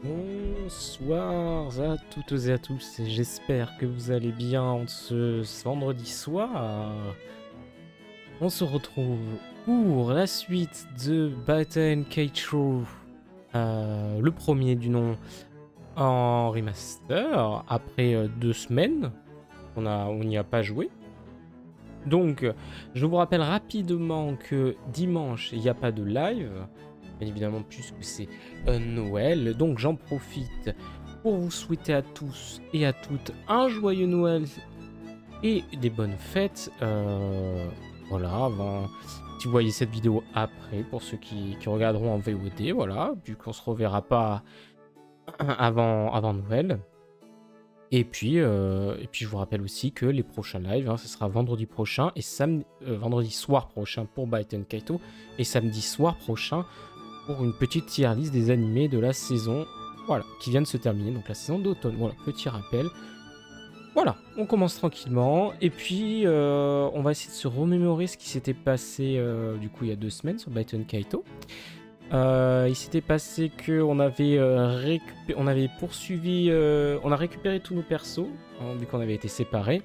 Bonsoir à toutes et à tous, et j'espère que vous allez bien en ce vendredi soir. On se retrouve pour la suite de Baten Keiichiro, le premier du nom en remaster, après 2 semaines on n'y a pas joué. Donc, je vous rappelle rapidement que dimanche, il n'y a pas de live. Bien évidemment, puisque c'est Noël. Donc j'en profite pour vous souhaiter à tous et à toutes un joyeux Noël et des bonnes fêtes. Voilà, avant, si vous voyez cette vidéo après, pour ceux qui regarderont en VOD, voilà, vu qu'on se reverra pas avant Noël. Et puis je vous rappelle aussi que les prochains lives, ce sera vendredi prochain et vendredi soir prochain pour Baten Kaitou et samedi soir prochain pour une petite tier list des animés de la saison, voilà, qui vient de se terminer, donc la saison d'automne. Voilà, petit rappel. Voilà, on commence tranquillement, et puis on va essayer de se remémorer ce qui s'était passé du coup il y a 2 semaines sur Baten Kaitou. Il s'était passé que on avait poursuivi, on a récupéré tous nos persos, hein, vu qu'on avait été séparés.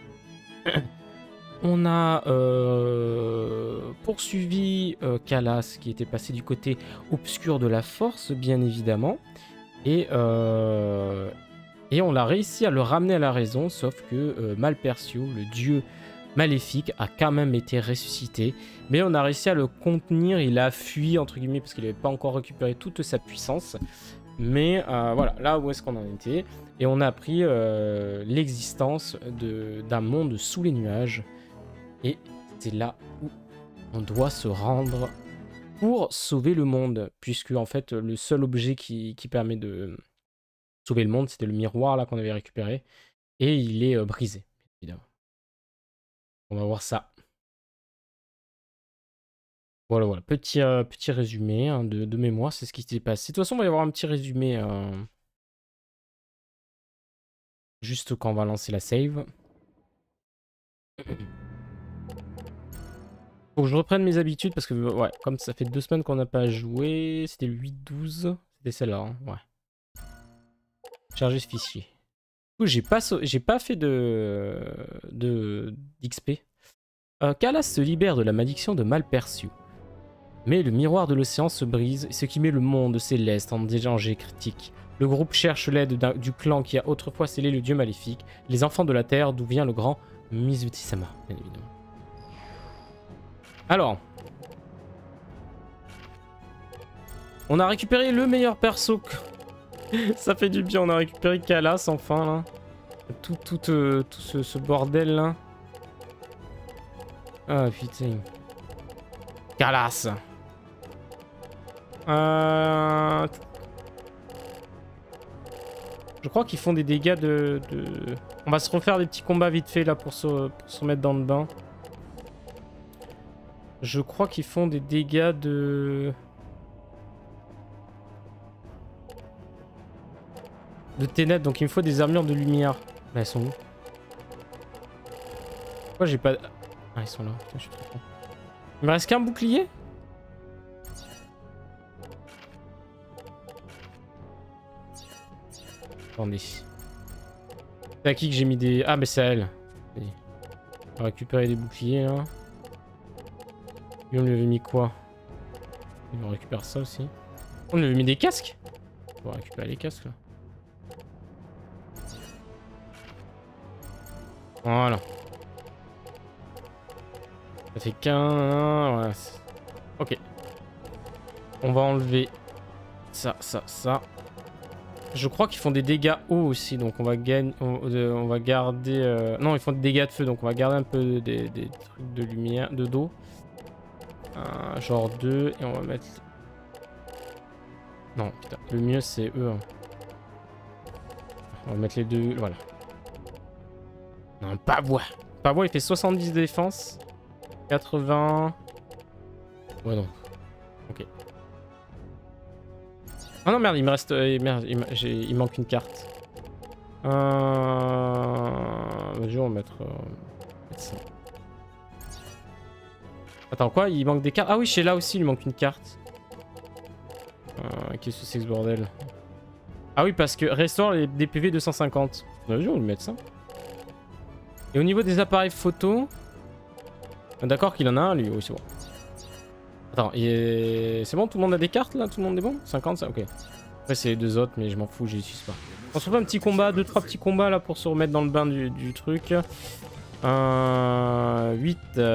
On a poursuivi Kalas qui était passé du côté obscur de la force, bien évidemment. Et on a réussi à le ramener à la raison, sauf que Malpercio, le dieu maléfique, a quand même été ressuscité. Mais on a réussi à le contenir, il a fui, entre guillemets, parce qu'il n'avait pas encore récupéré toute sa puissance. Mais voilà, là où est-ce qu'on en était. Et on a appris l'existence d'un monde sous les nuages. Et c'est là où on doit se rendre pour sauver le monde. Puisque en fait, le seul objet qui permet de sauver le monde, c'était le miroir là qu'on avait récupéré. Et il est brisé, évidemment. On va voir ça. Voilà, voilà. Petit résumé hein, de mémoire, c'est ce qui s'est passé. De toute façon, on va y avoir un petit résumé juste quand on va lancer la save. Faut que je reprenne mes habitudes parce que, ouais, comme ça fait 2 semaines qu'on n'a pas joué, c'était le 8-12. C'était celle-là, hein, ouais. Charger ce fichier. Du coup, j'ai pas fait d'XP. Kalas se libère de la malédiction de Malpercio. Mais le miroir de l'océan se brise, ce qui met le monde céleste en danger critique. Le groupe cherche l'aide du clan qui a autrefois scellé le dieu maléfique, les enfants de la terre, d'où vient le grand Mizuti-sama, bien évidemment. Alors, on a récupéré le meilleur perso. Ça fait du bien, on a récupéré Kalas enfin là. Tout ce bordel là. Ah putain. Kalas. Je crois qu'ils font des dégâts de... On va se refaire des petits combats vite fait là pour se mettre dans le bain. Je crois qu'ils font des dégâts de ténèbres, donc il me faut des armures de lumière. Là, elles sont où? Pourquoi j'ai pas... Ah, ils sont là. Putain, je suis trop con. Il me reste qu'un bouclier? Attendez. C'est à qui que j'ai mis des... Ah, mais c'est à elle. On va récupérer des boucliers, là. Lui, on lui avait mis quoi? On récupère ça aussi. On lui avait mis des casques? On va récupérer les casques, là. Voilà. Ça fait qu'un... Voilà. Ok. On va enlever ça. Je crois qu'ils font des dégâts eau aussi, donc on va gagner, on va garder... Non, ils font des dégâts de feu, donc on va garder un peu des trucs de lumière, d'eau. Genre 2, et on va mettre... Non, putain, le mieux c'est eux. Hein. On va mettre les deux, voilà. Non, Pavois. Pavois, il fait 70 de défense. 80... Ouais, non. Ok. Ah non, merde, il me reste... merde, il manque une carte. Vas-y, on va mettre ça. Attends, quoi? Il manque des cartes? Ah oui, chez là aussi, il manque une carte. Qu'est-ce que c'est que ce bordel? Ah oui, parce que restaure des PV 250. Vas-y, on va lui mettre ça. Et au niveau des appareils photo... D'accord qu'il en a un, lui. Oui, c'est bon. Attends, c'est bon, tout le monde a des cartes, là? Tout le monde est bon? 50, ça? Ok. Après, c'est les deux autres, mais je m'en fous, je les utilise pas. On se fait un petit combat, 2-3 petits combats, là, pour se remettre dans le bain du truc. 8...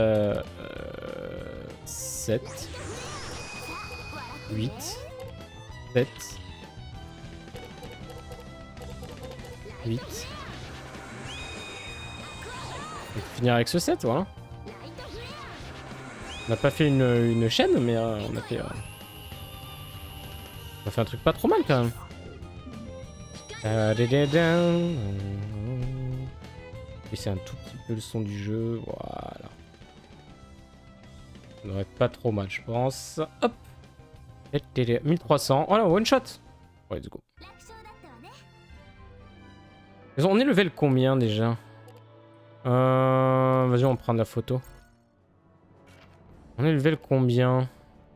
7... 8... 7... 8... On va finir avec ce 7, voilà. On n'a pas fait une chaîne, mais on a fait un truc pas trop mal quand même. Et c'est un tout petit peu le son du jeu, voilà. Ça devrait être pas trop mal, je pense. Hop. 1300. Voilà, one shot. Ouais, let's go. On est level combien déjà? Vas-y, on prend de la photo. On est level combien?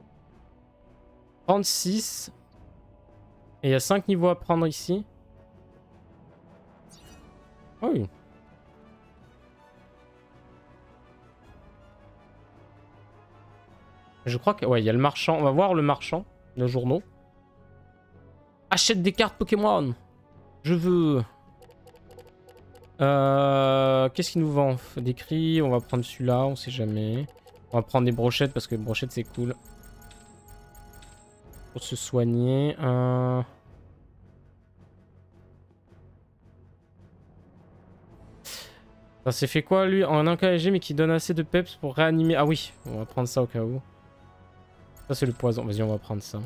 36. Et il y a 5 niveaux à prendre ici. Ah oui. Je crois que... Ouais, il y a le marchand. On va voir le marchand. Le journaux. Achète des cartes Pokémon. Je veux... Qu'est-ce qu'il nous vend? Des cris. On va prendre celui-là. On sait jamais. On va prendre des brochettes parce que les brochettes c'est cool. Pour se soigner. Ça s'est fait quoi lui? En un KG mais qui donne assez de peps pour réanimer. Ah oui, on va prendre ça au cas où. Ça c'est le poison. Vas-y, on va prendre ça.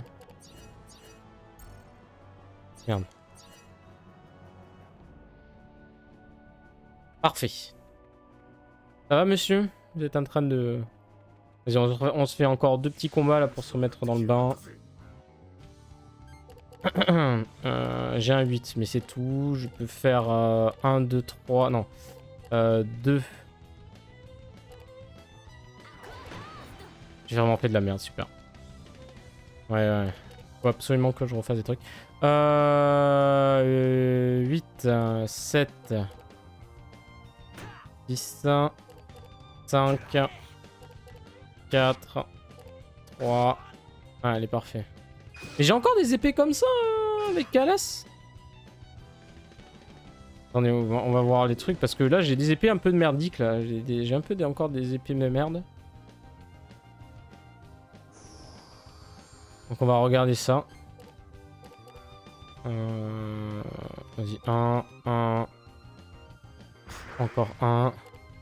Merde. Parfait. Ça va monsieur? Vous êtes en train de... Vas-y, on se fait encore 2 petits combats là pour se remettre dans le bain. J'ai un 8, mais c'est tout. Je peux faire 1, 2, 3... Non. 2. J'ai vraiment fait de la merde, super. Ouais. Faut absolument que je refasse des trucs. 8, 7, 10, 5, 4, 3... Ah, elle est parfaite. Et j'ai encore des épées comme ça avec Kalas. Attendez, on va voir les trucs parce que là j'ai des épées un peu de merdiques là. J'ai un peu encore des épées de merde. Donc on va regarder ça. Vas-y, 1. Encore 1.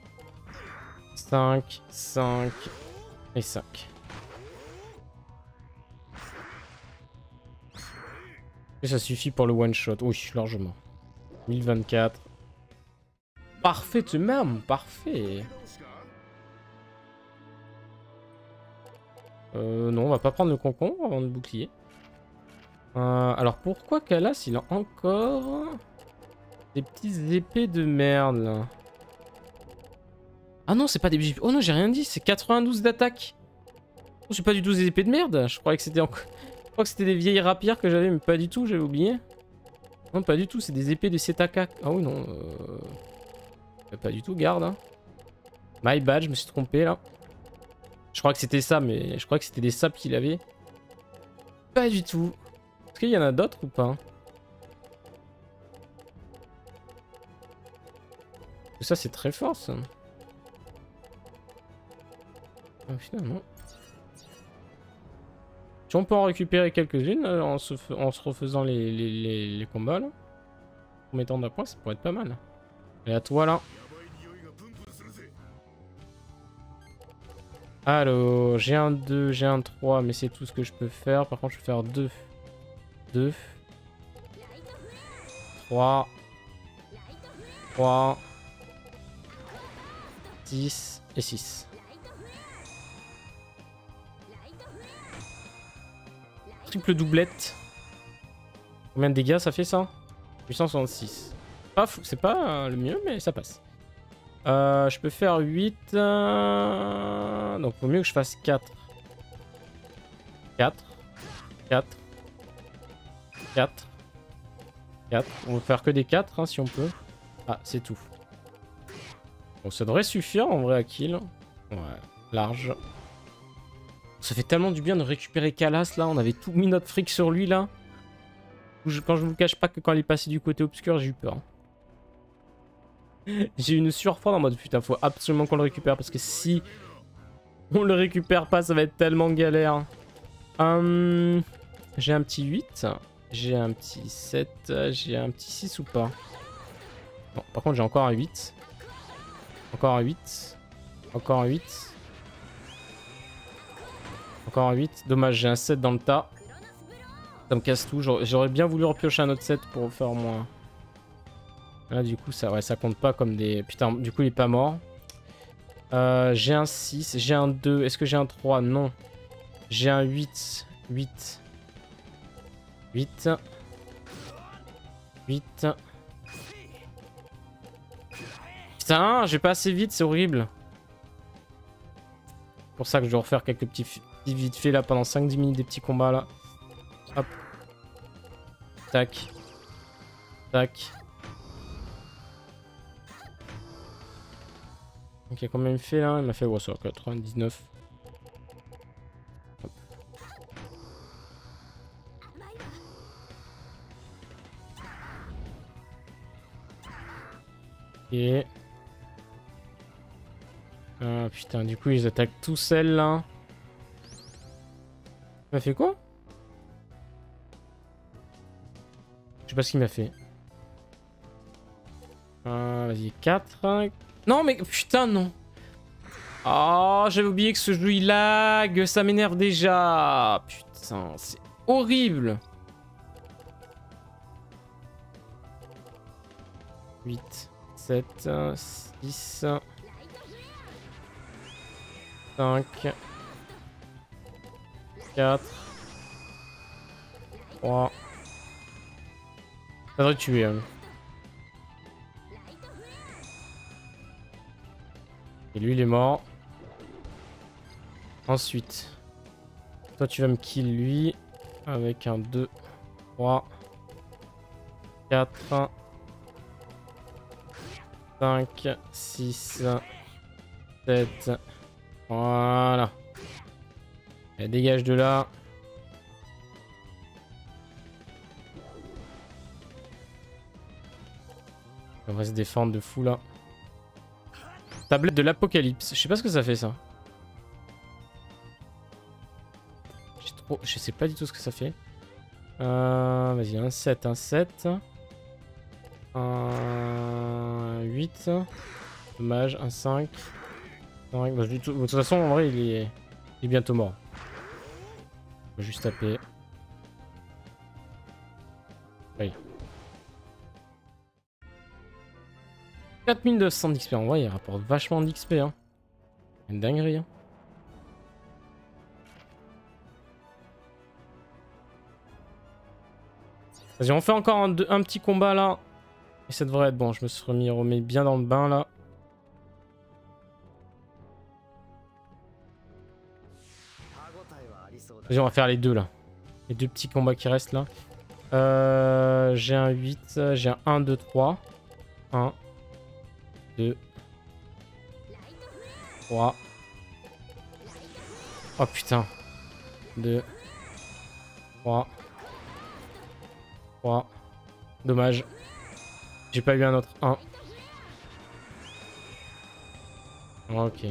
5 et 5. Et ça suffit pour le one shot. Oui, largement. 1024. Parfait, même, parfait. Non, on va pas prendre le concombre avant le bouclier. Alors pourquoi Kalas il a encore des petites épées de merde là? Ah non, c'est pas des épées. Oh non, j'ai rien dit, c'est 92 d'attaque. Oh, c'est pas du tout des épées de merde. Je croyais que c'était encore... Je crois que c'était des vieilles rapières que j'avais, mais pas du tout, j'avais oublié. Non, pas du tout, c'est des épées de Setaka. Ah oui, non. Pas du tout, garde. Hein. My bad, je me suis trompé là. Je crois que c'était ça, mais je crois que c'était des sapes qu'il avait. Pas du tout. Est-ce qu'il y en a d'autres ou pas? Ça, c'est très fort ça. Ah, finalement. Si on peut en récupérer quelques-unes en se refaisant les combats là. En mettant d'un point, ça pourrait être pas mal. Et à toi là. Alors, j'ai un 2, j'ai un 3, mais c'est tout ce que je peux faire. Par contre, je vais faire 2. 2. 3. 3. 10 et 6. Triple doublette. Combien de dégâts ça fait ça? 866. Pas fou, c'est pas le mieux, mais ça passe. Je peux faire 8. Donc, vaut mieux que je fasse 4. 4. 4. 4. 4. On va faire que des 4 hein, si on peut. Ah, c'est tout. Bon, ça devrait suffire en vrai à kill. Ouais, large. Ça fait tellement du bien de récupérer Kalas là. On avait tout mis notre fric sur lui là. Quand je vous cache pas que quand il est passé du côté obscur, j'ai eu peur. J'ai eu une surfroide en mode putain, faut absolument qu'on le récupère parce que si on le récupère pas, ça va être tellement galère. J'ai un petit 8, j'ai un petit 7, j'ai un petit 6 ou pas? Non, par contre j'ai encore un 8. Encore un 8. Encore un 8. Encore un 8. Dommage, j'ai un 7 dans le tas. Ça me casse tout. J'aurais bien voulu repiocher un autre 7 pour faire moins. Là du coup ça, ouais, ça compte pas comme des... Putain, du coup il est pas mort. J'ai un 6, j'ai un 2. Est-ce que j'ai un 3? Non. J'ai un 8. 8. 8. 8. Putain, j'ai pas assez vite, c'est horrible. C'est pour ça que je dois refaire quelques petits vite fait là pendant 5-10 minutes des petits combats là. Hop. Tac. Tac. Ok, combien il me fait là? Il m'a fait ouais, ça, 99. Hop. Et... Ah putain, du coup ils attaquent tous celles là. Il m'a fait quoi? Je sais pas ce qu'il m'a fait. Vas-y, 4. Non mais putain non. Oh, j'avais oublié que ce jeu il lag, ça m'énerve déjà. Putain, c'est horrible. 8, 7, 6, 5, 4, 3. Ça devrait tuer. Hein. Et lui il est mort. Ensuite, toi tu vas me kill lui avec un 2, 3, 4, 5, 6, 7. Voilà. Et dégage de là. On va se défendre de fou là. Tablette de l'apocalypse. Je sais pas ce que ça fait ça. Je sais pas du tout ce que ça fait. Vas-y, un 7, un 7. Un 8. Dommage, un 5. Bah, de toute façon, en vrai, il est bientôt mort. Faut juste taper. Oui. 4900 d'XP. En vrai, il rapporte vachement d'XP. Hein. Une dinguerie. Hein. Vas-y, on fait encore un petit combat là. Et ça devrait être bon. Je me suis remis bien dans le bain là. Vas-y, on va faire les deux là. Les deux petits combats qui restent là. J'ai un 8. J'ai un 1, 2, 3. 1, 2, 3. Oh putain. 2, 3. 3. Dommage. J'ai pas eu un autre 1. Ok.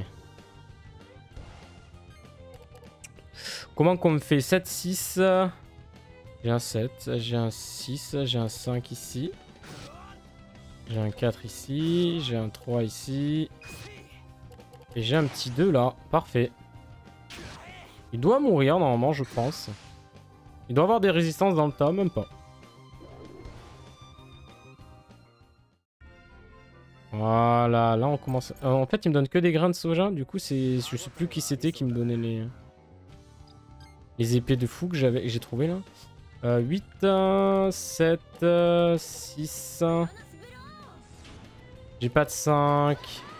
Comment qu'on me fait 7, 6. J'ai un 7, j'ai un 6, j'ai un 5 ici. J'ai un 4 ici, j'ai un 3 ici. Et j'ai un petit 2 là. Parfait. Il doit mourir normalement, je pense. Il doit avoir des résistances dans le tas, même pas. Voilà, là on commence... en fait, il me donne que des grains de soja. Du coup, c'est... Je sais plus qui c'était qui me donnait les épées de fou que j'ai trouvé là. 8, 7, 6... J'ai pas de 5.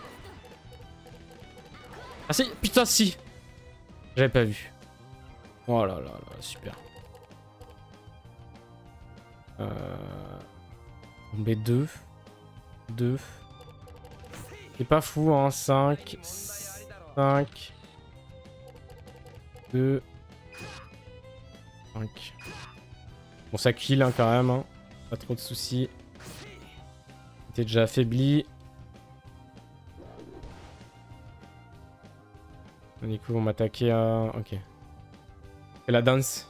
Ah si, putain si. J'avais pas vu. Oh là là là, super. Tombé 2. 2. C'est pas fou, hein. 5. 5. 2. 5. Bon, ça kill hein, quand même. Hein. Pas trop de soucis. T'es déjà affaibli. Du coup, on m'attaquer à... Ok. C'est la danse.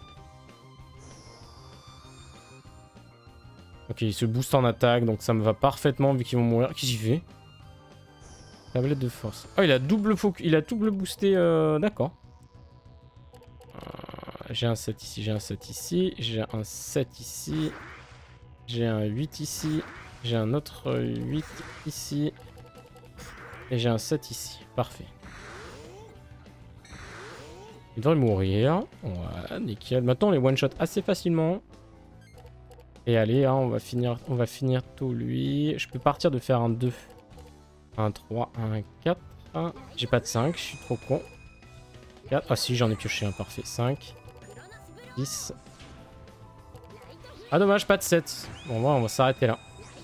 Ok, il se booste en attaque, donc ça me va parfaitement vu qu'ils vont mourir. Qu'est-ce qu'il fait? Tablette de force. Oh, il a double focus, il a double boosté. D'accord. J'ai un 7 ici, j'ai un 7 ici, j'ai un 7 ici, j'ai un 8 ici, j'ai un autre 8 ici, et j'ai un 7 ici. Parfait. Il devrait mourir. Voilà, nickel. Maintenant, on les one-shot assez facilement. Et allez, hein, on va finir tout lui. Je peux partir de faire un 2. Un 3, un 4. J'ai pas de 5, je suis trop con. 4. Ah si, j'en ai pioché un, parfait. 5. 10. Ah dommage, pas de 7. Bon, voilà, on va s'arrêter là.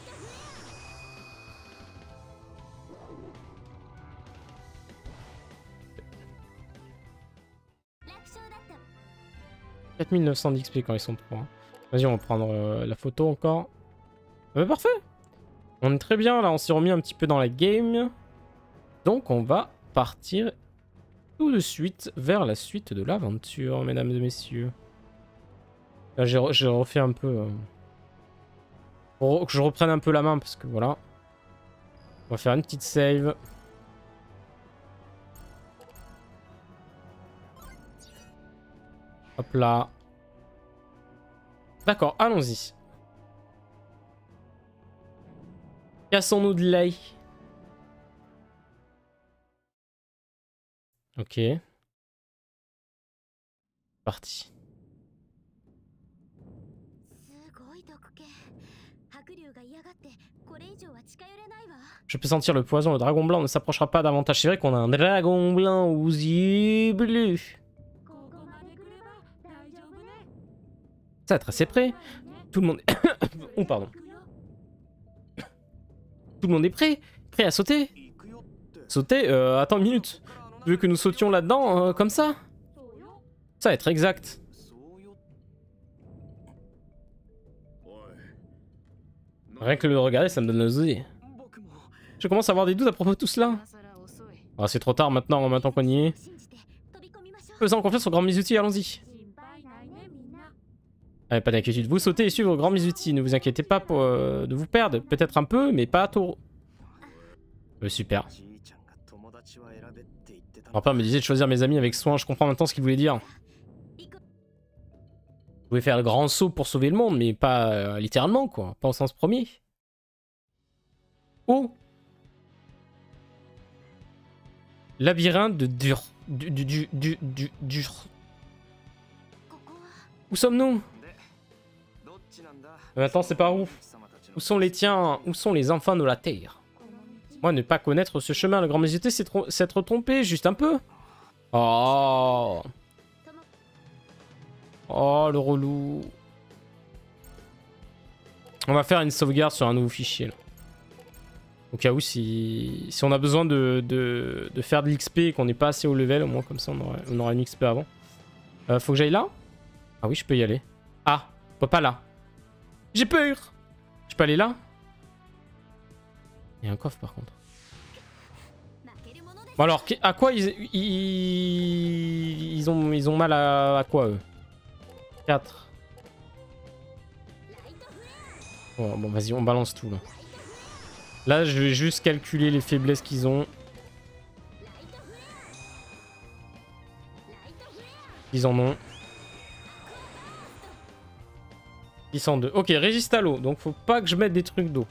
« 4900 d'XP quand ils sont 3. Vas-y, on va prendre la photo encore. Parfait. On est très bien là, on s'est remis un petit peu dans la game. Donc on va partir tout de suite vers la suite de l'aventure, mesdames et messieurs. Là, j'ai refait un peu... pour que je reprenne un peu la main, parce que voilà. On va faire une petite save. Hop là. D'accord, allons-y. Cassons-nous de l'œil. Ok. Parti. Je peux sentir le poison, le dragon blanc ne s'approchera pas davantage. C'est vrai qu'on a un dragon blanc aux yeux bleus. Ça va être assez près. Tout le monde... oh pardon. Tout le monde est prêt. Prêt à sauter. Sauter attends une minute. Tu veux que nous sautions là-dedans comme ça? Ça va être exact. Rien que le regarder, ça me donne les idées. Je commence à avoir des doutes à propos de tout cela. Ah, c'est trop tard maintenant qu'on y est. Faisons confiance au grand Mizuti, allons-y. Allez, pas d'inquiétude, vous sautez et suivez au grand Mizuti. Ne vous inquiétez pas de vous perdre. Peut-être un peu, mais pas trop. Super. Mon père me disait de choisir mes amis avec soin. Je comprends maintenant ce qu'il voulait dire. Vous pouvez faire le grand saut pour sauver le monde, mais pas littéralement, quoi. Pas au sens premier. Oh! Labyrinthe de dur. Dur. Où sommes-nous? Maintenant, c'est par où? Où sont les tiens? Où sont les enfants de la terre? Moi, ne pas connaître ce chemin, le grand Mizuti, c'est s'être trompé, juste un peu. Oh! Oh, le relou. On va faire une sauvegarde sur un nouveau fichier, là. Au cas où, si on a besoin de faire de l'XP et qu'on n'est pas assez haut level, au moins comme ça, on aura une XP avant. Faut que j'aille là? Ah oui, je peux y aller. Ah, pas là. J'ai peur! Je peux aller là? Il y a un coffre, par contre. Bon alors, à quoi ils ont mal à quoi, eux? 4. Oh, bon, vas-y, on balance tout, là. Là, je vais juste calculer les faiblesses qu'ils ont. Ils en ont. 602. Ok, résiste à l'eau. Donc, faut pas que je mette des trucs d'eau.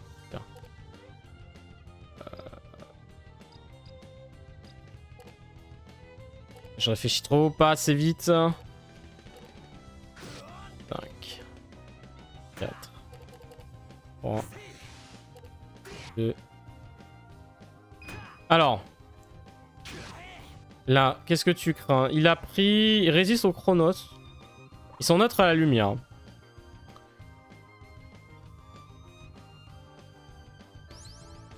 Je réfléchis trop, pas assez vite. 5. 4. 3. 2. Alors. Là, qu'est-ce que tu crains? Il a pris... Il résiste au Chronos. Ils sont neutres à la lumière.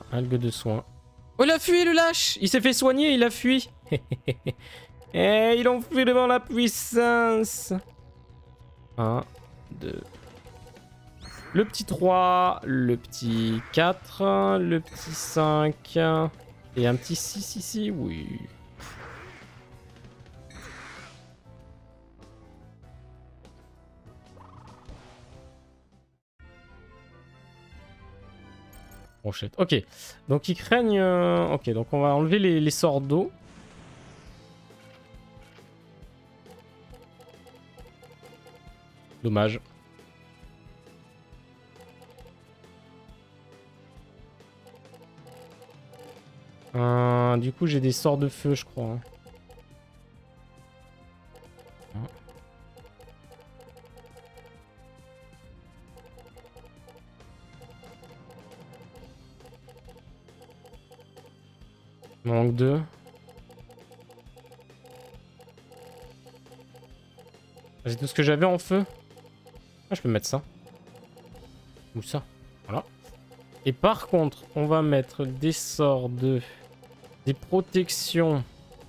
Algue de soin. Oh, il a fui, le lâche! Il s'est fait soigner, il a fui! Eh, ils ont fui devant la puissance! 1, 2. Le petit 3, le petit 4, le petit 5. Et un petit 6 ici, oui. Oh shit. Ok, donc ils craignent... Ok, donc on va enlever les sorts d'eau. Dommage. Du coup, j'ai des sorts de feu, je crois. Il manque 2. C'est tout ce que j'avais en feu. Ah, je peux mettre ça. Ou ça. Voilà. Et par contre, on va mettre des sorts de... Des protections.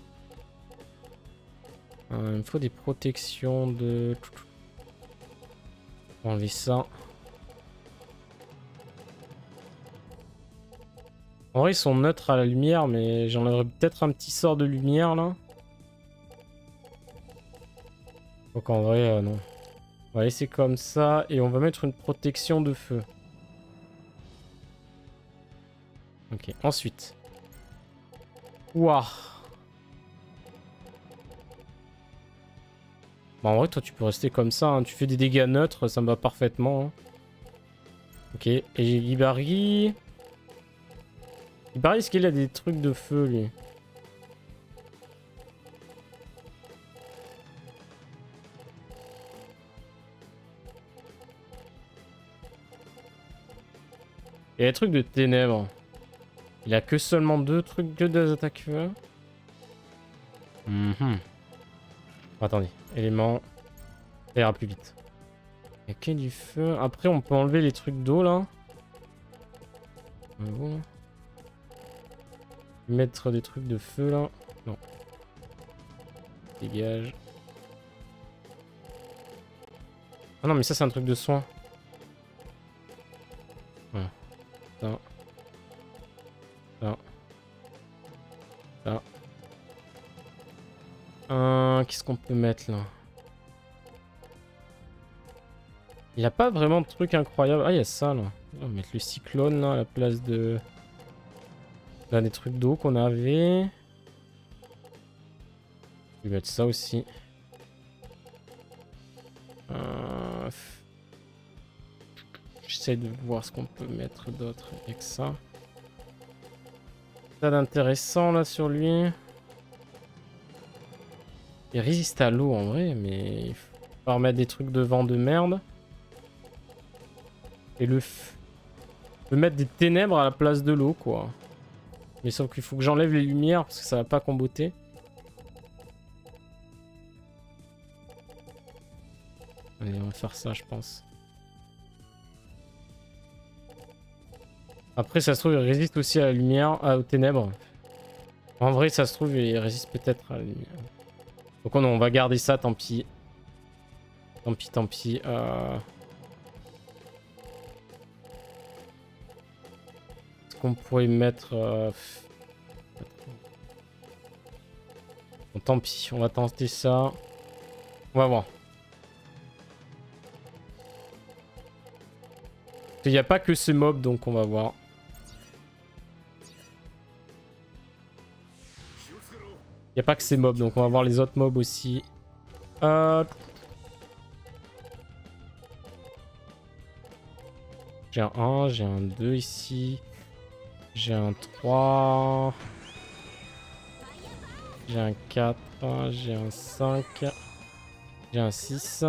Il me faut des protections de... On va enlever ça. En vrai, ils sont neutres à la lumière, mais j'enlèverai peut-être un petit sort de lumière, là. Donc en vrai, non. On va laisser comme ça, et on va mettre une protection de feu. Ok, ensuite. Ouah. Bah en vrai, toi, tu peux rester comme ça. Hein. Tu fais des dégâts neutres, ça me va parfaitement. Hein. Ok, et Gibari... Gibari, est-ce qu'il a des trucs de feu, lui? Il y a des trucs de ténèbres. Il a que seulement 2 trucs, que 2 attaques feu. Attendez, élément. Ça ira plus vite. Il y a que du feu. Après, on peut enlever les trucs d'eau là. Bon. Mettre des trucs de feu là. Non. Dégage. Ah non, mais ça, c'est un truc de soin. Voilà. Ça. Ça. Ça. Qu'est-ce qu'on peut mettre là? Il n'y a pas vraiment de truc incroyable. Ah, il y a ça là. On va mettre le cyclone là à la place de... Là, des trucs d'eau qu'on avait. Je vais mettre ça aussi. J'essaie de voir ce qu'on peut mettre d'autre avec ça. Ça d'intéressant là sur lui. Il résiste à l'eau en vrai, mais il faut pas remettre des trucs de vent de merde. Et le feu. Je peux mettre des ténèbres à la place de l'eau quoi. Mais sauf qu'il faut que j'enlève les lumières parce que ça va pas comboter. Allez, on va faire ça je pense. Après ça se trouve il résiste aussi à la lumière, aux ténèbres. En vrai ça se trouve il résiste peut-être à la lumière. Donc on va garder ça, tant pis. Tant pis, tant pis. Est-ce qu'on pourrait mettre... Bon, tant pis, on va tenter ça. On va voir. Il n'y a pas que ce mob, donc on va voir. Il n'y a pas que ces mobs, donc on va voir les autres mobs aussi. J'ai un 1, j'ai un 2 ici. J'ai un 3. J'ai un 4, j'ai un 5. J'ai un 6.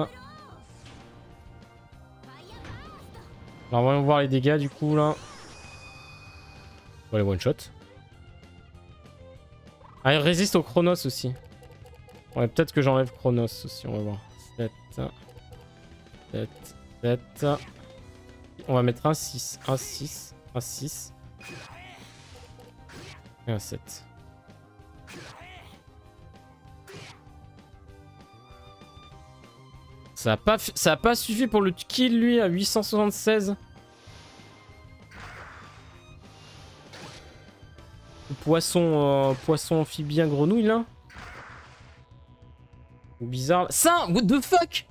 Alors voyons voir les dégâts du coup là. Bon, les one shot. Ah, il résiste au Chronos aussi. Ouais, peut-être que j'enlève Chronos aussi, on va voir. 7. 7. 7. On va mettre un 6. Un 6. Un 6. Et un 7. Ça a pas suffi pour le kill, lui, à 876. Le poisson, poisson amphibien grenouille, là. Bizarre. Ça, what the fuck?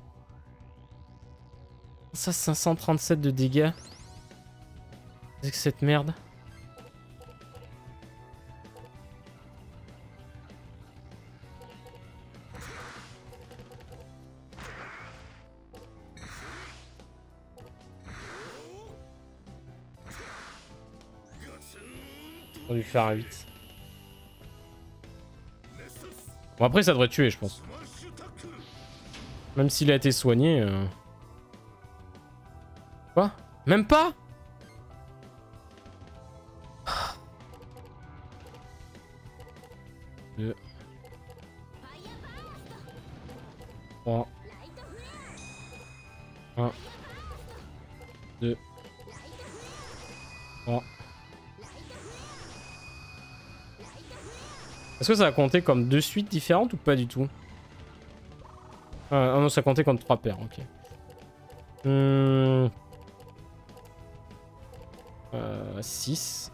Ça, 537 de dégâts. Qu'est-ce que cette merde? On va lui faire un 8. Bon, après, ça devrait tuer, je pense. Même s'il a été soigné. Quoi? Même pas? Deux. 3. 1. 2. 3. Est-ce que ça va compter comme 2 suites différentes ou pas du tout? Ah non, ça comptait comme 3 paires, ok. 6.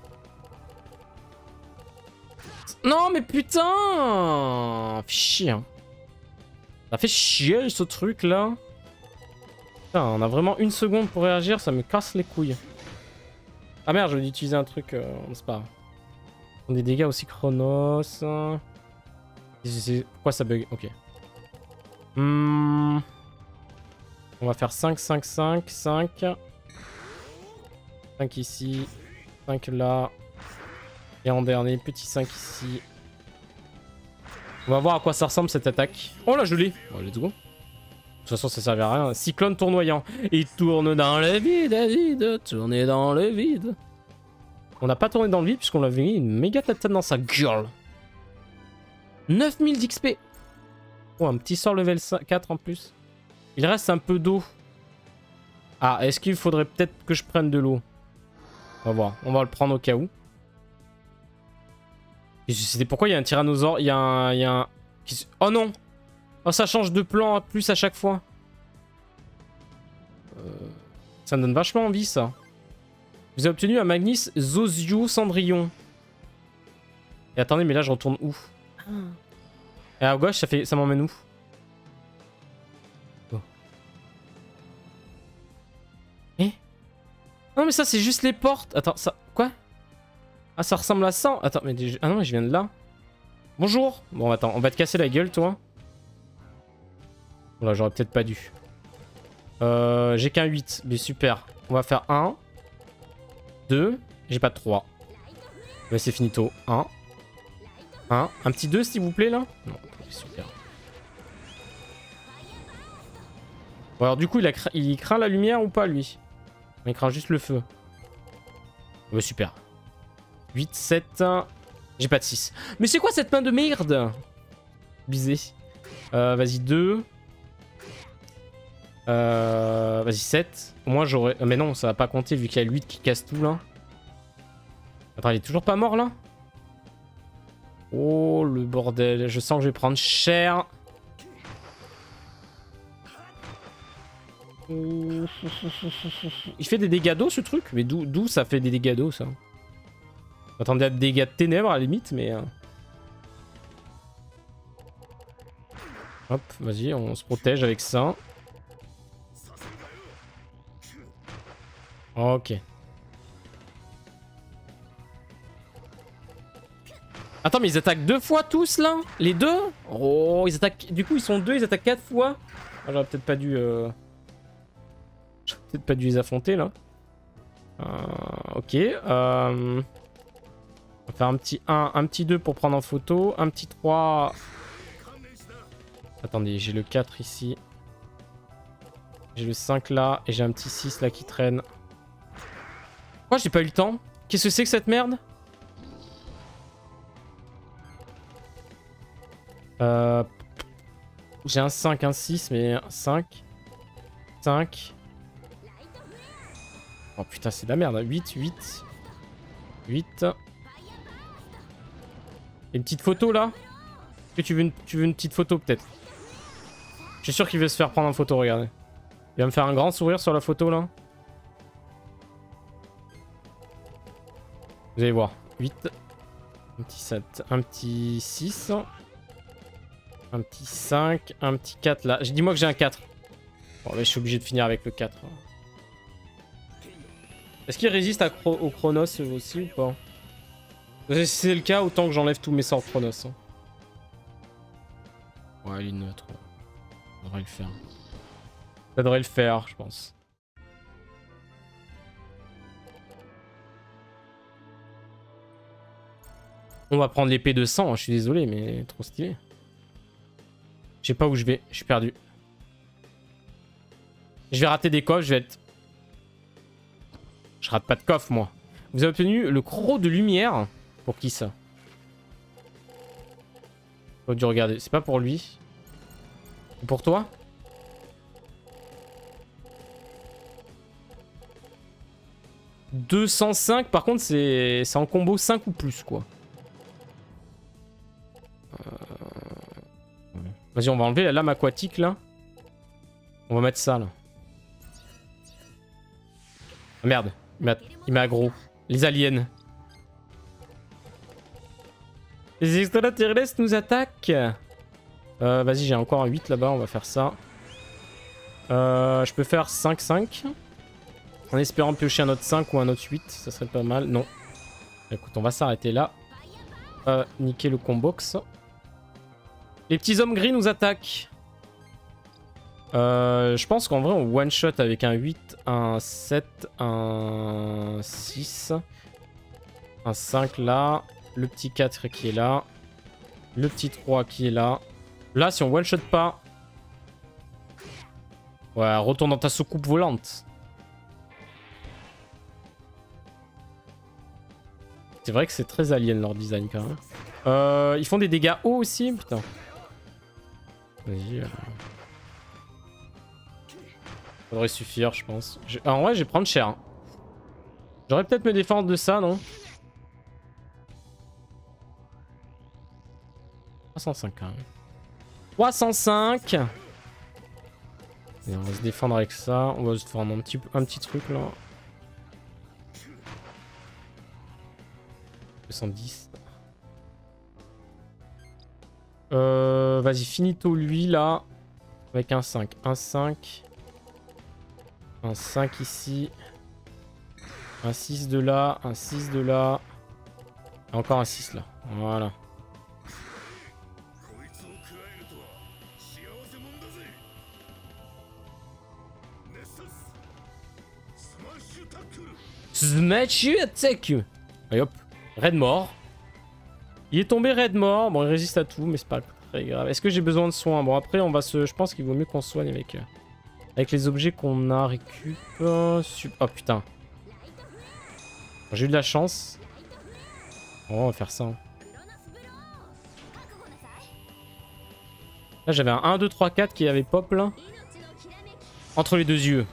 Non mais putain! Chier. Hein. Ça fait chier ce truc là. Putain, on a vraiment 1 seconde pour réagir, ça me casse les couilles. Ah merde, je vais utiliser un truc, c'est pas grave. Des dégâts aussi chronos. Pourquoi ça bug? Ok. On va faire 5, 5, 5, 5. 5 ici. 5 là. Et en dernier, petit 5 ici. On va voir à quoi ça ressemble cette attaque. Oh là, je l'ai. Bon, let's go. De toute façon, ça servait à rien. Cyclone tournoyant. Il tourne dans le vide, David. Tourner dans le vide. On n'a pas tourné dans le vide puisqu'on l'avait mis une méga tête dans sa gueule. 9000 d'XP. Oh, un petit sort level 4 en plus. Il reste un peu d'eau. Ah, est-ce qu'il faudrait peut-être que je prenne de l'eau? On va voir. On va le prendre au cas où. C'était pourquoi il y a un tyrannosaure. Il y a un... Oh non! Oh, ça change de plan à plus à chaque fois. Ça me donne vachement envie, ça. Vous avez obtenu un Magnus Zosio Cendrillon. Et attendez, mais là, je retourne où? Et à gauche, ça m'emmène où? Oh. Eh? Non, mais ça, c'est juste les portes. Attends, ça... Quoi? Ah, ça ressemble à ça. Attends, mais... Ah non, mais je viens de là. Bonjour. Bon, attends, on va te casser la gueule, toi. Voilà, j'aurais peut-être pas dû. J'ai qu'un 8. Mais super. On va faire 1. 2. J'ai pas de 3. Ouais, c'est finito. 1. 1. Un petit 2, s'il vous plaît, là. Non, super. Bon, alors, du coup, il craint la lumière ou pas, lui? Il craint juste le feu. Ouais, super. 8, 7. J'ai pas de 6. Mais c'est quoi cette main de merde? Bisé. Vas-y, 2. Vas-y, 7. Au moins, j'aurais... Mais non, ça va pas compter vu qu'il y a le 8 qui casse tout, là. Attends, il est toujours pas mort, là? Oh, le bordel. Je sens que je vais prendre cher. Il fait des dégâts d'eau, ce truc? Mais d'où ça fait des dégâts d'eau, ça? Attendez à des dégâts de ténèbres, à la limite, mais... Hop, vas-y, on se protège avec ça. Ok. Attends, mais ils attaquent 2 fois tous, là? Les 2? Oh, ils attaquent... Du coup, ils sont 2, ils attaquent 4 fois. Ah, j'aurais peut-être pas dû... J'aurais peut-être pas dû les affronter, là. Ok. On va faire un petit 1, un petit 2 pour prendre en photo. Un petit 3... Attendez, j'ai le 4 ici. J'ai le 5 là. Et j'ai un petit 6 là qui traîne. Pourquoi j'ai pas eu le temps? Qu'est-ce que c'est que cette merde? J'ai un 5, un 6, mais 5. 5. Oh putain, c'est de la merde. 8, 8. 8. Une petite photo là? Est-ce que tu veux une petite photo peut-être? Je suis sûr qu'il veut se faire prendre en photo, regardez. Il va me faire un grand sourire sur la photo là. Vous allez voir. 8. Un petit 7. Un petit 6. Un petit 5. Un petit 4 là. Dis-moi que j'ai un 4. Bon, mais je suis obligé de finir avec le 4. Est-ce qu'il résiste au Chronos aussi ou pas? Si c'est le cas, autant que j'enlève tous mes sorts de Chronos. Ouais, il est neutre. Ça devrait le faire. Ça devrait le faire, je pense. On va prendre l'épée de sang, je suis désolé, mais trop stylé. Je sais pas où je vais, je suis perdu. Je vais rater des coffres, je vais être... Je rate pas de coffre, moi. Vous avez obtenu le croc de lumière. Pour qui ça? Faut dû regarder, c'est pas pour lui. C'est pour toi? « 205 » par contre c'est en combo 5 ou plus quoi. Vas-y, on va enlever la lame aquatique là. On va mettre ça là. Ah, merde, il m'a aggro. Les aliens. Les extraterrestres nous attaquent. Vas-y, j'ai encore un 8 là-bas, on va faire ça. Je peux faire 5-5. En espérant piocher un autre 5 ou un autre 8, ça serait pas mal. Non. Écoute, on va s'arrêter là. Niquer le combox. Les petits hommes gris nous attaquent. Je pense qu'en vrai, on one-shot avec un 8, un 7, un 6, un 5 là, le petit 4 qui est là, le petit 3 qui est là. Là, si on one-shot pas... Ouais, retourne dans ta soucoupe volante. C'est vrai que c'est très alien leur design quand même. Ils font des dégâts hauts aussi, putain. Vas-y. Ça devrait suffire, je pense. En vrai, je vais prendre cher. J'aurais peut-être me défendre de ça, non? 305 quand même. 305. Et on va se défendre avec ça. On va se faire un petit truc là. 210. Vas-y, finito lui là. Avec un 5. Un 5. Un 5 ici. Un 6 de là. Un 6 de là. Et encore un 6 là. Voilà. Smash you attack. Allez hop. Raid mort. Il est tombé raid mort. Bon, il résiste à tout, mais c'est pas très grave. Est-ce que j'ai besoin de soins? Bon, après, on va se... Je pense qu'il vaut mieux qu'on soigne avec les objets qu'on a récup. Oh putain. J'ai eu de la chance. Oh, on va faire ça. Là, j'avais un 1, 2, 3, 4 qui avait pop là. Entre les deux yeux.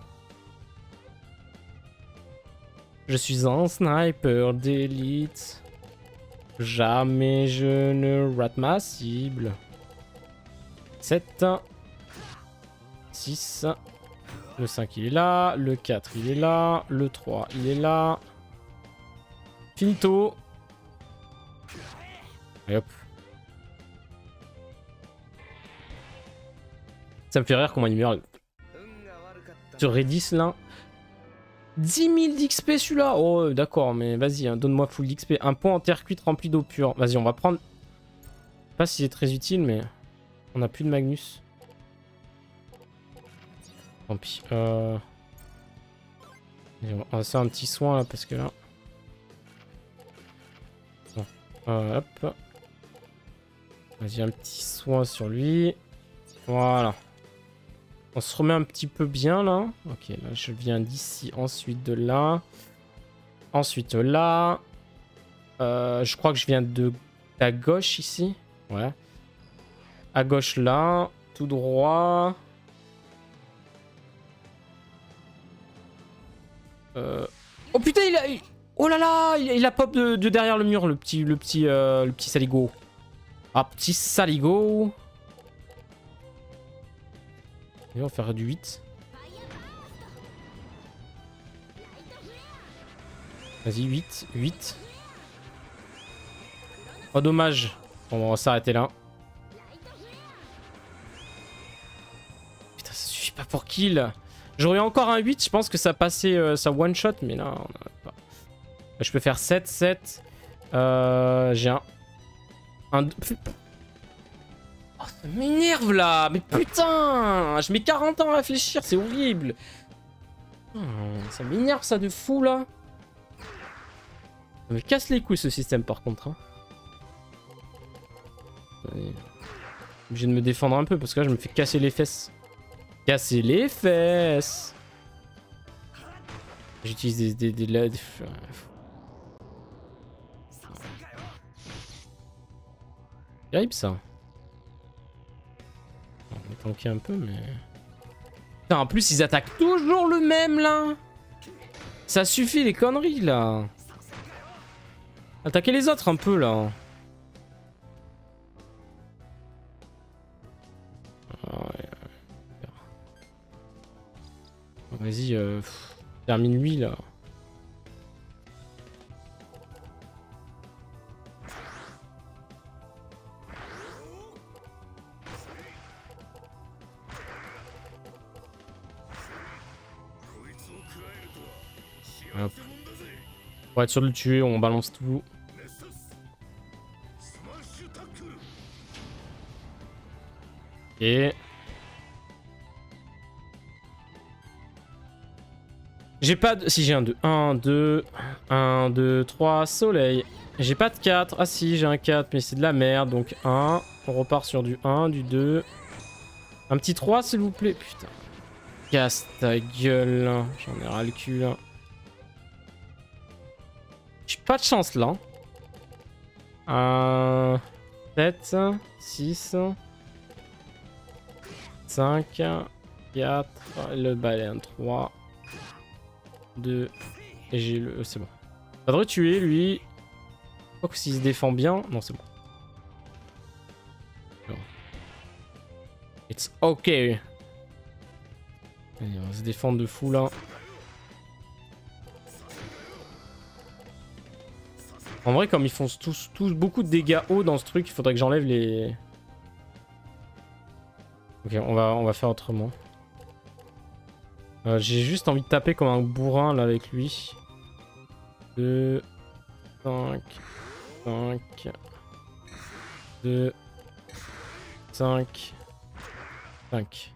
Je suis un sniper d'élite. Jamais je ne rate ma cible. 7. 6. Le 5 il est là. Le 4 il est là. Le 3 il est là. Finito. Et hop. Ça me fait rire comment il meurt. Sur Redis là. 10 000 d'XP celui-là. Oh d'accord, mais vas-y, hein, donne-moi full d'XP. Un point en terre cuite rempli d'eau pure. Vas-y, on va prendre... Je sais pas si c'est très utile, mais... On a plus de Magnus. Tant pis. On va faire un petit soin là, parce que là... Bon. Hop. Vas-y, un petit soin sur lui. Voilà. On se remet un petit peu bien là. Ok, là je viens d'ici, ensuite de là. Ensuite là. Je crois que je viens de à gauche ici. Ouais. À gauche là. Tout droit. Oh putain, il a... Oh là là, il a pop de derrière le mur, le petit saligo. Ah, petit saligo. Et on va faire du 8. Vas-y, 8, 8. Oh, dommage. Bon, on va s'arrêter là. Putain, ça suffit pas pour kill. J'aurais encore un 8, je pense que ça passait, ça one shot, mais là, on a pas. Je peux faire 7, 7. J'ai un... Oh, ça m'énerve là. Mais putain, je mets 40 ans à réfléchir, c'est horrible. Ça m'énerve ça de fou là. Ça me casse les couilles ce système par contre. Hein. Obligé de me défendre un peu parce que là je me fais casser les fesses. Casser les fesses. J'utilise des... Terrible ça. On va tanker un peu mais... Putain, en plus ils attaquent toujours le même là. Ça suffit les conneries là. Attaquez les autres un peu là. Vas-y, termine lui là. Hop. Pour être sûr de le tuer, on balance tout. Et... J'ai pas de... Si j'ai un 2. 1, 2... 1, 2, 3, soleil. J'ai pas de 4. Ah si, j'ai un 4, mais c'est de la merde. Donc 1. On repart sur du 1, du 2. Un petit 3, s'il vous plaît. Putain. Casse ta gueule. J'en ai ras le cul, là. J'ai pas de chance, là. 7, 6... 5, 4, le balai, 3, 2, et j'ai le... c'est bon. Ça devrait tuer, lui. Je crois que s'il se défend bien... Non, c'est bon. It's ok. Allez, on va se défendre de fou, là. En vrai, comme ils font tous beaucoup de dégâts hauts dans ce truc, il faudrait que j'enlève les... Ok, on va faire autrement. J'ai juste envie de taper comme un bourrin là avec lui. 2, 5, 5, 2, 5, 5.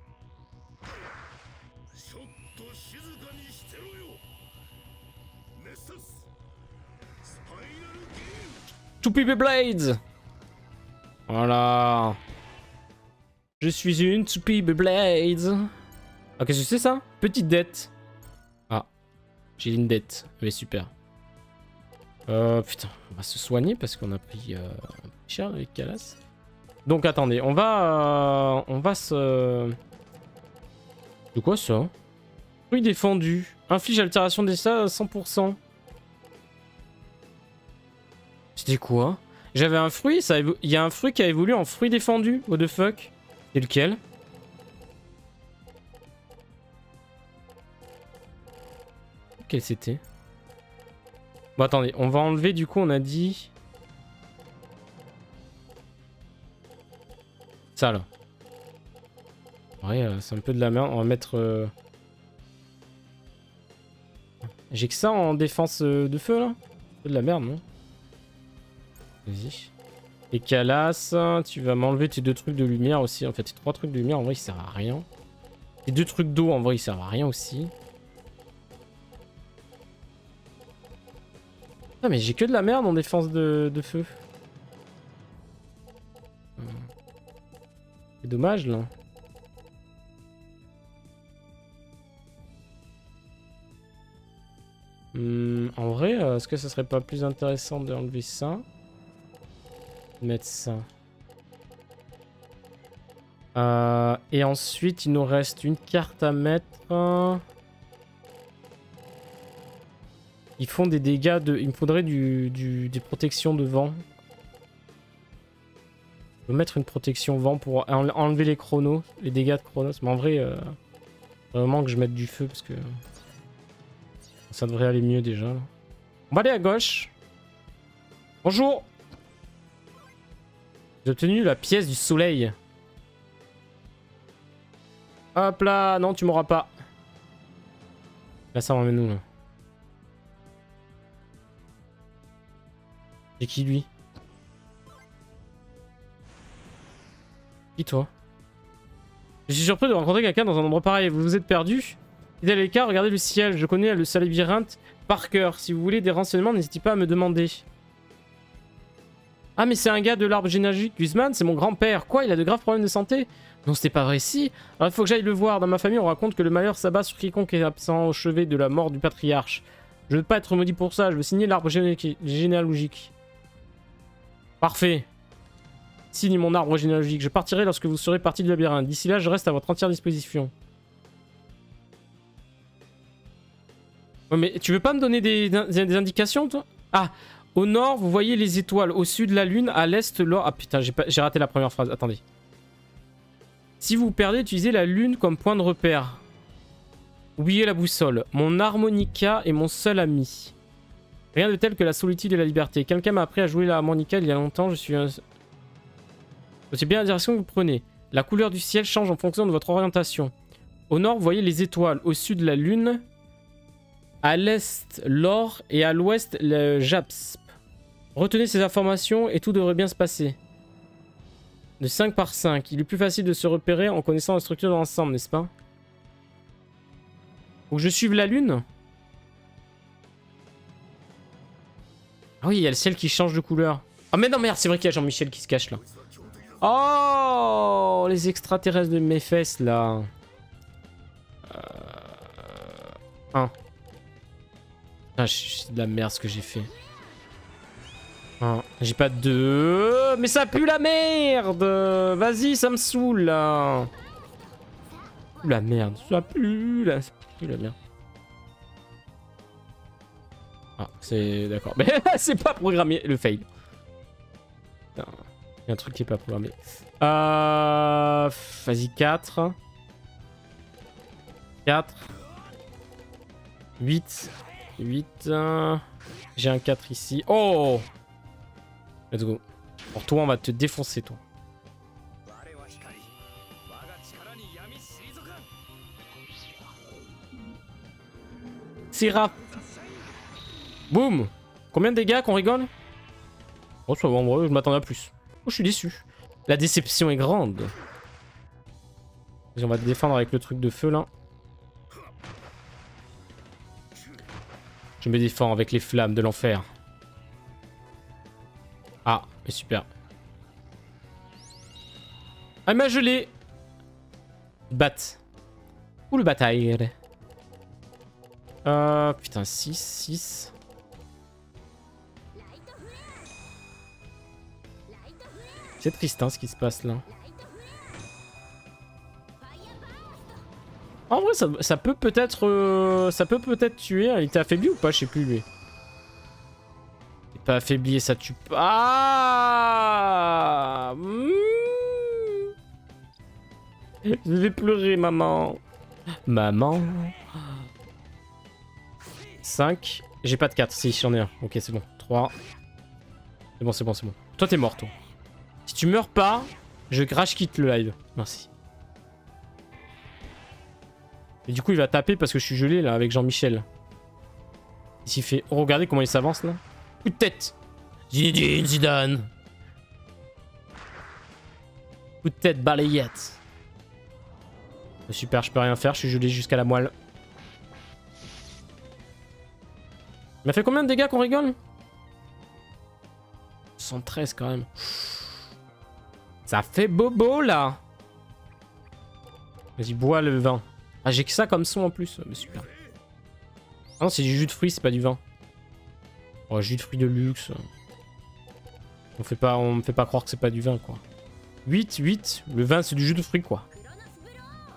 Two People Blades. Voilà. Je suis une Two People Blades. Ah, qu'est-ce que c'est ça? Petite dette. Ah, j'ai une dette. Mais super. Putain, on va se soigner parce qu'on a pris cher avec Calas. Donc attendez, on va se... De quoi ça? Fruit défendu. Inflige altération des ça à 100%. C'était quoi? J'avais un fruit, il y a un fruit qui a évolué en fruit défendu. What the fuck? C'est lequel? Quel c'était? Bon attendez, on va enlever du coup on a dit... Ça là. Ouais, c'est un peu de la merde, on va mettre... J'ai que ça en défense de feu là? Un peu de la merde non? Vas-y. Et Calas, tu vas m'enlever tes 2 trucs de lumière aussi. En fait, tes 3 trucs de lumière en vrai ils servent à rien. Tes 2 trucs d'eau en vrai ils servent à rien aussi. Ah mais j'ai que de la merde en défense de feu. C'est dommage là. En vrai, est-ce que ça serait pas plus intéressant d'enlever ça? Mettre ça. Et ensuite, il nous reste une carte à mettre. Ils font des dégâts de... Il me faudrait des protections de vent. Je vais mettre une protection vent pour enlever les chronos, les dégâts de chronos. Mais en vrai, vraiment que je mette du feu parce que ça devrait aller mieux déjà. Là. On va aller à gauche. Bonjour. J'ai obtenu la pièce du soleil. Hop là, non tu m'auras pas. Là ça m'emmène où là? C'est qui lui? Qui toi? Je suis surpris de rencontrer quelqu'un dans un endroit pareil. Vous vous êtes perdu? Idéal les cas, regardez le ciel. Je connais le labyrinthe par cœur. Si vous voulez des renseignements, n'hésitez pas à me demander. Ah mais c'est un gars de l'arbre généalogique. Guzman, c'est mon grand-père. Quoi, il a de graves problèmes de santé? Non, c'était pas vrai si. Alors il faut que j'aille le voir. Dans ma famille, on raconte que le malheur s'abat sur quiconque est absent au chevet de la mort du patriarche. Je ne veux pas être maudit pour ça. Je veux signer l'arbre généalogique. Parfait. Signe mon arbre généalogique. Je partirai lorsque vous serez parti du labyrinthe. D'ici là, je reste à votre entière disposition. Ouais, mais tu veux pas me donner des indications, toi? Ah, au nord, vous voyez les étoiles. Au sud, la lune. À l'est, l'or. Ah putain, j'ai raté la première phrase. Attendez. Si vous perdez, utilisez la lune comme point de repère. Oubliez la boussole. Mon harmonica est mon seul ami. Rien de tel que la solitude et la liberté. Quelqu'un m'a appris à jouer l'harmonica il y a longtemps. Je suis un... C'est bien la direction que vous prenez. La couleur du ciel change en fonction de votre orientation. Au nord, vous voyez les étoiles. Au sud, la lune. À l'est, l'or. Et à l'ouest, le jaspe. Retenez ces informations et tout devrait bien se passer. De 5 par 5. Il est plus facile de se repérer en connaissant la structure de l'ensemble, n'est-ce pas? Faut que je suive la lune? Ah oui, il y a le ciel qui change de couleur. Ah mais non, merde, c'est vrai qu'il y a Jean-Michel qui se cache là. Oh, les extraterrestres de mes fesses là. Ah, c'est de la merde ce que j'ai fait. J'ai pas de... Mais ça pue la merde. Vas-y, ça me saoule là. La merde, ça pue là. Ça pue la merde. Ah, c'est... D'accord. Mais c'est pas programmé, le fail. Il y a un truc qui est pas programmé. Vas-y, 4. 4. 8. 8. J'ai un 4 ici. Oh! Let's go. Pour toi, on va te défoncer, toi. Syrah. Boum. Combien de dégâts qu'on rigole? Oh, ça va, en vrai, je m'attendais à plus. Oh, je suis déçu. La déception est grande. On va te défendre avec le truc de feu, là. Je me défends avec les flammes de l'enfer. Ah, mais super. Ah, il m'a gelé. Bat. Où le bataille? Putain, 6, 6. C'est triste, hein, ce qui se passe là. En vrai, ça peut peut-être... ça peut peut-être tuer. Il était affaibli ou pas? Je sais plus, lui. Il est pas affaibli et ça tue pas. Ah Je vais pleurer, maman. Maman. 5. J'ai pas de 4. Si, j'en ai un. Ok, c'est bon. 3. C'est bon, c'est bon, c'est bon. Toi, t'es mort, toi. Si tu meurs pas, je crash quitte le live. Merci. Et du coup, il va taper parce que je suis gelé là avec Jean-Michel. Ici, il fait. Oh, regardez comment il s'avance là. Coup de tête. Zinedine Zidane. Coup de tête, balayette. Super, je peux rien faire. Je suis gelé jusqu'à la moelle. Il m'a fait combien de dégâts qu'on rigole? 113 quand même. Ça fait bobo là. Vas-y, bois le vin. Ah, j'ai que ça comme son en plus. Mais super. Ah non, c'est du jus de fruits, c'est pas du vin. Oh, jus de fruits de luxe. On me fait pas croire que c'est pas du vin, quoi. 8, 8. Le vin, c'est du jus de fruits, quoi.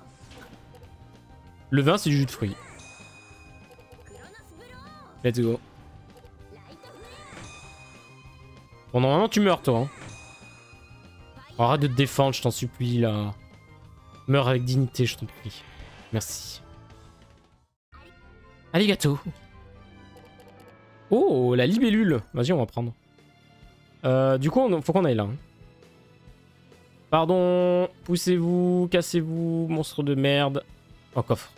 Le vin, c'est du jus de fruits. Let's go. Bon, normalement, tu meurs, toi. Hein. Oh, arrête de te défendre, je t'en supplie, là. Meurs avec dignité, je t'en prie. Merci. Arigato. Oh, la libellule. Vas-y, on va prendre. Du coup, faut qu'on aille là. Hein. Pardon. Poussez-vous, cassez-vous, monstre de merde. Oh, coffre.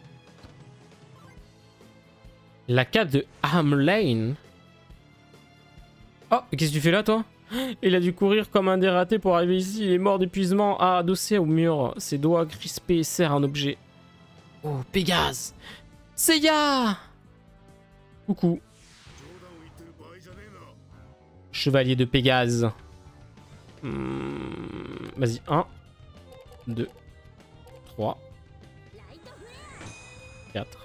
La cave de Hamlane. Oh, qu'est-ce que tu fais là, toi? Il a dû courir comme un dératé pour arriver ici. Il est mort d'épuisement, adossé au mur. Ses doigts crispés serrent un objet. Oh, Pégase! Seiya! Coucou. Chevalier de Pégase. Vas-y, 1, 2, 3, 4,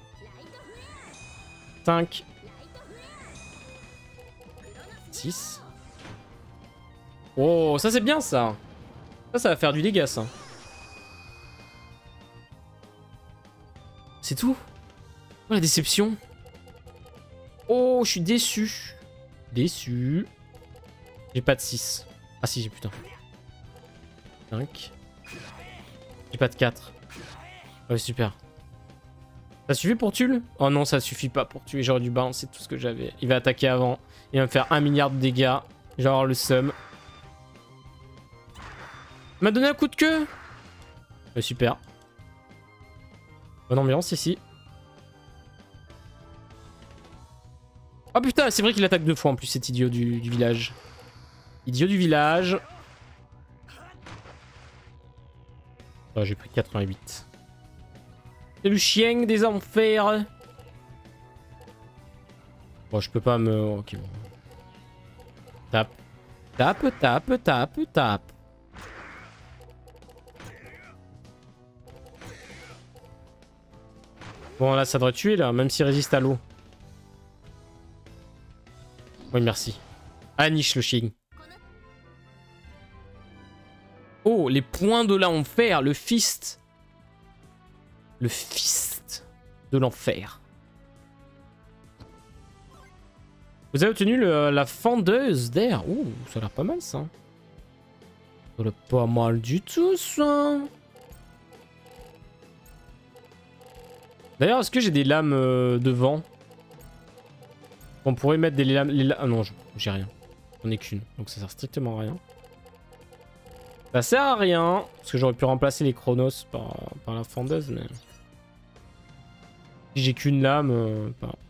5, 6. Oh, ça c'est bien ça. Ça va faire du dégât ça. C'est tout? Oh la déception. Oh, je suis déçu. Déçu. J'ai pas de 6. Ah si, j'ai putain. 5. J'ai pas de 4. Ouais, super. Ça suffit pour tuer? Oh non, ça suffit pas pour tuer. J'aurais dû balancer tout ce que j'avais. Il va attaquer avant. Il va me faire 1 milliard de dégâts. Genre le seum. Il m'a donné un coup de queue. Ouais, super. Bonne ambiance ici. Oh putain, c'est vrai qu'il attaque 2 fois en plus, cet idiot du village. Idiot du village. Oh, j'ai pris 88. C'est le chien des enfers. Bon, je peux pas me... Ok, bon. Tape. Tape, tape, tape, tape. Bon, là, ça devrait tuer, là, même s'il résiste à l'eau. Oui, merci. Ah, niche le chien. Oh, les points de l'enfer, le fist. Le fist de l'enfer. Vous avez obtenu la fendeuse d'air. Ouh, ça a l'air pas mal, ça. Ça a l'air pas mal du tout, ça. D'ailleurs, est-ce que j'ai des lames de vent? On pourrait mettre des lames... Ah non, j'ai rien. J'en ai qu'une, donc ça sert strictement à rien. Ça sert à rien, parce que j'aurais pu remplacer les chronos par la fendeuse, mais... Si j'ai qu'une lame...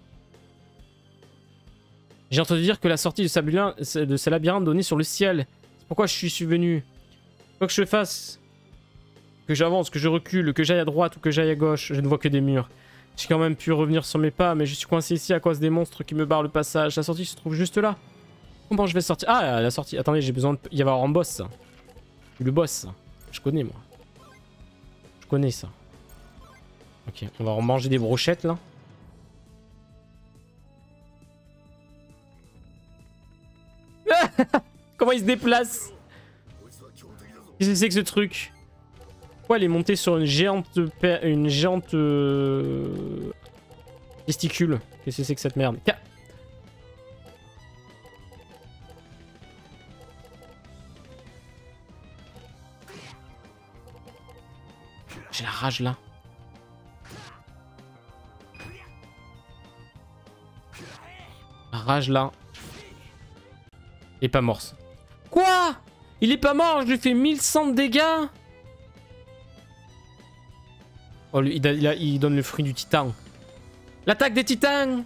J'ai entendu dire que la sortie de ce labyrinthe donnait sur le ciel. C'est pourquoi je suis venu. Quoi que je fasse, que j'avance, que je recule, que j'aille à droite ou que j'aille à gauche, je ne vois que des murs. J'ai quand même pu revenir sur mes pas, mais je suis coincé ici à cause des monstres qui me barrent le passage. La sortie se trouve juste là. Comment je vais sortir? Ah, la sortie. Attendez, j'ai besoin de... Il va y avoir un boss, ça. Le boss, ça. Je connais, moi. Je connais ça. Ok, on va manger des brochettes, là. Comment il se déplace? Qu'est-ce que c'est que ce truc? Pourquoi elle est montée sur une géante... testicule? Qu'est-ce que c'est que cette merde? J'ai la rage là. La rage là. Il est pas mort. Quoi? Il est pas mort, je lui fais 1100 de dégâts. Oh, lui, il donne le fruit du titan. L'attaque des titans.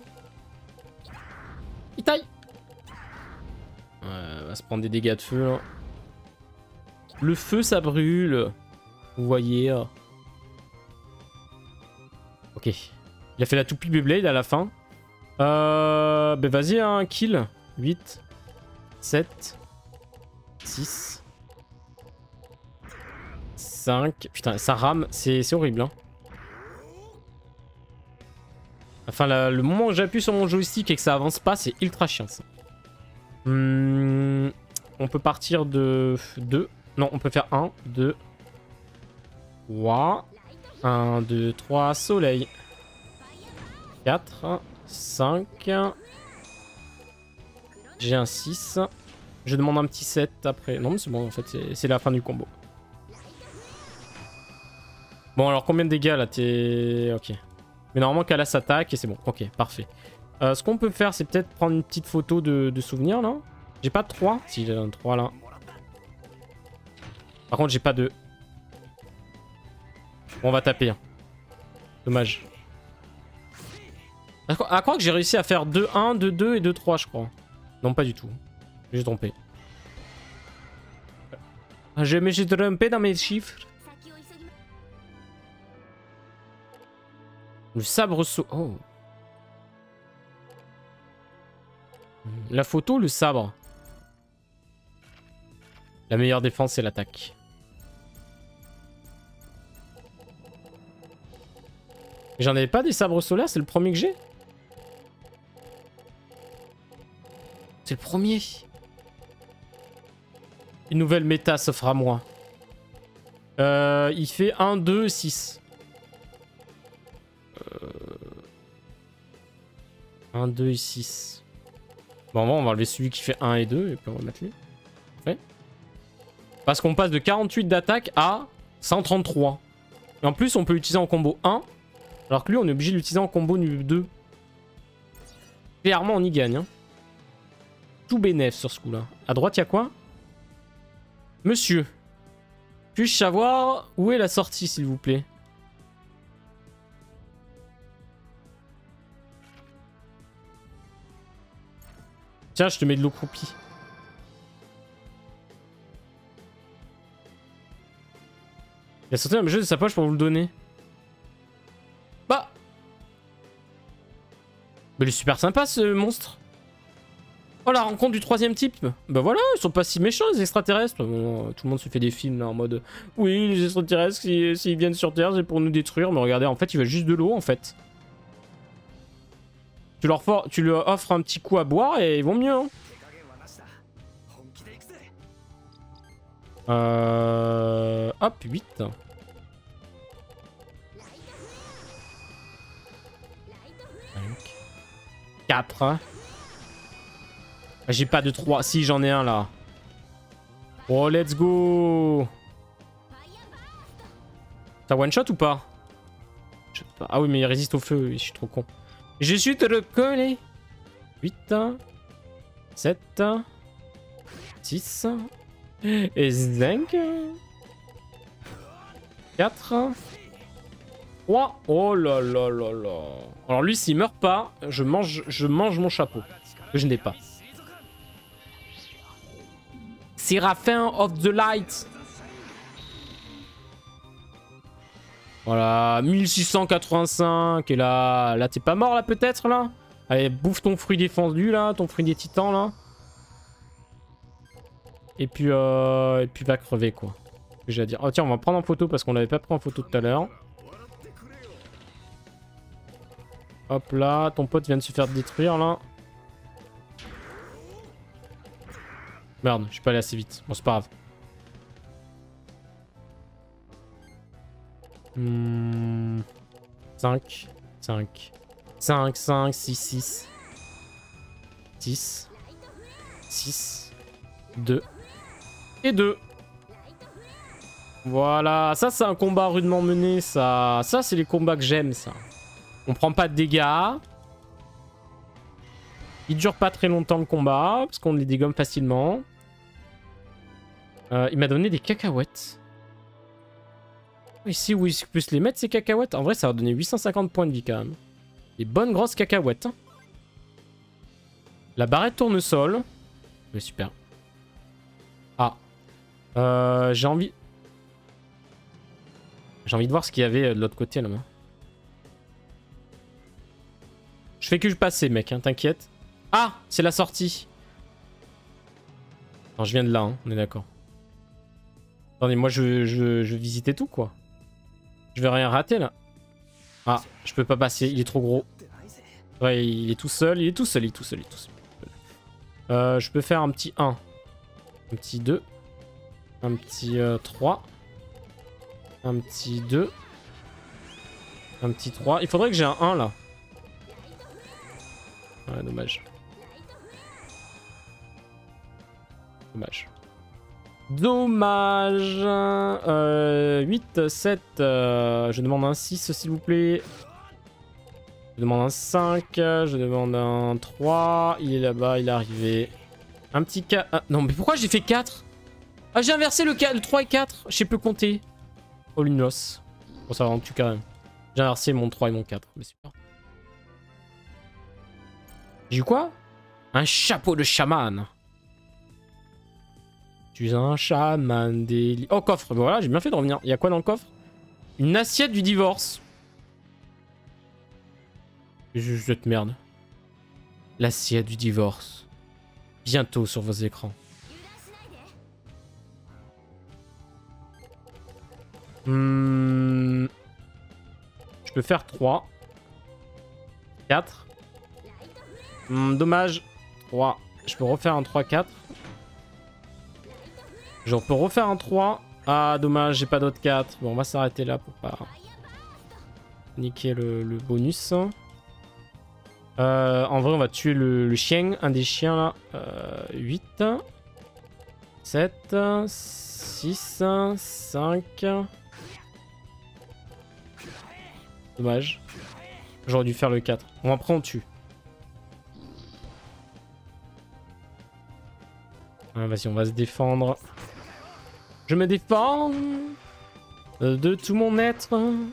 Il taille. Ouais, on va se prendre des dégâts de feu là. Le feu ça brûle. Vous voyez. Ok. Il a fait la toupie Beyblade à la fin. Ben vas-y, un kill. 8, 7, 6, 5. Putain, ça rame. C'est horrible. Hein. Enfin, le moment où j'appuie sur mon joystick et que ça avance pas, c'est ultra chiant ça. On peut partir de 2. Non, on peut faire 1, 2, 3. 1, 2, 3, soleil. 4, 5. J'ai un 6. Je demande un petit set après. Non mais c'est bon en fait, c'est la fin du combo. Bon alors combien de dégâts là? T'es... Ok. Mais normalement Kala s'attaque et c'est bon. Ok, parfait. Ce qu'on peut faire c'est peut-être prendre une petite photo de souvenir là. J'ai pas de 3. Si j'ai un 3 là. Par contre j'ai pas de... Bon, on va taper. Dommage. À croire que j'ai réussi à faire 2-1, 2-2 et 2-3 je crois. Non pas du tout. J'ai trompé. Mais j'ai trompé dans mes chiffres. Le sabre saut. Oh. La photo, le sabre. La meilleure défense, c'est l'attaque. J'en avais pas des sabres solaires, c'est le premier que j'ai. C'est le premier. Une nouvelle méta s'offre à moi. Il fait 1, 2, 6. 1, 2 et 6. Bon, on va enlever celui qui fait 1 et 2 et puis on va mettre lui. Ouais. Parce qu'on passe de 48 d'attaque à 133. Et en plus, on peut l'utiliser en combo 1. Alors que lui, on est obligé de l'utiliser en combo 2. Clairement, on y gagne. Hein. Tout bénef sur ce coup-là. À droite, il y a quoi? Monsieur. Puis-je savoir où est la sortie, s'il vous plaît? Tiens, je te mets de l'eau croupie. Il a sorti un jeu de sa poche pour vous le donner. Bah. Mais il est super sympa ce monstre. Oh, la rencontre du troisième type. Bah voilà, ils sont pas si méchants les extraterrestres. Bon, tout le monde se fait des films là en mode... Oui, les extraterrestres, s'ils viennent sur Terre, c'est pour nous détruire. Mais regardez, en fait, ils veulent juste de l'eau en fait. Tu leur offres un petit coup à boire et ils vont mieux. Hein. Hop, 8. 4. J'ai pas de 3. Si, j'en ai un là. Oh, let's go. T'as one shot ou pas? Je sais pas. Ah oui, mais il résiste au feu. Je suis trop con. Je suis te recoller. 8. 7. 6. Et 5. 4. 3. Oh là là là là. Alors lui, s'il meurt pas, je mange mon chapeau. Que je n'ai pas. Séraphin of the Light. Voilà, 1685. Et là t'es pas mort là peut-être là? Allez, bouffe ton fruit défendu là, ton fruit des titans là. Et puis va crever quoi. J'ai à dire. Oh tiens, on va prendre en photo parce qu'on l'avait pas pris en photo tout à l'heure. Hop là, ton pote vient de se faire détruire là. Merde, je suis pas allé assez vite. Bon, c'est pas grave. 5, 5, 5, 5, 6, 6. 6. 6. 2. Et 2. Voilà, ça c'est un combat rudement mené, ça. Ça c'est les combats que j'aime, ça. On prend pas de dégâts. Il dure pas très longtemps le combat, parce qu'on les dégomme facilement. Il m'a donné des cacahuètes. Ici où il peut se les mettre, ces cacahuètes. En vrai, ça va donner 850 points de vie quand même. Des bonnes grosses cacahuètes. Hein. La barrette tournesol. Mais super. Ah. J'ai envie... J'ai envie de voir ce qu'il y avait de l'autre côté là-bas. Je fais que passer, mec, hein, t'inquiète. Ah, c'est la sortie. Non, je viens de là, hein, on est d'accord. Attendez, moi je veux visiter tout, quoi. Je vais rien rater, là. Ah, je peux pas passer, il est trop gros. Ouais, il est tout seul, il est tout seul, il est tout seul, il est tout seul. Je peux faire un petit 1. Un petit 2. Un petit 3. Un petit 2. Un petit 3. Il faudrait que j'ai un 1, là. Ouais, dommage. Dommage. Dommage. 8, 7. Je demande un 6 s'il vous plaît. Je demande un 5. Je demande un 3. Il est là-bas, il est arrivé. Un petit 4. Ah, non, mais pourquoi j'ai fait 4? Ah, j'ai inversé le 3 et 4. Je sais plus compter. Oh, une loss. Bon, ça va en tout cas. J'ai inversé mon 3 et mon 4. Mais super. J'ai eu quoi? Un chapeau de chaman. Je suis un chaman des... Oh, coffre. Bon, voilà, j'ai bien fait de revenir. Il y a quoi dans le coffre? Une assiette du divorce. Cette merde. L'assiette du divorce. Bientôt sur vos écrans. Je peux faire 3. 4. Dommage. 3. Je peux refaire un 3-4. Je peux refaire un 3. Ah, dommage, j'ai pas d'autres 4. Bon, on va s'arrêter là pour pas niquer le bonus. En vrai, on va tuer le chien. Un des chiens là. 8. 7. 6. 5. Dommage. J'aurais dû faire le 4. Bon, après, on tue. Vas-y, on va se défendre. Je me défends de tout mon être. On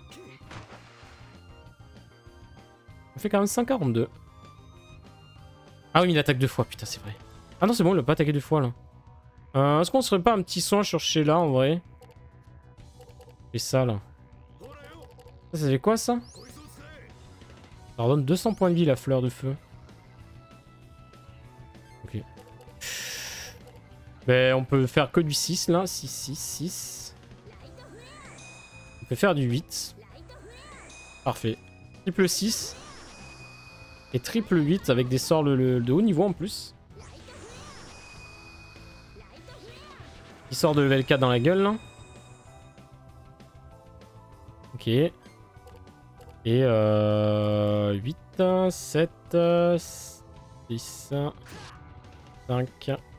fait quand même 5,42. Ah oui, il attaque 2 fois, putain, c'est vrai. Ah non, c'est bon, il a pas attaqué 2 fois là. Est-ce qu'on serait pas un petit soin sur Sheila en vrai? Et ça là. Ça fait quoi ça? Ça redonne 200 points de vie la fleur de feu. Ok. Ben, on peut faire que du 6 là. 6, 6, 6. On peut faire du 8. Parfait. Triple 6. Et triple 8 avec des sorts de haut niveau en plus. Il sort de level 4 dans la gueule là. Ok. Et 8, 7, 6, 5,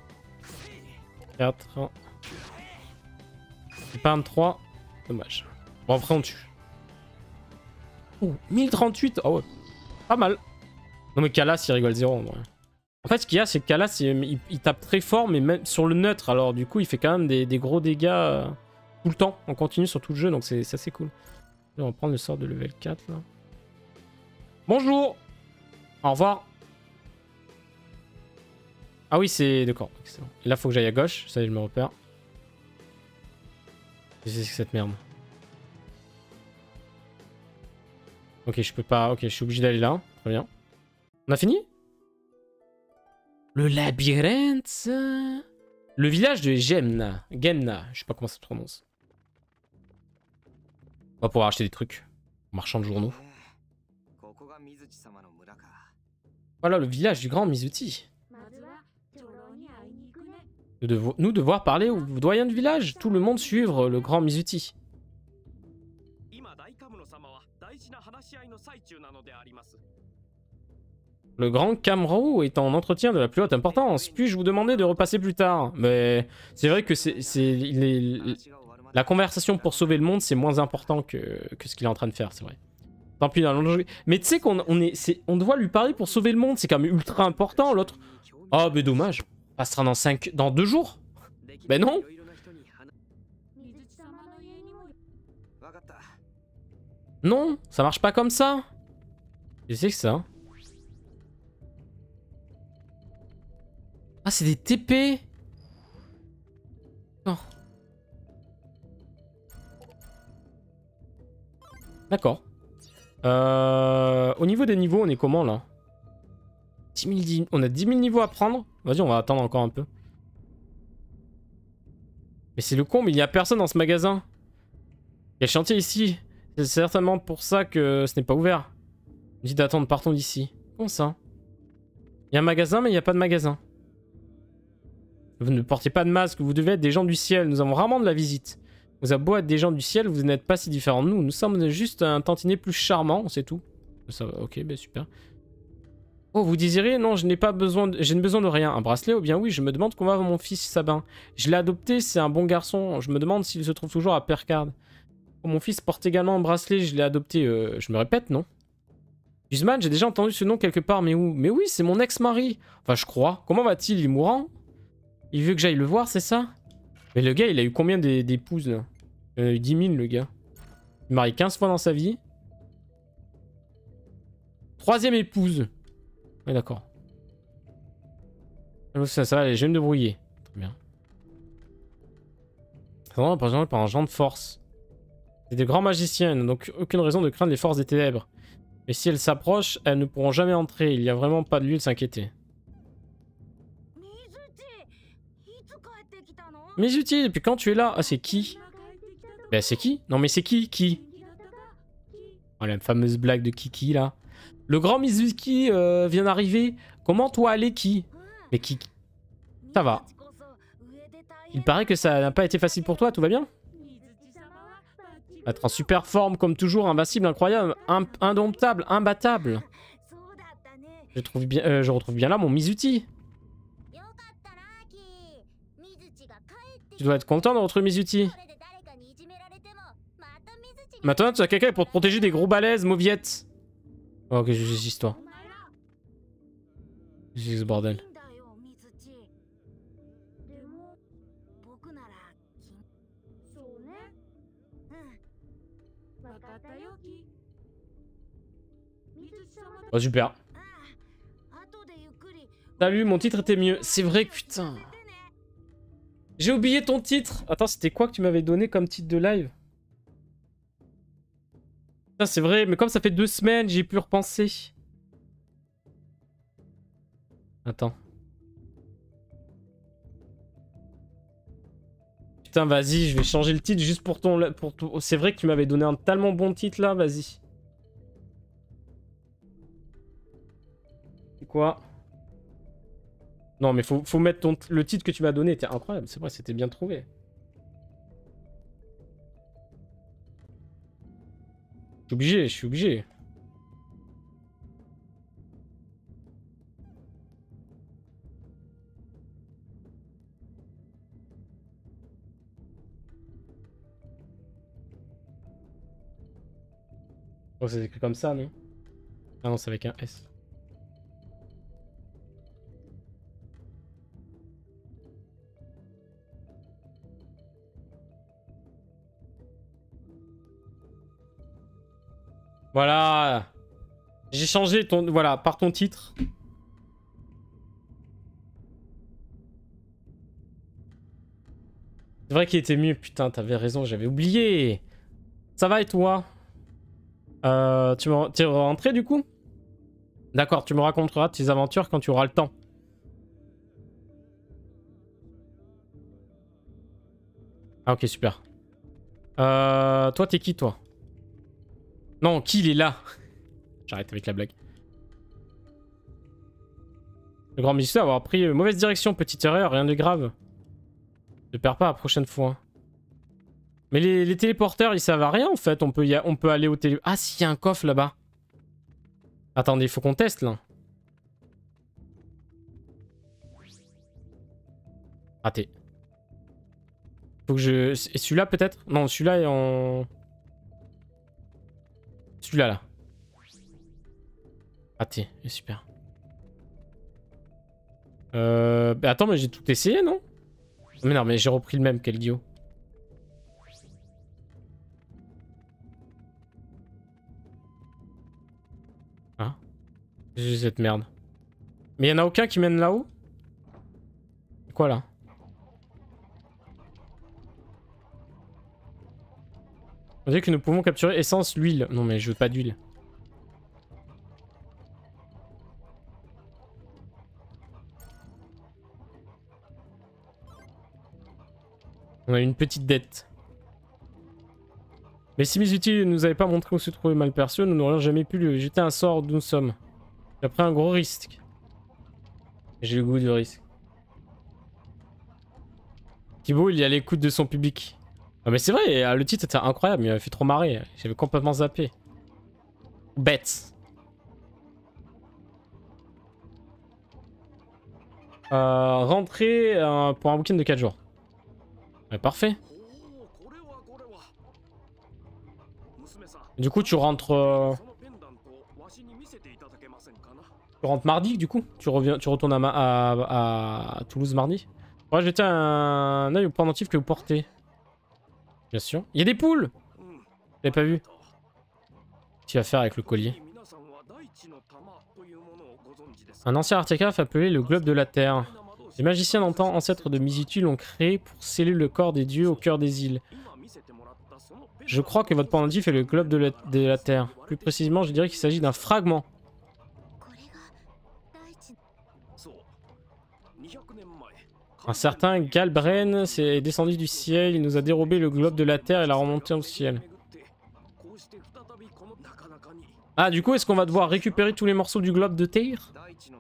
4. C'est pas un 3. Dommage. Bon, après on tue. Oh, 1038. Oh ouais. Pas mal. Non mais Kalas il rigole 0 en vrai. En fait ce qu'il y a c'est que Kalas il tape très fort mais même sur le neutre. Alors du coup il fait quand même des gros dégâts tout le temps. On continue sur tout le jeu donc c'est assez cool. On va prendre le sort de level 4 là. Bonjour. Au revoir. Ah oui c'est... D'accord. Excellent. Et là faut que j'aille à gauche. Ça y est je me repère. Qu'est-ce que c'est que cette merde? Ok je peux pas... Ok je suis obligé d'aller là. Très bien. On a fini? Le labyrinthe. Le village de Gemna. Gemna. Je sais pas comment ça se prononce. On va pouvoir acheter des trucs. Marchand de journaux. Voilà le village du grand Mizuti. Nous devoir parler au doyen du village. Tout le monde suivre le grand Mizuti. Le grand Kamro est en entretien de la plus haute importance. Puis-je vous demander de repasser plus tard? Mais c'est vrai que la conversation pour sauver le monde, c'est moins important que ce qu'il est en train de faire, c'est vrai. Tant pis, mais tu sais on doit lui parler pour sauver le monde, c'est quand même ultra important. L'autre, oh mais dommage, on passera dans 2 jours. Ben non. Non, ça marche pas comme ça. Qu'est-ce que c'est que ça? Ah, c'est des TP. Non. D'accord. Au niveau des niveaux, on est comment là? 10 000, on a 10 000 niveaux à prendre. Vas-y, on va attendre encore un peu. Mais c'est le con, mais il n'y a personne dans ce magasin. Il y a le chantier ici. C'est certainement pour ça que ce n'est pas ouvert. On dit d'attendre, partons d'ici. Comment ça? Il y a un magasin, mais il n'y a pas de magasin. Vous ne portez pas de masque, vous devez être des gens du ciel. Nous avons rarement de la visite. Vous avez beau être des gens du ciel, vous n'êtes pas si différents de nous. Nous sommes juste un tantinet plus charmant, c'est tout. Ça va, ok, ben super. Oh, vous désirez? Non, je n'ai pas besoin de... J'ai besoin de rien. Un bracelet? Oh bien oui, je me demande comment va mon fils Sabin. Je l'ai adopté, c'est un bon garçon. Je me demande s'il se trouve toujours à Percard. Oh, mon fils porte également un bracelet, je l'ai adopté. Je me répète, non? Guzman, j'ai déjà entendu ce nom quelque part, mais où? Mais oui, c'est mon ex-mari. Enfin, je crois. Comment va-t-il? Il est mourant? Il veut que j'aille le voir, c'est ça? Mais le gars, il a eu combien d'épouses, là? Il en a eu 10 000, le gars. Il marie 15 fois dans sa vie. Troisième épouse. Ouais, d'accord. Ça va, je vais me débrouiller. Très bien. C'est vraiment représenté par un genre de force. C'est des grands magiciens, donc aucune raison de craindre les forces des ténèbres. Mais si elles s'approchent, elles ne pourront jamais entrer. Il n'y a vraiment pas de lieu de s'inquiéter. Mizuti, depuis quand tu es là? Ah, c'est qui? Ben, c'est qui? Non, mais c'est qui? Qui? Oh, la fameuse blague de Kiki, là. Le grand Mizuki vient d'arriver. Comment toi aller, qui? Mais qui? Ça va. Il paraît que ça n'a pas été facile pour toi, tout va bien? Être en super forme, comme toujours, invincible, incroyable, indomptable, imbattable. Je retrouve bien là mon Mizuti. Tu dois être content de retrouver Mizuti. Maintenant, tu as quelqu'un pour te protéger des gros balaises, mauviettes. Oh, ok, juste toi. Juste ce bordel. Oh, super. Salut, mon titre était mieux. C'est vrai que putain. J'ai oublié ton titre. Attends, c'était quoi que tu m'avais donné comme titre de live? Putain, c'est vrai, mais comme ça fait 2 semaines, j'ai pu repenser. Attends. Putain, vas-y, je vais changer le titre juste pour ton... C'est vrai que tu m'avais donné un tellement bon titre là, vas-y. C'est quoi? Non, mais faut mettre le titre que tu m'as donné, était incroyable, c'est vrai, c'était bien trouvé. Je suis obligé, je suis obligé. Oh, c'est écrit comme ça, non? Ah non, c'est avec un S. Voilà. J'ai changé ton... Voilà, par ton titre. C'est vrai qu'il était mieux, putain, t'avais raison, j'avais oublié. Ça va et toi? Tu es rentré du coup? D'accord, tu me raconteras tes aventures quand tu auras le temps. Ah ok, super. Toi, t'es qui, toi? Non, qui il est là? J'arrête avec la blague. Le grand musicien avoir pris mauvaise direction, petite erreur, rien de grave. Ne perds pas la prochaine fois. Mais les téléporteurs, ils servent à rien en fait. On peut aller au télé... Ah si, il y a un coffre là-bas. Attendez, il faut qu'on teste là. Raté. Faut que je... Et celui-là peut-être? Non, celui-là est en... Celui-là là. Raté, super. Bah attends, mais j'ai tout essayé, non? Mais non, mais j'ai repris le même, quel idiot. Ah. J'ai cette merde. Mais il en a aucun qui mène là-haut? C'est quoi là? On dirait que nous pouvons capturer essence, l'huile. Non mais je veux pas d'huile. On a une petite dette. Mais si Mizuti ne nous avait pas montré où se trouvait Malperçeux, nous n'aurions jamais pu lui jeter un sort d'où nous sommes. J'ai pris un gros risque. J'ai le goût du risque. Thibaut, il est à l'écoute de son public. Ah mais c'est vrai, le titre était incroyable, il m'a fait trop marrer. J'avais complètement zappé. Bête. Rentrer pour un week-end de 4 jours. Ouais, parfait. Du coup, tu rentres mardi, du coup. Tu retournes à Toulouse mardi. Ouais, jetez un œil au pendentif que vous portez. Bien sûr. Il y a des poules! Je l'avais pas vu. Qu'est-ce qu'il va faire avec le collier? Un ancien artefact appelé le globe de la Terre. Les magiciens d'antan, ancêtres de Mizitu, l'ont créé pour sceller le corps des dieux au cœur des îles. Je crois que votre pendentif est le globe de la Terre. Plus précisément, je dirais qu'il s'agit d'un fragment. Un certain Galbren est descendu du ciel, il nous a dérobé le globe de la Terre et l'a remonté au ciel. Ah, du coup, est-ce qu'on va devoir récupérer tous les morceaux du globe de Terre?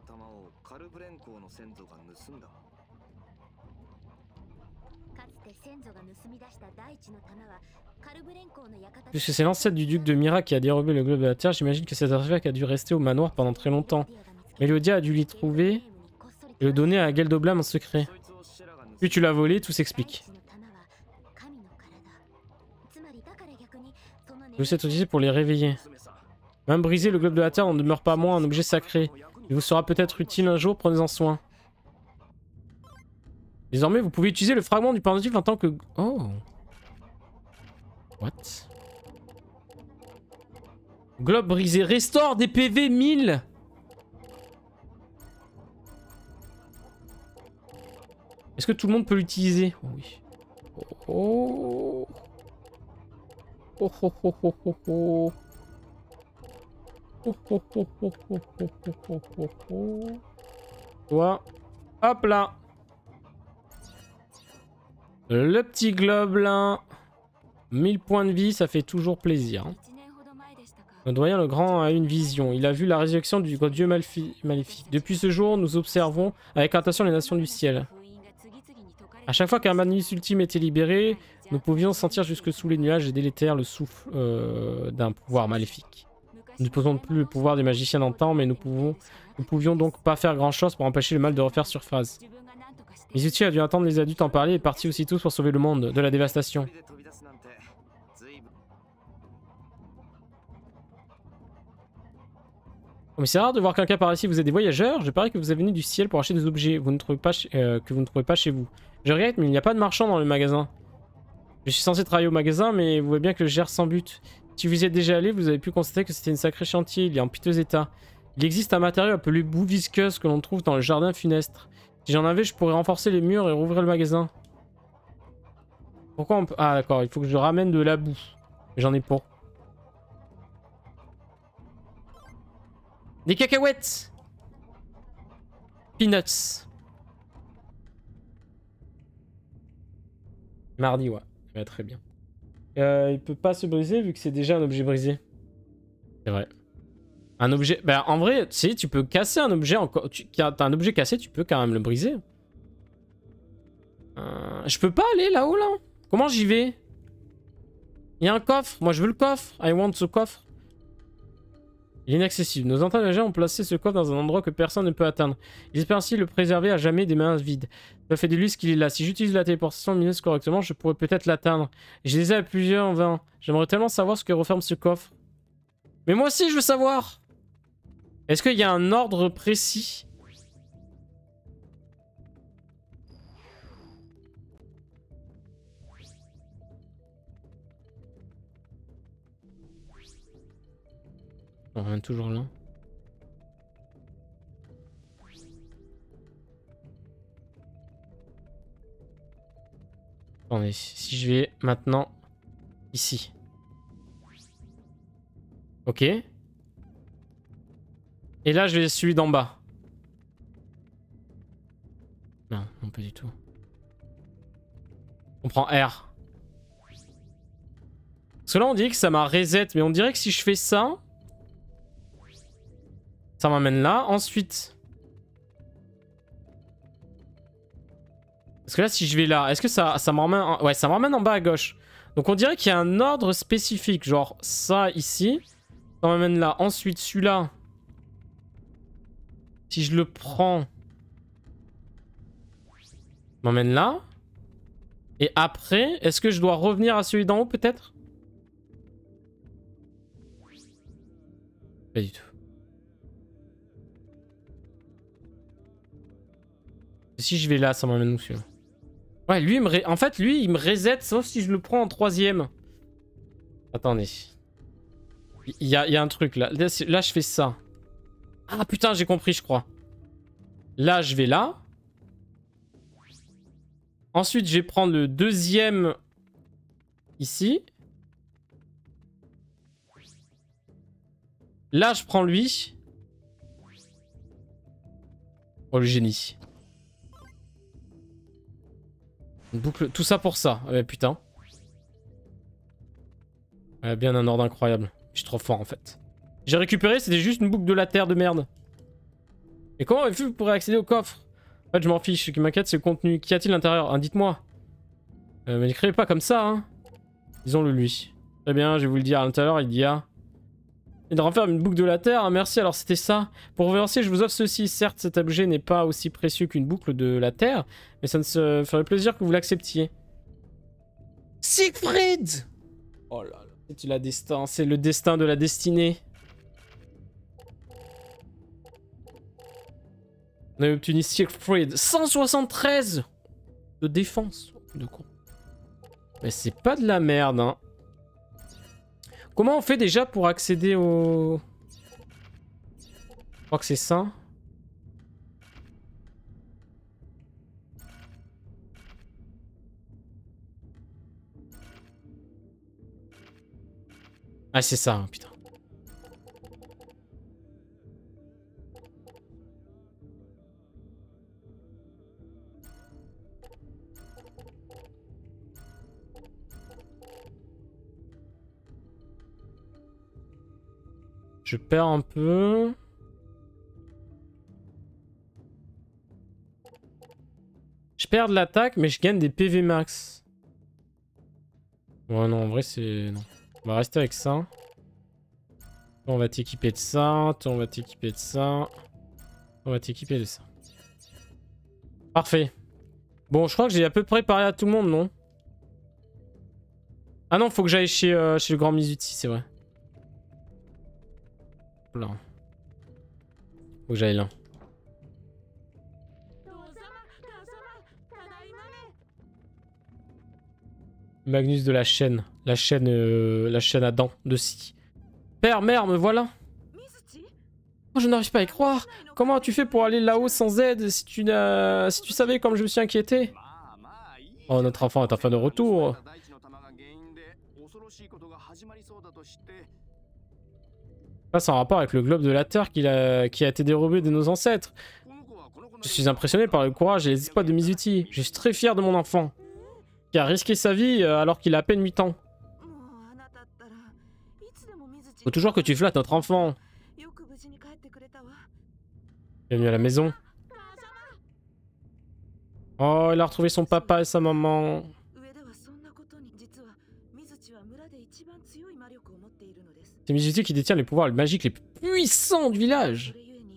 Puisque c'est l'ancêtre du duc de Mira qui a dérobé le globe de la Terre, j'imagine que cet artefact a dû rester au manoir pendant très longtemps. Mélodia a dû l'y trouver et le donner à Geldoblam en secret. Puis tu l'as volé, tout s'explique. Je sais utiliser pour les réveiller. Même brisé, le globe de la Terre n'en demeure pas moins un objet sacré. Il vous sera peut-être utile un jour, prenez-en soin. Désormais, vous pouvez utiliser le fragment du pendentif en tant que... Oh. What? Globe brisé, restaure des PV 1000. Est-ce que tout le monde peut l'utiliser? Oh, oui. Oh. Oh oh oh oh oh oh. Oh oh oh oh oh oh oh oh oh. Toi. Hop là. Le petit globe là. 1000 points de vie, ça fait toujours plaisir. Le doyen le grand a une vision. Il a vu la résurrection du dieu maléfique. Depuis ce jour, nous observons avec attention les nations du ciel. À chaque fois qu'un Magnus ultime était libéré, nous pouvions sentir jusque sous les nuages et délétère le souffle d'un pouvoir maléfique. Nous ne posons plus le pouvoir des magiciens d'antan, mais nous pouvions donc pas faire grand chose pour empêcher le mal de refaire surface. Mizuchi a dû attendre les adultes en parler et est parti aussitôt pour sauver le monde de la dévastation. Oh, mais c'est rare de voir quelqu'un par ici. Vous êtes des voyageurs? Je parie que vous êtes venus du ciel pour acheter des objets que vous ne trouvez pas chez vous. Je regrette, mais il n'y a pas de marchand dans le magasin. Je suis censé travailler au magasin, mais vous voyez bien que je gère sans but. Si vous y êtes déjà allé, vous avez pu constater que c'était une sacrée chantier. Il est en piteux état. Il existe un matériau appelé boue visqueuse que l'on trouve dans le jardin funeste. Si j'en avais, je pourrais renforcer les murs et rouvrir le magasin. Pourquoi on peut... Ah d'accord, il faut que je ramène de la boue. J'en ai pas. Des cacahuètes. Peanuts. Mardi, ouais. Ouais, très bien. Il peut pas se briser vu que c'est déjà un objet brisé. C'est vrai. Un objet... Bah en vrai, tu sais, tu peux casser un objet encore... T'as un objet cassé, tu peux quand même le briser. Je peux pas aller là-haut, là? Comment j'y vais? Il y a un coffre. Moi, je veux le coffre. I want ce coffre. Il est inaccessible. Nos antennes ont placé ce coffre dans un endroit que personne ne peut atteindre. Ils espèrent ainsi le préserver à jamais des mains vides. Ça fait de lui ce qu'il est là. Si j'utilise la téléportation lumineuse correctement, je pourrais peut-être l'atteindre. Je les ai à plusieurs en vain. J'aimerais tellement savoir ce que referme ce coffre. Mais moi aussi, je veux savoir. Est-ce qu'il y a un ordre précis? On revient toujours là. Attendez, si je vais maintenant ici. Ok. Et là, je vais celui d'en bas. Non, non, pas du tout. On prend R. Parce que là, on dirait que ça m'a reset, mais on dirait que si je fais ça... Ça m'amène là. Ensuite... Parce que là, si je vais là, est-ce que ça m'emmène... Ouais, ça m'emmène en bas à gauche. Donc on dirait qu'il y a un ordre spécifique. Genre ça ici. Ça m'amène là. Ensuite, celui-là. Si je le prends... m'emmène là. Et après, est-ce que je dois revenir à celui d'en haut peut-être? Pas du tout. Si je vais là, ça m'emmène où celui-là? Ouais, lui, en fait, lui, il me reset, sauf si je le prends en troisième. Attendez. Il y a un truc là. Là, je fais ça. Ah putain, j'ai compris, je crois. Là, je vais là. Ensuite, je vais prendre le deuxième ici. Là, je prends lui. Oh, le génie. Une boucle... Tout ça pour ça. Ouais, putain. Ouais, bien un ordre incroyable. Je suis trop fort, en fait. J'ai récupéré, c'était juste une boucle de la terre de merde. Et comment avez-vous fait pour accéder au coffre? En fait, je m'en fiche. Ce qui m'inquiète, c'est le contenu. Qu'y a-t-il à l'intérieur? Hein, dites-moi. Mais n'écrivez pas comme ça, hein. Disons-le lui. Très bien, je vais vous le dire. À l'intérieur, il y a... Il de renfermer une boucle de la terre. Ah, merci, alors c'était ça. Pour remercier, je vous offre ceci. Certes, cet objet n'est pas aussi précieux qu'une boucle de la terre, mais ça ne se ferait plaisir que vous l'acceptiez. Siegfried! Oh là là. C'est le destin. C'est le destin de la destinée. On a obtenu Siegfried. 173 de défense. De con. Mais c'est pas de la merde, hein. Comment on fait déjà pour accéder au... Je crois que c'est ça. Ah, c'est ça, hein, putain. Je perds un peu. Je perds de l'attaque, mais je gagne des PV max. Ouais, non, en vrai, c'est... Non. On va rester avec ça. Toi, on va t'équiper de ça. Toi, on va t'équiper de ça. On va t'équiper de ça. Parfait. Bon, je crois que j'ai à peu près parlé à tout le monde, non? Ah non, faut que j'aille chez le grand Mizuti, c'est vrai. Là. Faut que j'aille là. Magnus de la chaîne. La chaîne à dents de scie. Père, mère, me voilà. Oh, je n'arrive pas à y croire. Comment as-tu fait pour aller là-haut sans aide si tu savais comme je me suis inquiété? Oh, notre enfant est enfin de retour. Pas en rapport avec le globe de la Terre qui a été dérobé de nos ancêtres. Je suis impressionné par le courage et les espoirs de Mizuti. Je suis très fier de mon enfant, qui a risqué sa vie alors qu'il a à peine 8 ans. Faut toujours que tu flattes notre enfant. Bienvenue à la maison. Oh, il a retrouvé son papa et sa maman. C'est Mizuti qui détient les pouvoirs magiques les plus puissants du village.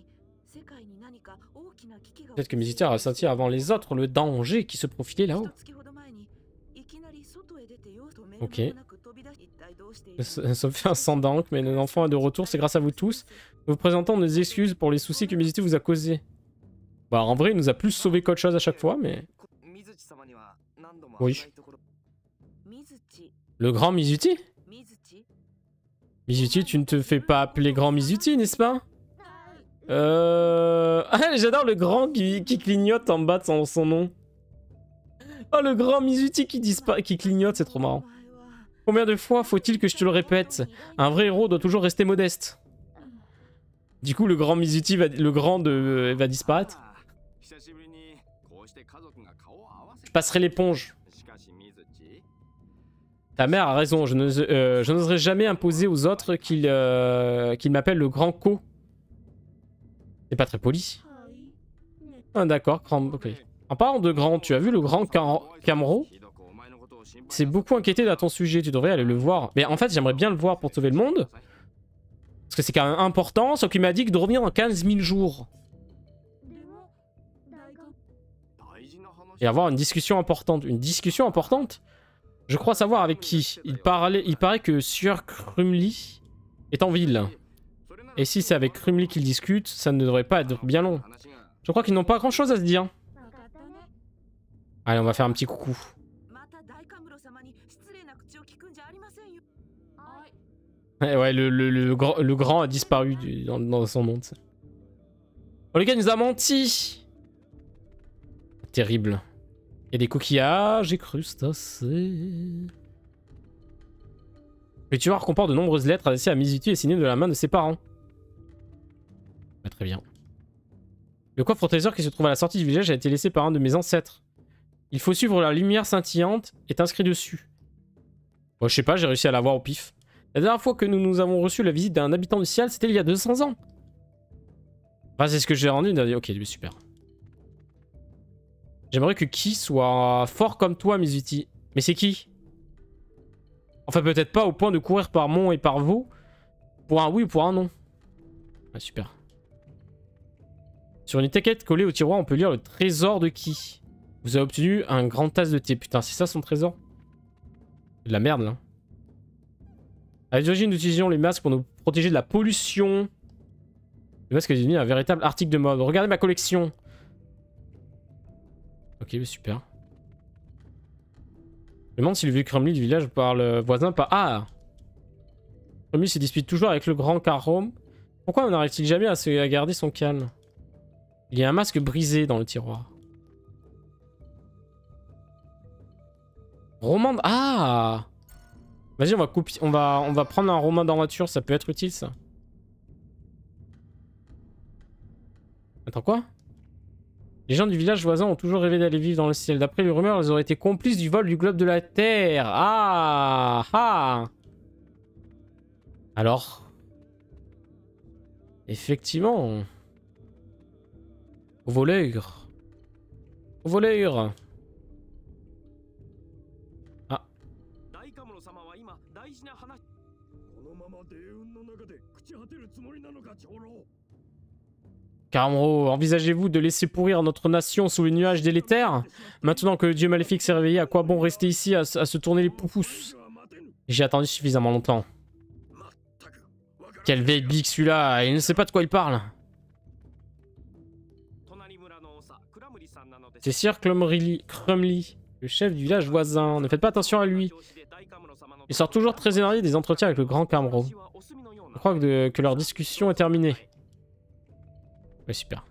Peut-être que Mizuti a ressenti avant les autres le danger qui se profilait là-haut. Ok. Nous sommes fait un sans d'encre, mais l'enfant est de retour, c'est grâce à vous tous. Nous vous présentons nos excuses pour les soucis que Mizuti vous a causés. Bah en vrai, il nous a plus sauvé qu'autre chose à chaque fois, mais... Oui. Le grand Mizuti? Mizuti, tu ne te fais pas appeler grand Mizuti, n'est-ce pas? Ah, j'adore le grand qui clignote en bas de son nom. Oh, le grand Mizuti qui clignote, c'est trop marrant. Combien de fois faut-il que je te le répète? Un vrai héros doit toujours rester modeste. Du coup, le grand Mizuti va disparaître. Je passerai l'éponge. Ta mère a raison, je n'oserais jamais imposer aux autres qu'ils m'appellent le grand Ko. C'est pas très poli. Ah, d'accord, ok. En parlant de grand, tu as vu le grand Kamro? C'est beaucoup inquiété à ton sujet, tu devrais aller le voir. Mais en fait, j'aimerais bien le voir pour sauver le monde. Parce que c'est quand même important, sauf qu'il m'a dit que de revenir dans 15 000 jours. Et avoir une discussion importante. Une discussion importante? Je crois savoir avec qui. Il paraît que Sieur Krumli est en ville. Et si c'est avec Krumli qu'ils discutent, ça ne devrait pas être bien long. Je crois qu'ils n'ont pas grand chose à se dire. Allez, on va faire un petit coucou. Ouais, le grand a disparu dans son monde. Oh, le gars nous a menti. Terrible. Il y a des coquillages et crustacés. Le tueur comporte de nombreuses lettres adressées à Mizuki et signées de la main de ses parents. Bah, très bien. Le coffre au trésor qui se trouve à la sortie du village a été laissé par un de mes ancêtres. Il faut suivre la lumière scintillante, est inscrit dessus. Bon, je sais pas, j'ai réussi à l'avoir au pif. La dernière fois que nous avons reçu la visite d'un habitant du ciel, c'était il y a 200 ans. Enfin, c'est ce que j'ai rendu. Ok, super. J'aimerais que Ki soit fort comme toi, Mizuti. Mais c'est qui? Enfin, peut-être pas au point de courir par monts et par vaux. Pour un oui ou pour un non. Ah, super. Sur une étiquette collée au tiroir, on peut lire le trésor de Ki. Vous avez obtenu un grand tasse de thé. Putain, c'est ça son trésor? De la merde, là. À l'origine, nous utilisions les masques pour nous protéger de la pollution. Le masque est devenu un véritable article de mode. Regardez ma collection. Ok, super. Je me demande si le vieux Kremlin du village parle voisin pas. Ah! Kremlin se dispute toujours avec le grand Karom. Pourquoi on n'arrive-t-il jamais à garder son calme? Il y a un masque brisé dans le tiroir. Roman... Ah! Vas-y, on va prendre un roman dans la nature, ça peut être utile ça. Attends, quoi? Les gens du village voisin ont toujours rêvé d'aller vivre dans le ciel. D'après les rumeurs, ils auraient été complices du vol du globe de la Terre. Ah! Ah! Alors? Effectivement. Au voleur. Au voleur. Ah. Karamuro, envisagez-vous de laisser pourrir notre nation sous les nuages délétères? Maintenant que le dieu maléfique s'est réveillé, à quoi bon rester ici à se tourner les poupous? J'ai attendu suffisamment longtemps. Quel vieille bique celui-là, il ne sait pas de quoi il parle. C'est Sir Krumli, le chef du village voisin. Ne faites pas attention à lui. Il sort toujours très énervé des entretiens avec le grand Karamuro. Je crois que leur discussion est terminée. Ouais, super.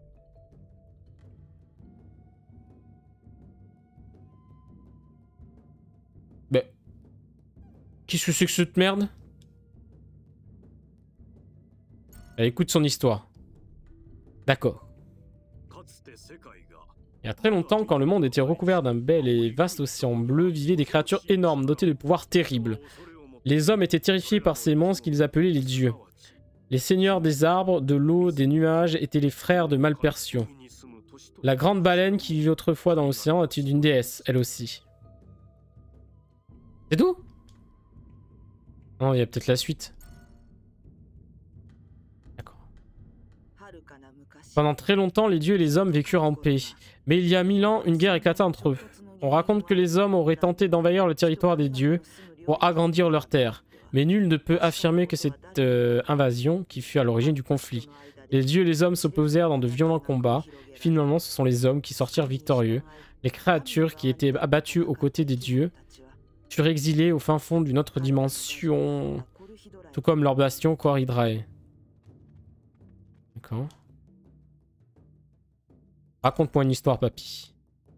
Mais... qu'est-ce que c'est que cette merde? Écoute son histoire. D'accord. Il y a très longtemps, quand le monde était recouvert d'un bel et vaste océan bleu, vivaient des créatures énormes dotées de pouvoirs terribles. Les hommes étaient terrifiés par ces monstres qu'ils appelaient les dieux. Les seigneurs des arbres, de l'eau, des nuages étaient les frères de Malpersion. La grande baleine qui vivait autrefois dans l'océan était une déesse, elle aussi. C'est tout? Non, il y a peut-être la suite. D'accord. Pendant très longtemps, les dieux et les hommes vécurent en paix. Mais il y a 1000 ans, une guerre éclata entre eux. On raconte que les hommes auraient tenté d'envahir le territoire des dieux pour agrandir leurs terres. Mais nul ne peut affirmer que cette invasion qui fut à l'origine du conflit. Les dieux et les hommes s'opposèrent dans de violents combats. Finalement, ce sont les hommes qui sortirent victorieux. Les créatures qui étaient abattues aux côtés des dieux furent exilées au fin fond d'une autre dimension. Tout comme leur bastion Quaridrae. D'accord. Raconte-moi une histoire, papy.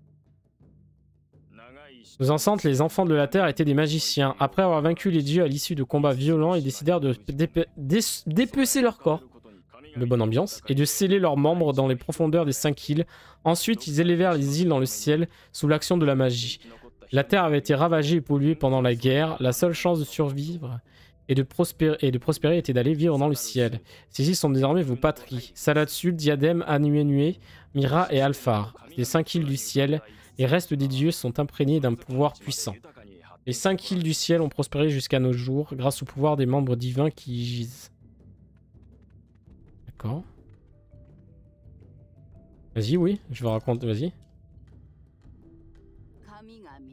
Nos ancêtres, les enfants de la Terre, étaient des magiciens. Après avoir vaincu les dieux à l'issue de combats violents, ils décidèrent de dépecer leur corps, de bonne ambiance, et de sceller leurs membres dans les profondeurs des 5 îles. Ensuite, ils élevèrent les îles dans le ciel sous l'action de la magie. La Terre avait été ravagée et polluée pendant la guerre. La seule chance de survivre et de prospérer était d'aller vivre dans le ciel. Ces îles sont désormais vos patries. Salatsul, Diadème, Anuenue, Mira et Alphar. Les 5 îles du ciel. Les restes des dieux sont imprégnés d'un pouvoir puissant. Les 5 îles du ciel ont prospéré jusqu'à nos jours grâce au pouvoir des membres divins qui y gisent. D'accord. Vas-y, oui, je vais raconter, vas-y.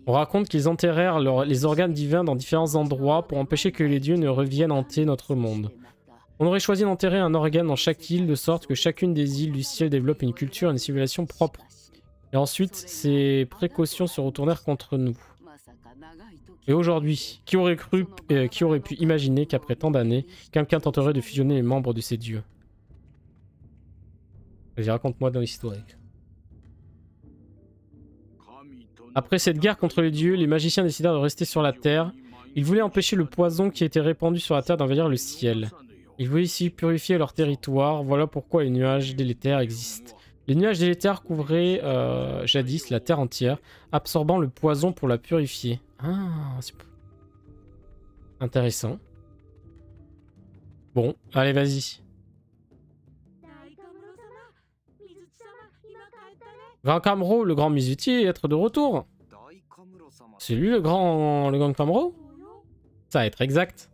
On raconte qu'ils enterrèrent les organes divins dans différents endroits pour empêcher que les dieux ne reviennent hanter notre monde. On aurait choisi d'enterrer un organe dans chaque île de sorte que chacune des îles du ciel développe une culture et une civilisation propre. Et ensuite, ces précautions se retournèrent contre nous. Et aujourd'hui, qui aurait pu imaginer qu'après tant d'années, quelqu'un tenterait de fusionner les membres de ces dieux? Vas-y, raconte-moi dans l'historique. Après cette guerre contre les dieux, les magiciens décidèrent de rester sur la terre. Ils voulaient empêcher le poison qui était répandu sur la terre d'envahir le ciel. Ils voulaient ici purifier leur territoire, voilà pourquoi les nuages délétères existent. Les nuages délétères couvraient jadis la terre entière, absorbant le poison pour la purifier. Ah, c'est intéressant. Bon, allez, vas-y. Grand Kamro, le grand Mizuti, être de retour. C'est lui le grand Kamro? Ça va être exact.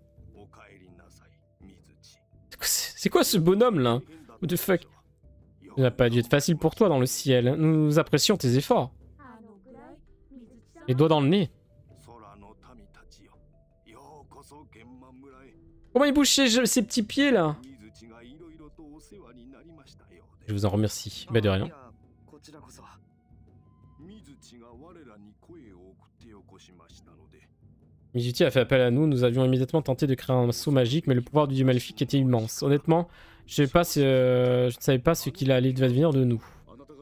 C'est quoi ce bonhomme là? What the fuck? Ça n'a pas dû être facile pour toi dans le ciel. Nous apprécions tes efforts. Les doigts dans le nez. Comment il bouge ses petits pieds là? Je vous en remercie. Bah de rien. Mizuti a fait appel à nous, nous avions immédiatement tenté de créer un sceau magique, mais le pouvoir du dieu maléfique était immense. Honnêtement, je ne savais pas ce qu'il allait devenir de nous.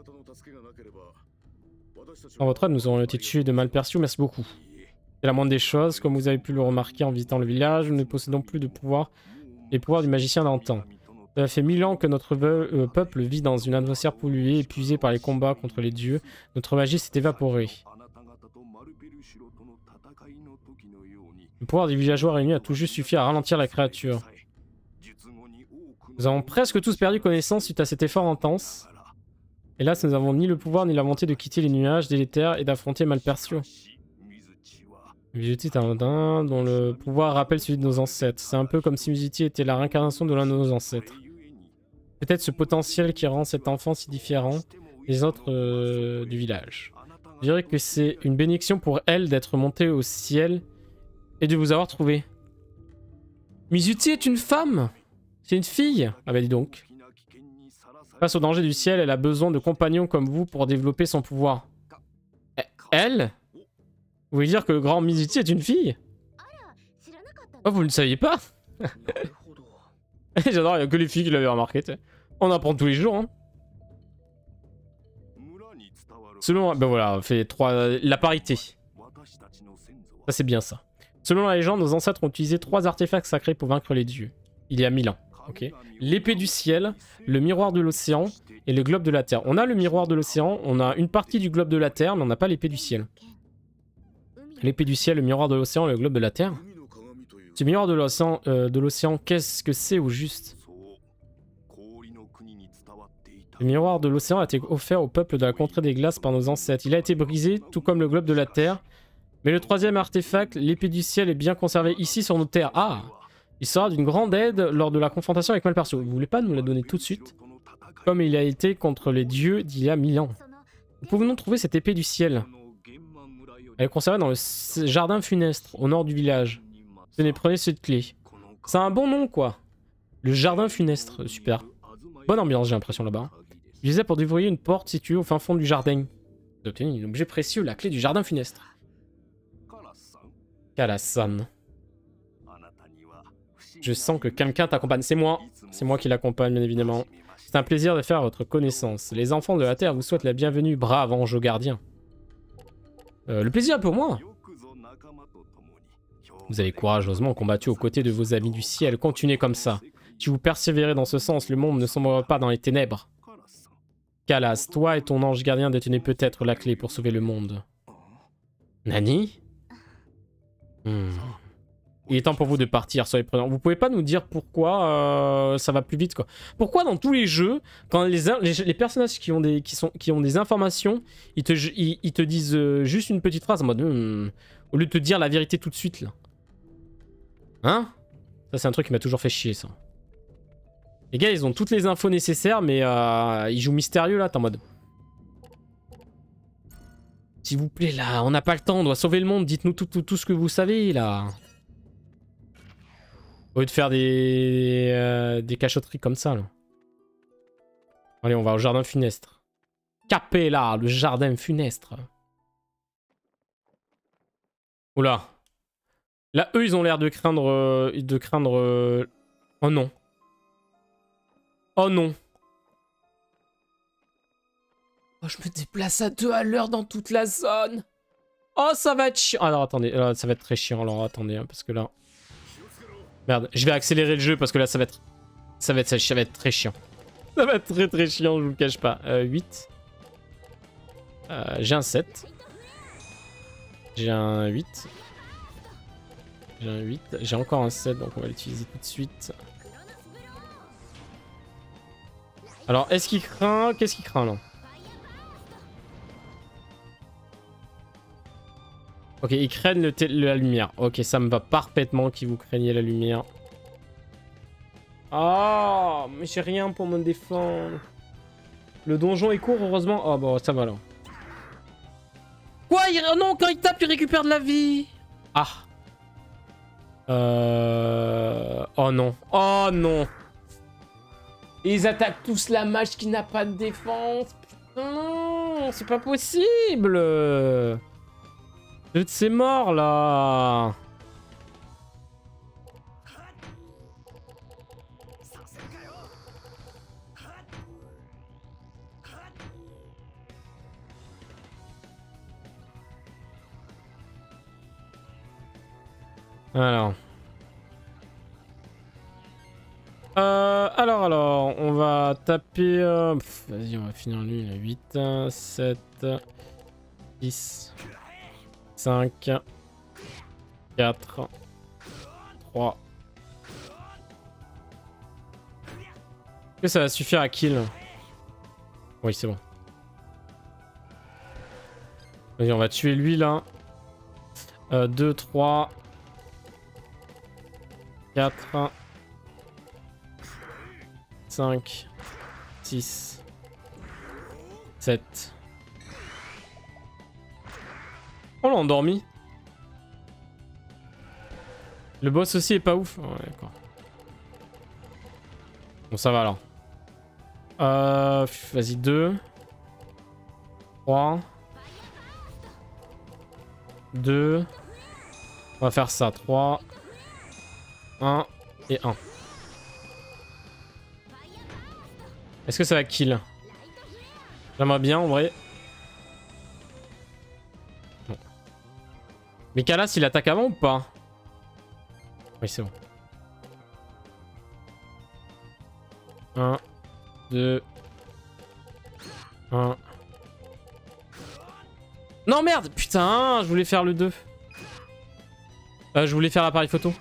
Dans votre aide, nous avons été tués de Malpercio, merci beaucoup. C'est la moindre des choses, comme vous avez pu le remarquer en visitant le village, nous ne possédons plus de pouvoir, les pouvoirs du magicien d'antan. Ça fait 1000 ans que notre peuple vit dans une atmosphère polluée, épuisée par les combats contre les dieux. Notre magie s'est évaporée. Le pouvoir des villageois réunis a tout juste suffi à ralentir la créature. Nous avons presque tous perdu connaissance suite à cet effort intense. Hélas, nous n'avons ni le pouvoir ni la volonté de quitter les nuages délétères et d'affronter Malpercio. Mizuti est un nain dont le pouvoir rappelle celui de nos ancêtres. C'est un peu comme si Mizuti était la réincarnation de l'un de nos ancêtres. Peut-être ce potentiel qui rend cet enfant si différent des autres du village. Je dirais que c'est une bénédiction pour elle d'être montée au ciel et de vous avoir trouvé. Mizuti est une femme. C'est une fille. Ah bah dis donc. Face au danger du ciel, elle a besoin de compagnons comme vous pour développer son pouvoir. Elle? Vous voulez dire que le grand Mizuti est une fille? Oh, vous ne le saviez pas? J'adore, il n'y a que les filles qui l'avaient remarqué. T'sais. On apprend tous les jours. Hein. Selon... Ben voilà, on fait la parité. Ça c'est bien ça. Selon la légende, nos ancêtres ont utilisé 3 artefacts sacrés pour vaincre les dieux. Il y a 1000 ans. Okay. L'épée du ciel, le miroir de l'océan et le globe de la terre. On a le miroir de l'océan, on a une partie du globe de la terre, mais on n'a pas l'épée du ciel. L'épée du ciel, le miroir de l'océan et le globe de la terre. Ce miroir de l'océan, qu'est-ce que c'est au juste? Le miroir de l'océan a été offert au peuple de la contrée des glaces par nos ancêtres. Il a été brisé, tout comme le globe de la terre. Mais le 3e artefact, l'épée du ciel, est bien conservé ici sur nos terres. Ah! Il sera d'une grande aide lors de la confrontation avec Malpercio. Vous voulez pas nous la donner tout de suite? Comme il a été contre les dieux d'il y a 1000 ans. Nous pouvons trouver cette épée du ciel. Elle est conservée dans le jardin funestre, au nord du village. Tenez, prenez cette clé. C'est un bon nom, quoi. Le jardin funestre, super. Bonne ambiance, j'ai l'impression, là-bas. J'utilisais pour déverrouiller une porte située au fin fond du jardin. Vous obtenez un objet précieux, la clé du jardin funestre. Kalasan. Je sens que quelqu'un t'accompagne. C'est moi qui l'accompagne, bien évidemment. C'est un plaisir de faire votre connaissance. Les enfants de la Terre vous souhaitent la bienvenue, brave ange gardien. Le plaisir est pour moi. Vous avez courageusement combattu aux côtés de vos amis du ciel. Continuez comme ça. Si vous persévérez dans ce sens, le monde ne sombrera pas dans les ténèbres. Kalas, toi et ton ange gardien détenez peut-être la clé pour sauver le monde. Nani? Il est temps pour vous de partir, soyez prudents. Vous pouvez pas nous dire pourquoi ça va plus vite, quoi. Pourquoi dans tous les jeux, quand les personnages qui ont des informations, ils te disent juste une petite phrase en mode au lieu de te dire la vérité tout de suite, là. Hein? Ça, c'est un truc qui m'a toujours fait chier, ça. Les gars, ils ont toutes les infos nécessaires, mais ils jouent mystérieux, là. T'es en mode... S'il vous plaît, là, on n'a pas le temps, on doit sauver le monde. Dites-nous tout ce que vous savez, là. Au lieu de faire des cachotteries comme ça, là. Allez, on va au jardin funestre. Capella, le jardin funestre. Oula. Là, eux, ils ont l'air de craindre... Oh non. Oh non. Oh, je me déplace à 2 à l'heure dans toute la zone. Oh, ça va être chiant. Alors, attendez. Ça va être très chiant. Alors, attendez. Hein, parce que là... Merde. Je vais accélérer le jeu parce que là, ça va être très chiant. Ça va être très chiant, je vous le cache pas. 8. J'ai un 7. J'ai un 8. J'ai un 8. J'ai encore un 7, donc on va l'utiliser tout de suite. Alors, est-ce qu'il craint? Qu'est-ce qu'il craint, là? Ok, ils craignent la lumière. Ok, ça me va parfaitement que vous craigniez la lumière. Oh, mais j'ai rien pour me défendre. Le donjon est court, heureusement. Oh, bon, ça va, là. Quoi non, quand il tape, il récupère de la vie. Ah. Oh non. Oh non. Ils attaquent tous la mage qui n'a pas de défense. Putain, non, c'est pas possible. C'est mort, là. Alors. Alors, on va taper... Vas-y, on va finir lui, il a 8, 7, 6, 5, 4, 3. Est-ce que ça va suffire à kill? Oui, c'est bon. Vas-y, on va tuer lui, là. 2, 3, 4... 5, 6, 7. Oh, on l'a endormi. Le boss aussi est pas ouf. Ouais, d'accord. Bon, ça va alors. Vas-y, 2. 3. 2. On va faire ça. 3. 1 et 1. Est-ce que ça va kill? J'aimerais bien en vrai. Bon. Mais Kalas, il attaque avant ou pas? Oui, c'est bon. 1, 2, 1. Non, merde! Putain, je voulais faire le 2. Je voulais faire l'appareil photo.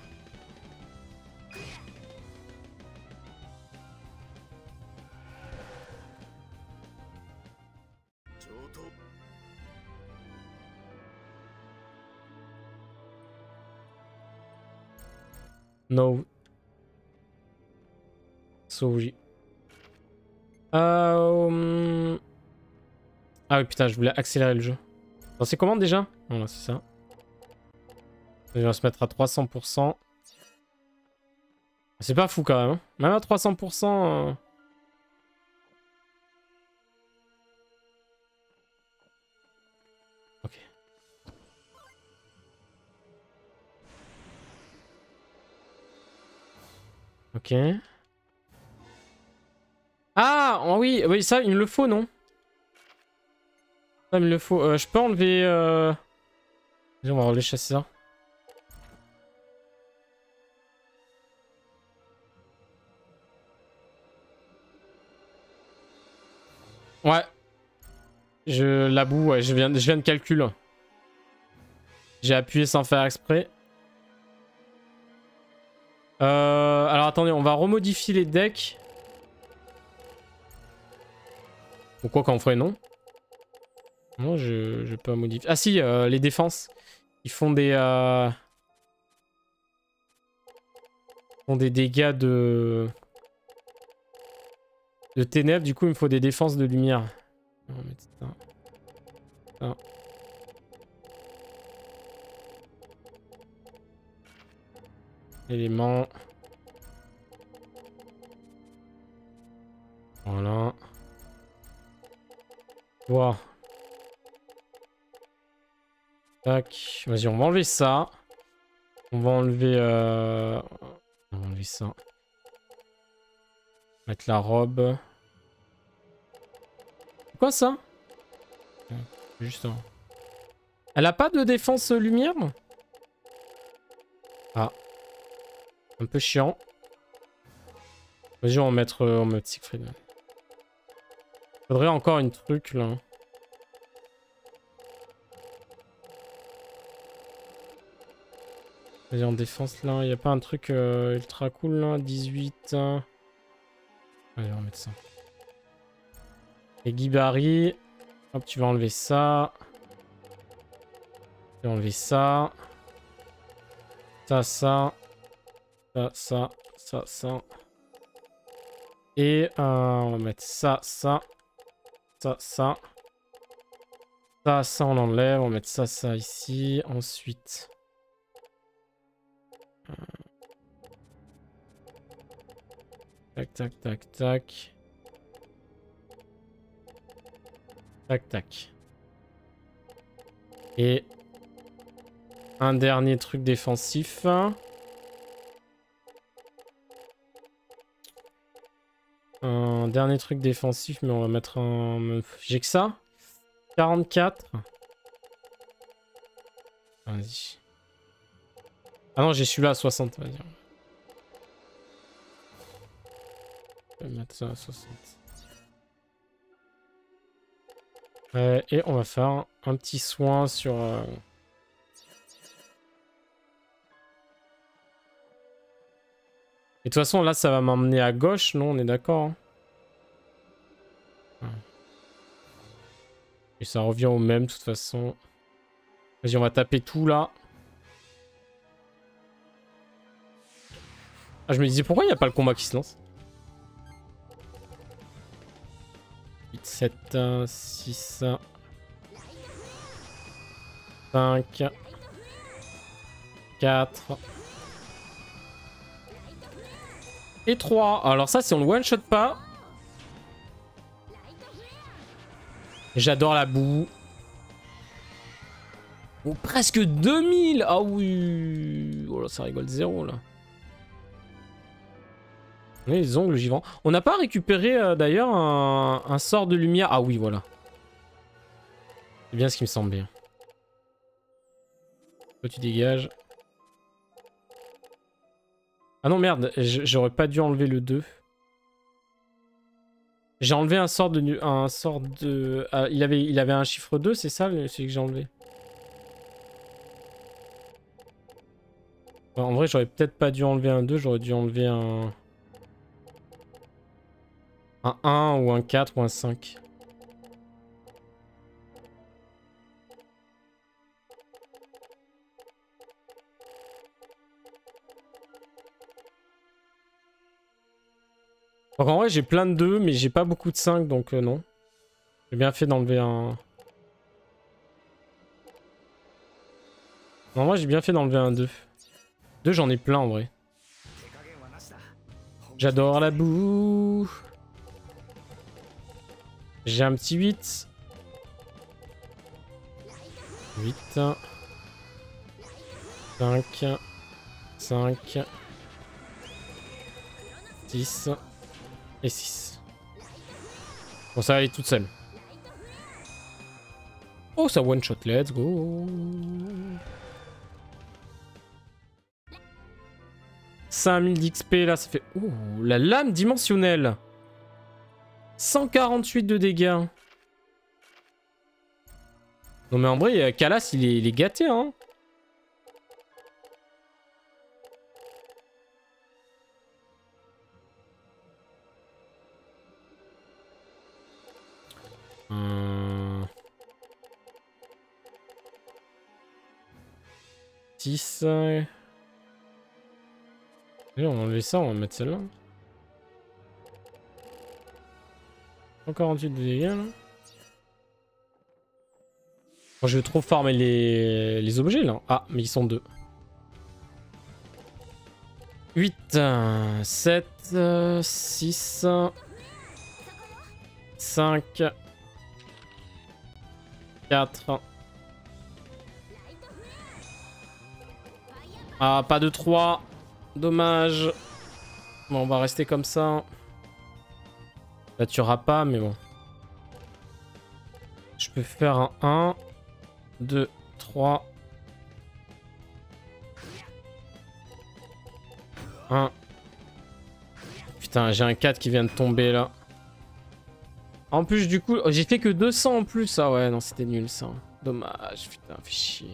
No. Sorry. Ah oui, putain, je voulais accélérer le jeu. C'est comment déjà? Voilà, c'est ça. On va se mettre à 300%. C'est pas fou quand même. Hein. Même à 300%... Ok. Ok. Ah oui, oui, ça, il me le faut, non? Ça, il me le faut. Je peux enlever... Vas-y, on va aller chasser ça. Ouais. La boue, ouais, je viens de calcul. J'ai appuyé sans faire exprès. Alors attendez, on va remodifier les decks. Pourquoi qu'on ferait non? Non, je peux modifier. Ah si, les défenses. Ils font des... font des dégâts de ténèbres. Du coup, il me faut des défenses de lumière. On va mettre ça. Ça. Élément. Voilà. Wow. Tac. Vas-y, on va enlever ça. On va enlever... On va enlever ça. Mettre la robe. C'est quoi ça? Juste un... Elle a pas de défense lumière? Ah. Un peu chiant. Vas-y, on va mettre Siegfried. Faudrait encore une truc là. Vas-y, en défense là. Y a pas un truc ultra cool là? 18. Allez, on va mettre ça. Et Guy Barry. Hop, tu vas enlever ça. Tu vas enlever ça. Ça. Ça. Et on va mettre ça. Ça, on enlève. On va mettre ça ici. Ensuite. Tac. Tac. Et un dernier truc défensif. Un dernier truc défensif, mais on va mettre un... J'ai que ça. 44. Vas-y. Ah non, j'ai celui-là à 60, vas-y. Je vais mettre ça à 60. Et on va faire un petit soin sur... Et de toute façon, là, ça va m'emmener à gauche, non? On est d'accord, hein? Et ça revient au même, de toute façon. Vas-y, on va taper tout, là. Ah, je me disais, pourquoi il n'y a pas le combat qui se lance? 8, 7, 6, 5, 4... Et 3. Alors ça, si on le one-shot pas... J'adore la boue. Oh, presque 2000. Ah oui. Oh là, ça rigole zéro, là. On a les ongles givrants. On n'a pas récupéré, d'ailleurs, un sort de lumière. Ah oui, voilà. C'est bien ce qui me semble bien. Toi, tu dégages. Ah non, merde, j'aurais pas dû enlever le 2. J'ai enlevé un sort de... Ah, il avait un chiffre 2, c'est ça, celui que j'ai enlevé? Ouais, en vrai, j'aurais peut-être pas dû enlever un 2, j'aurais dû enlever un 1 ou un 4 ou un 5. Donc en vrai, j'ai plein de 2, mais j'ai pas beaucoup de 5, donc non. J'ai bien fait d'enlever un... Non, moi j'ai bien fait d'enlever un 2. 2, j'en ai plein en vrai. J'adore la boue. J'ai un petit 8. 8. 5. 5. 6. Et 6. Bon, ça va aller toute seule. Oh, ça one shot, let's go. 5000 d'XP là, ça fait... Oh, la lame dimensionnelle. 148 de dégâts. Non mais en vrai, Kalas il est gâté, hein. Six. On va enlever ça, on va mettre celle-là. 148 de dégâts là. Moi je vais trop farmer les objets là. Ah, mais ils sont deux. 8, 7, 6, 5, 4. Ah, pas de 3. Dommage. Bon, on va rester comme ça. Ça tuera pas, mais bon. Je peux faire un 1, 2, 3. 1. Putain, j'ai un 4 qui vient de tomber là. En plus, du coup, j'ai fait que 200 en plus. Ah ouais, non, c'était nul ça. Dommage, putain, fait chier.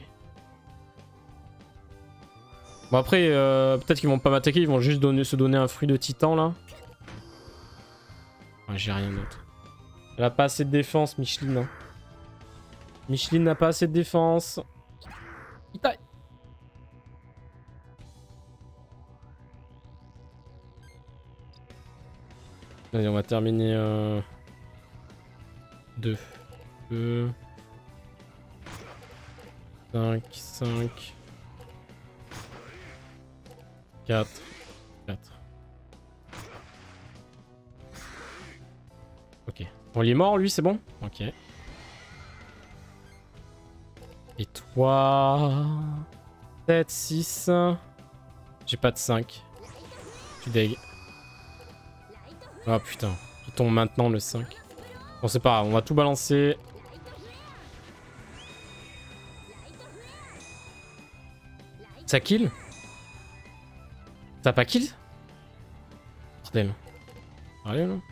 Bon, après, peut-être qu'ils vont pas m'attaquer, ils vont juste se donner un fruit de titan là. Ouais, j'ai rien d'autre. Elle a pas assez de défense, Micheline. Hein. Micheline n'a pas assez de défense. Itaï. Allez, on va terminer 2. 2. 5, 5. 4. 4. Ok. Bon, il est mort, lui, c'est bon? Ok. Et toi... 7, 6... J'ai pas de 5. Tu deg. Ah putain. Il tombe maintenant, le 5. Bon, c'est pas grave, on va tout balancer. Ça kill? T'as pas kill? Bordel. Allez, là.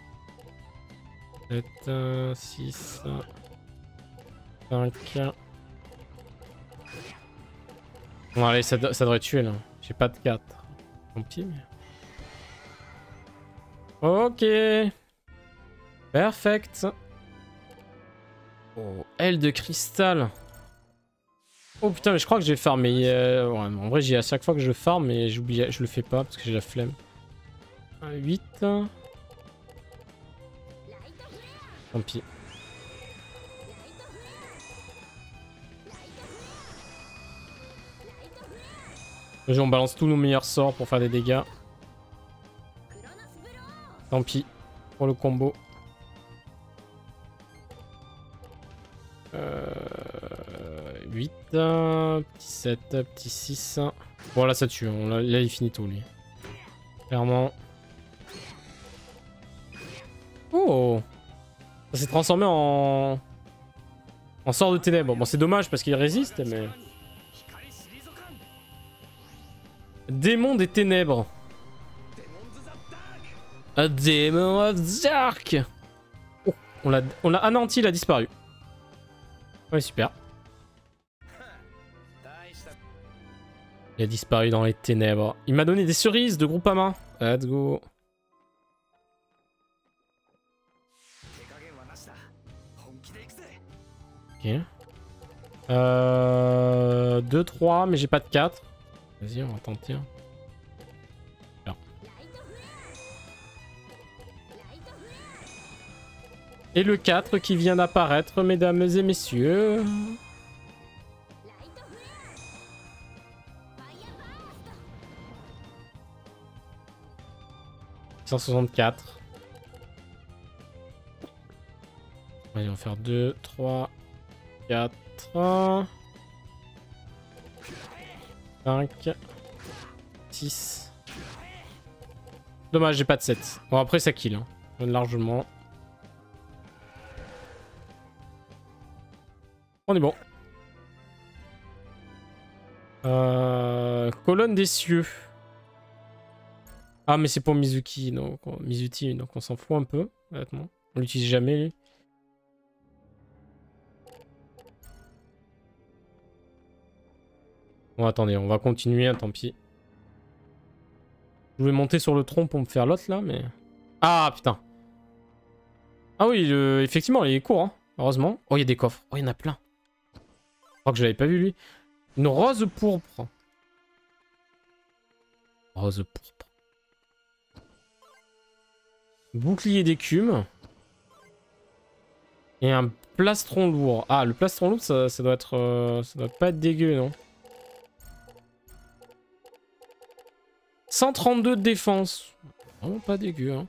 7, 6, 5. Bon, allez, ça devrait tuer là. J'ai pas de 4. Tant pis, mais... Ok. Perfect. Oh, aile de cristal. Oh putain, mais je crois que j'ai farmé. Ouais, en vrai, j'y ai à chaque fois que je farm, mais j'oublie, je le fais pas parce que j'ai la flemme. 8. Tant pis. Vas-y, on balance tous nos meilleurs sorts pour faire des dégâts. Tant pis pour le combo. 8, petit 7, petit 6. Bon là ça tue, là il finit tout lui. Clairement. Oh, ça s'est transformé en sort de ténèbres. Bon c'est dommage parce qu'il résiste mais... Démon des ténèbres. A Demon of Dark. Oh, on l'a anéanti, il a disparu. Ouais super. Il a disparu dans les ténèbres. Il m'a donné des cerises de Groupama. Let's go. Ok. 2, 3, mais j'ai pas de 4. Vas-y, on va tenter. Bien. Et le 4 qui vient d'apparaître, mesdames et messieurs. 164. Allez, on va faire 2, 3, 4, 5, 6. Dommage, j'ai pas de 7. Bon, après, ça kill. Hein. Largement. On est bon. Colonne des cieux. Ah, mais c'est pour Mizuki, donc Mizuti, donc on s'en fout un peu, honnêtement. On l'utilise jamais, lui. Bon, attendez, on va continuer, hein, tant pis. Je voulais monter sur le tronc pour me faire l'autre, là, mais... Ah, putain. Ah oui, effectivement, il est court, hein, heureusement. Oh, il y a des coffres. Oh, il y en a plein. Je crois que je l'avais pas vu, lui. Une rose pourpre. Rose pourpre. Bouclier d'écume. Et un plastron lourd. Ah, le plastron lourd, ça doit être... ça doit pas être dégueu, non? 132 de défense. Vraiment pas dégueu, hein.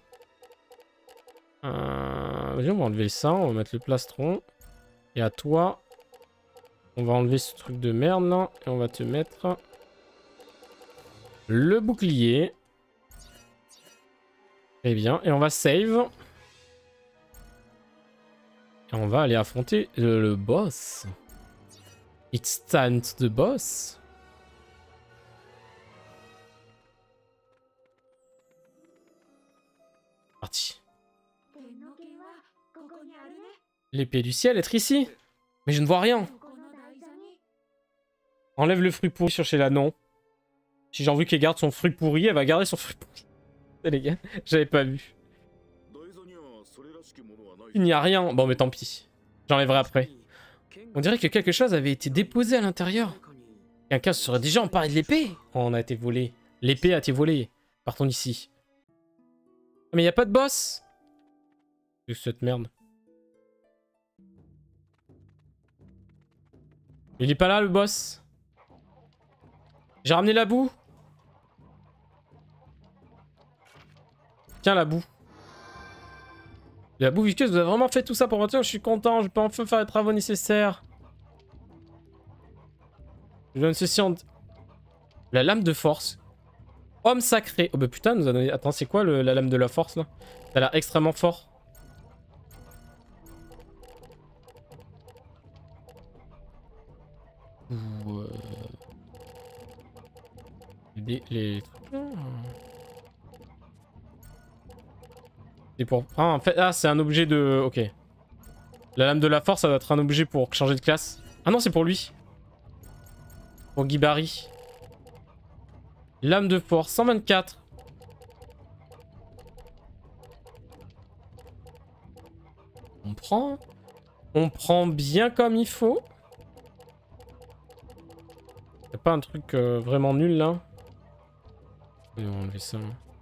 Vas-y, on va enlever ça, on va mettre le plastron. Et à toi, on va enlever ce truc de merde là. Et on va te mettre le bouclier. Très bien. Et on va save. Et on va aller affronter le boss. It's time to the boss. Parti. L'épée du ciel être ici. Mais je ne vois rien. Enlève le fruit pourri sur Sheila, non. Si j'ai envie qu'elle garde son fruit pourri, elle va garder son fruit pourri. Les gars, j'avais pas vu. Il n'y a rien. Bon, mais tant pis. J'enlèverai après. On dirait que quelque chose avait été déposé à l'intérieur. Quelqu'un se serait déjà emparé de l'épée. Oh, on a été volé. L'épée a été volée. Partons d'ici. Mais il n'y a pas de boss. C'est cette merde. Il est pas là, le boss. J'ai ramené la boue. Tiens, la boue. La boue visqueuse, vous avez vraiment fait tout ça pour moi. Je suis content, je peux enfin faire les travaux nécessaires. Je donne ceci en... La lame de force. Homme sacré. Oh bah putain, nous a donné... Attends, c'est quoi la lame de la force, là? Ça a l'air extrêmement fort. Ou... Les... C'est pour... Ah, en fait... Ah, c'est un objet de... Ok. La lame de la force, ça doit être un objet pour changer de classe. Ah non, c'est pour lui. Pour Guibari. Lame de force, 124. On prend. On prend bien comme il faut. Y'a pas un truc vraiment nul là? Et on va enlever ça.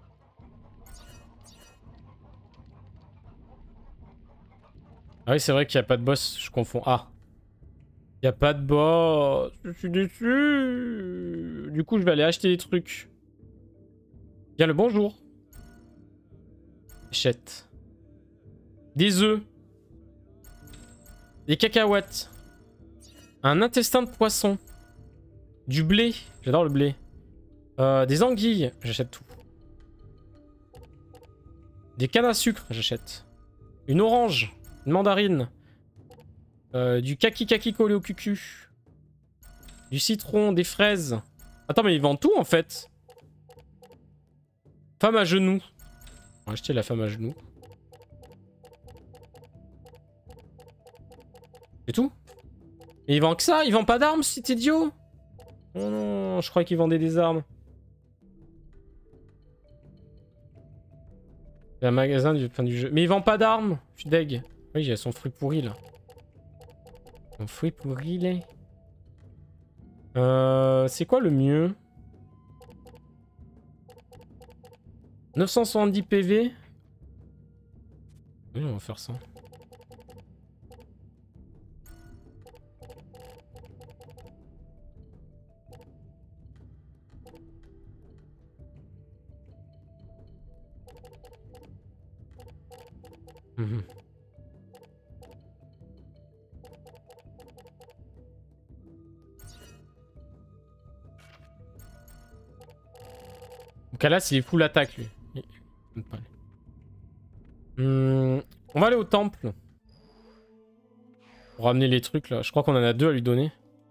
Ah oui, c'est vrai qu'il n'y a pas de boss, je confonds. Ah. Il n'y a pas de boss. Je suis déçu. Du coup, je vais aller acheter des trucs. Bien le bonjour. Achète. Des œufs. Des cacahuètes. Un intestin de poisson. Du blé. J'adore le blé. Des anguilles. J'achète tout. Des cannes à sucre. J'achète. Une orange. Une mandarine. Du kaki collé au cucu. Du citron. Des fraises. Attends, mais ils vendent tout en fait. Femme à genoux. On va acheter la femme à genoux. C'est tout? Et ils vendent que ça? Ils vendent pas d'armes, cet idiot? Oh non, je croyais qu'ils vendaient des armes. C'est un magasin du fin du jeu. Mais ils vendent pas d'armes. Je suis deg. Oui, j'ai son fruit pourri là. Son fruit pourri là. C'est quoi le mieux? 970 PV. Oui, on va faire ça. Mhm. Donc là, il est full attaque lui. On va aller au temple. Pour ramener les trucs là. Je crois qu'on en a deux à lui donner.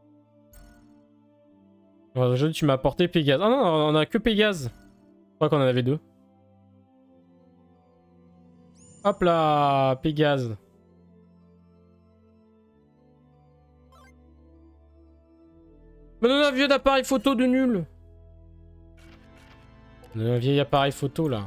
Aujourd'hui, tu m'as apporté Pégase. Ah non, on a que Pégase. Je crois qu'on en avait deux. Hop là, Pégase. Me donne un vieux appareil photo de nul. Un vieil appareil photo là.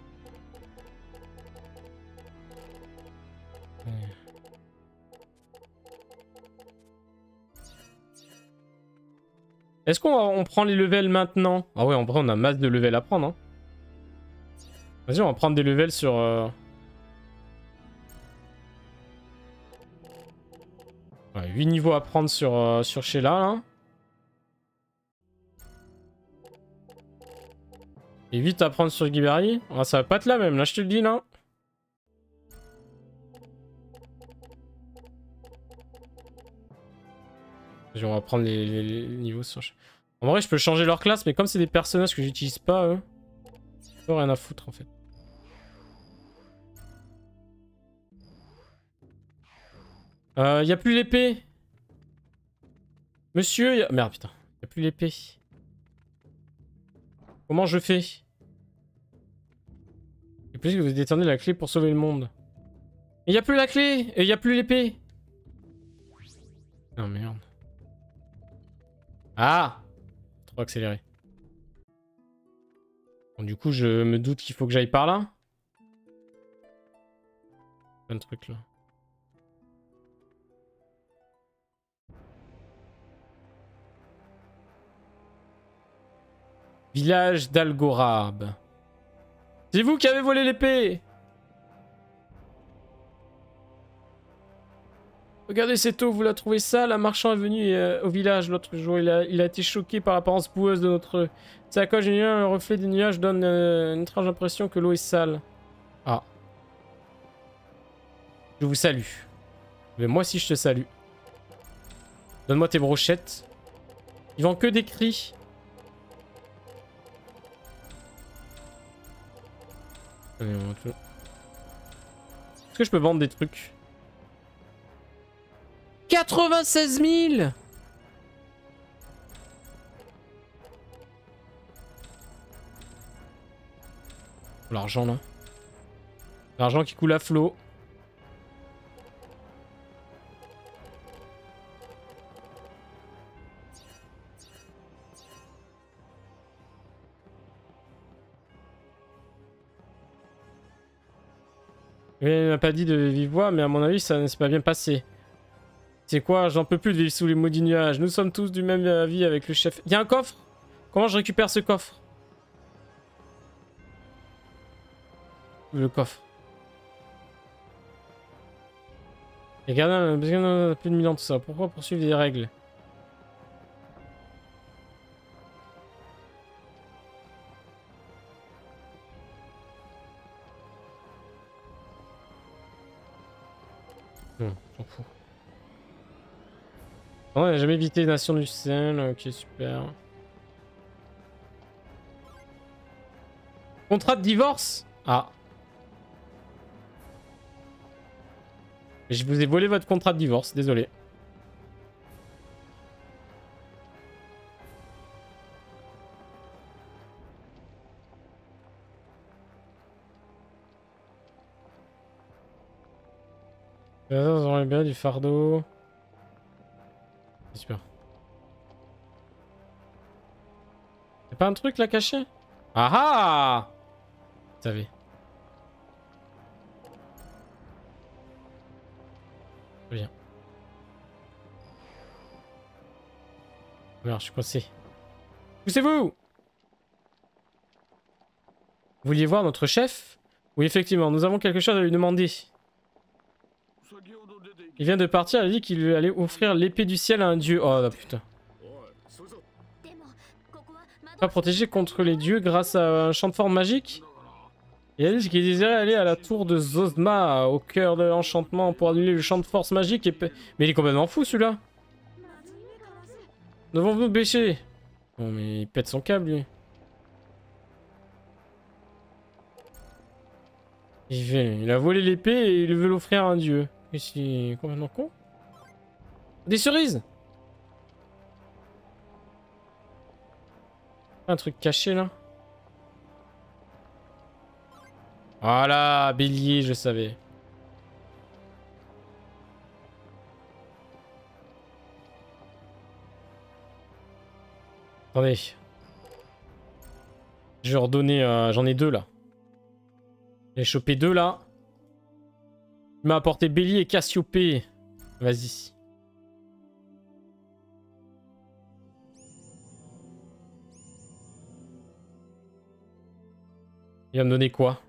Est-ce qu'on prend les levels maintenant? Ah ouais, en vrai, on a masse de levels à prendre. Hein. Vas-y, on va prendre des levels sur... Ouais, 8 niveaux à prendre sur Sheila, là. Et 8 à prendre sur Guibari. Ah, ça va pas être la même, là, je te le dis, là. On va prendre les niveaux sur... En vrai, je peux changer leur classe, mais comme c'est des personnages que j'utilise pas, eux, j'ai rien à foutre, en fait. Y a plus l'épée. Monsieur, merde, putain. Y a plus l'épée. Comment je fais? Et plus que vous détenez la clé pour sauver le monde. Et y a plus la clé. Et y a plus l'épée. Oh merde. Ah! Trop accéléré. Bon, du coup, je me doute qu'il faut que j'aille par là. Plein de trucs là. Village d'Algorab. C'est vous qui avez volé l'épée! Regardez cette eau, vous la trouvez sale? Un marchand est venu au village l'autre jour. Il a été choqué par l'apparence boueuse de notre sacoche. Un reflet des nuages donne une étrange impression que l'eau est sale. Ah. Je vous salue. Mais moi aussi je te salue. Donne-moi tes brochettes. Ils vendent que des cris. Est-ce que je peux vendre des trucs? 96 000! L'argent là. L'argent qui coule à flot. Il m'a pas dit de vive voix, mais à mon avis, ça ne s'est pas bien passé. C'est quoi? J'en peux plus de vivre sous les maudits nuages. Nous sommes tous du même avis avec le chef. Il y a un coffre? Comment je récupère ce coffre? Le coffre. Les gardiens, besoin plus de 1000 ans tout ça. Pourquoi poursuivre des règles? Non, j'en fous. On n'a jamais évité les nations du ciel. Ok, super. Contrat de divorce? Ah. Je vous ai volé votre contrat de divorce, désolé. Vous aurez bien du fardeau. Super. Y'a pas un truc là caché? Ah ah! Vous savez. Bien. Alors, je suis coincé. Poussez-vous! Vous vouliez voir notre chef? Oui, effectivement, nous avons quelque chose à lui demander. Il vient de partir, il a dit qu'il allait offrir l'épée du ciel à un dieu. Oh là putain. Pas protégé contre les dieux grâce à un champ de forme magique? Il a dit qu'il désirait aller à la tour de Zozma, au cœur de l'enchantement, pour annuler le champ de force magique et... Mais il est complètement fou celui-là. Devons-nous bêcher? Bon mais il pète son câble lui. Il a volé l'épée et il veut l'offrir à un dieu. Et c'est complètement con. Des cerises! Un truc caché là. Voilà, bélier, je savais. Attendez. Je vais redonner... j'en ai deux là. J'ai chopé deux là. Il m'a apporté bélier et Cassiopée. Vas-y. Il va me donner quoi?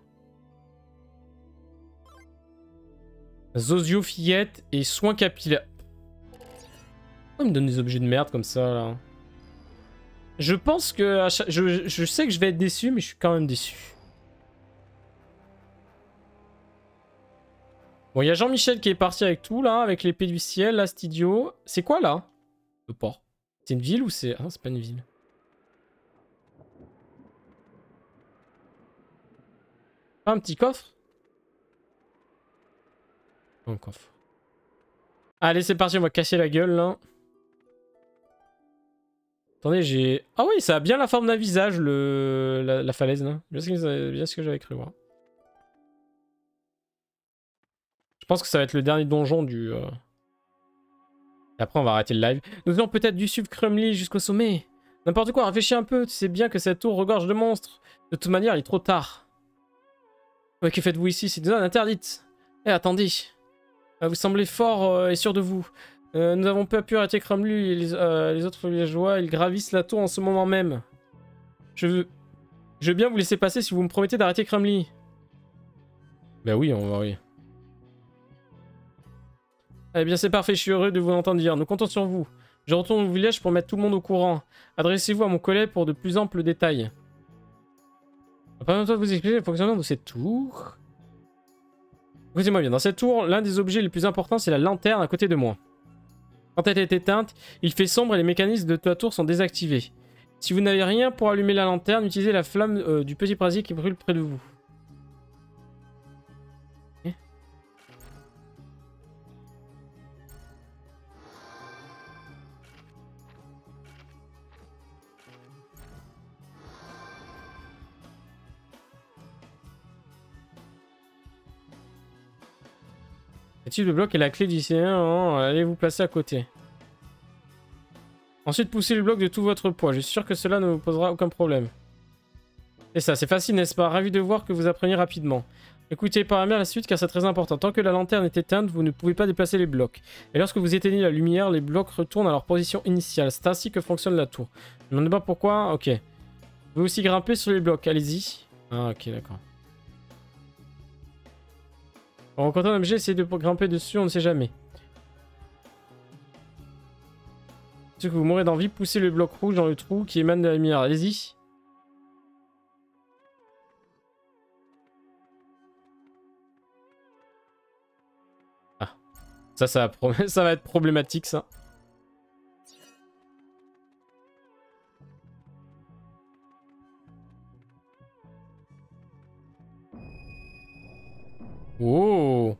Zozio fillette et soins capillaires. Pourquoi il me donne des objets de merde comme ça là? Je pense que... je sais que je vais être déçu, mais je suis quand même déçu. Bon, il y a Jean-Michel qui est parti avec tout, là, avec l'épée du ciel, là, cet idiot. C'est quoi, là? Le port. C'est une ville ou c'est... Ah, c'est pas une ville. Pas un petit coffre? Un coffre. Allez, c'est parti, on va casser la gueule, là. Attendez, j'ai... Ah oui, ça a bien la forme d'un visage, la falaise, là. Bien ce que j'avais cru voir. Je pense que ça va être le dernier donjon du... Et après, on va arrêter le live. Nous allons peut-être dû suivre Crumly jusqu'au sommet. N'importe quoi, réfléchis un peu. Tu sais bien que cette tour regorge de monstres. De toute manière, il est trop tard. Ouais, que faites-vous ici? C'est une zone interdite. Eh, attendez. Vous semblez fort et sûr de vous. Nous avons peu pu arrêter Crumly et les autres villageois. Ils gravissent la tour en ce moment même. Je veux bien vous laisser passer si vous me promettez d'arrêter Crumly. Bah oui, on va... Oui. Eh bien, c'est parfait, je suis heureux de vous entendre dire. Nous comptons sur vous. Je retourne au village pour mettre tout le monde au courant. Adressez-vous à mon collègue pour de plus amples détails. Pas besoin de vous expliquer le fonctionnement de cette tour. Écoutez-moi bien, dans cette tour, l'un des objets les plus importants, c'est la lanterne à côté de moi. Quand elle est éteinte, il fait sombre et les mécanismes de la tour sont désactivés. Si vous n'avez rien pour allumer la lanterne, utilisez la flamme du petit brasier qui brûle près de vous. Le type de bloc est la clé d'ici. Allez vous placer à côté. Ensuite, poussez le bloc de tout votre poids. Je suis sûr que cela ne vous posera aucun problème. C'est ça, c'est facile, n'est-ce pas? Ravi de voir que vous apprenez rapidement. Écoutez par bien la suite car c'est très important. Tant que la lanterne est éteinte, vous ne pouvez pas déplacer les blocs. Et lorsque vous éteignez la lumière, les blocs retournent à leur position initiale. C'est ainsi que fonctionne la tour. Je ne me demande pas pourquoi. Ok. Vous pouvez aussi grimper sur les blocs. Allez-y. Ah, ok, d'accord. En rencontrant un objet, essayez de grimper dessus, on ne sait jamais. Si vous mourrez d'envie, poussez le bloc rouge dans le trou qui émane de la lumière. Allez-y. Ah. Ça va être problématique, ça. Oh!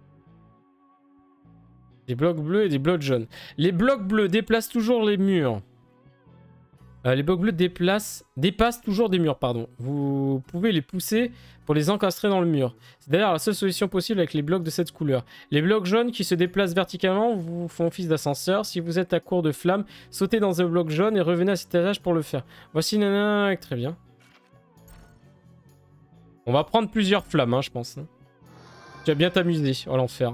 Des blocs bleus et des blocs jaunes. Les blocs bleus déplacent toujours les murs. Les blocs bleus dépassent toujours des murs, pardon. Vous pouvez les pousser pour les encastrer dans le mur. C'est d'ailleurs la seule solution possible avec les blocs de cette couleur. Les blocs jaunes qui se déplacent verticalement vous font office d'ascenseur. Si vous êtes à court de flammes, sautez dans un bloc jaune et revenez à cet étage pour le faire. Voici nanana, très bien. On va prendre plusieurs flammes, hein, je pense. Tu vas bien t'amuser, oh l'enfer.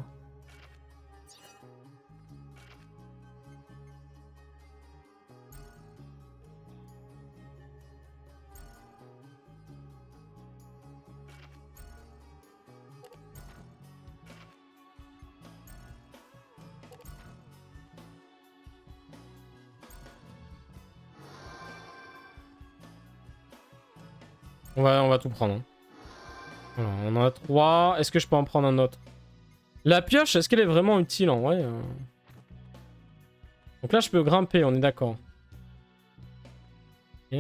On va tout prendre. Hein. Voilà, on en a 3. Est-ce que je peux en prendre un autre? La pioche, est-ce qu'elle est vraiment utile en vrai Donc là, je peux grimper, on est d'accord. Ok.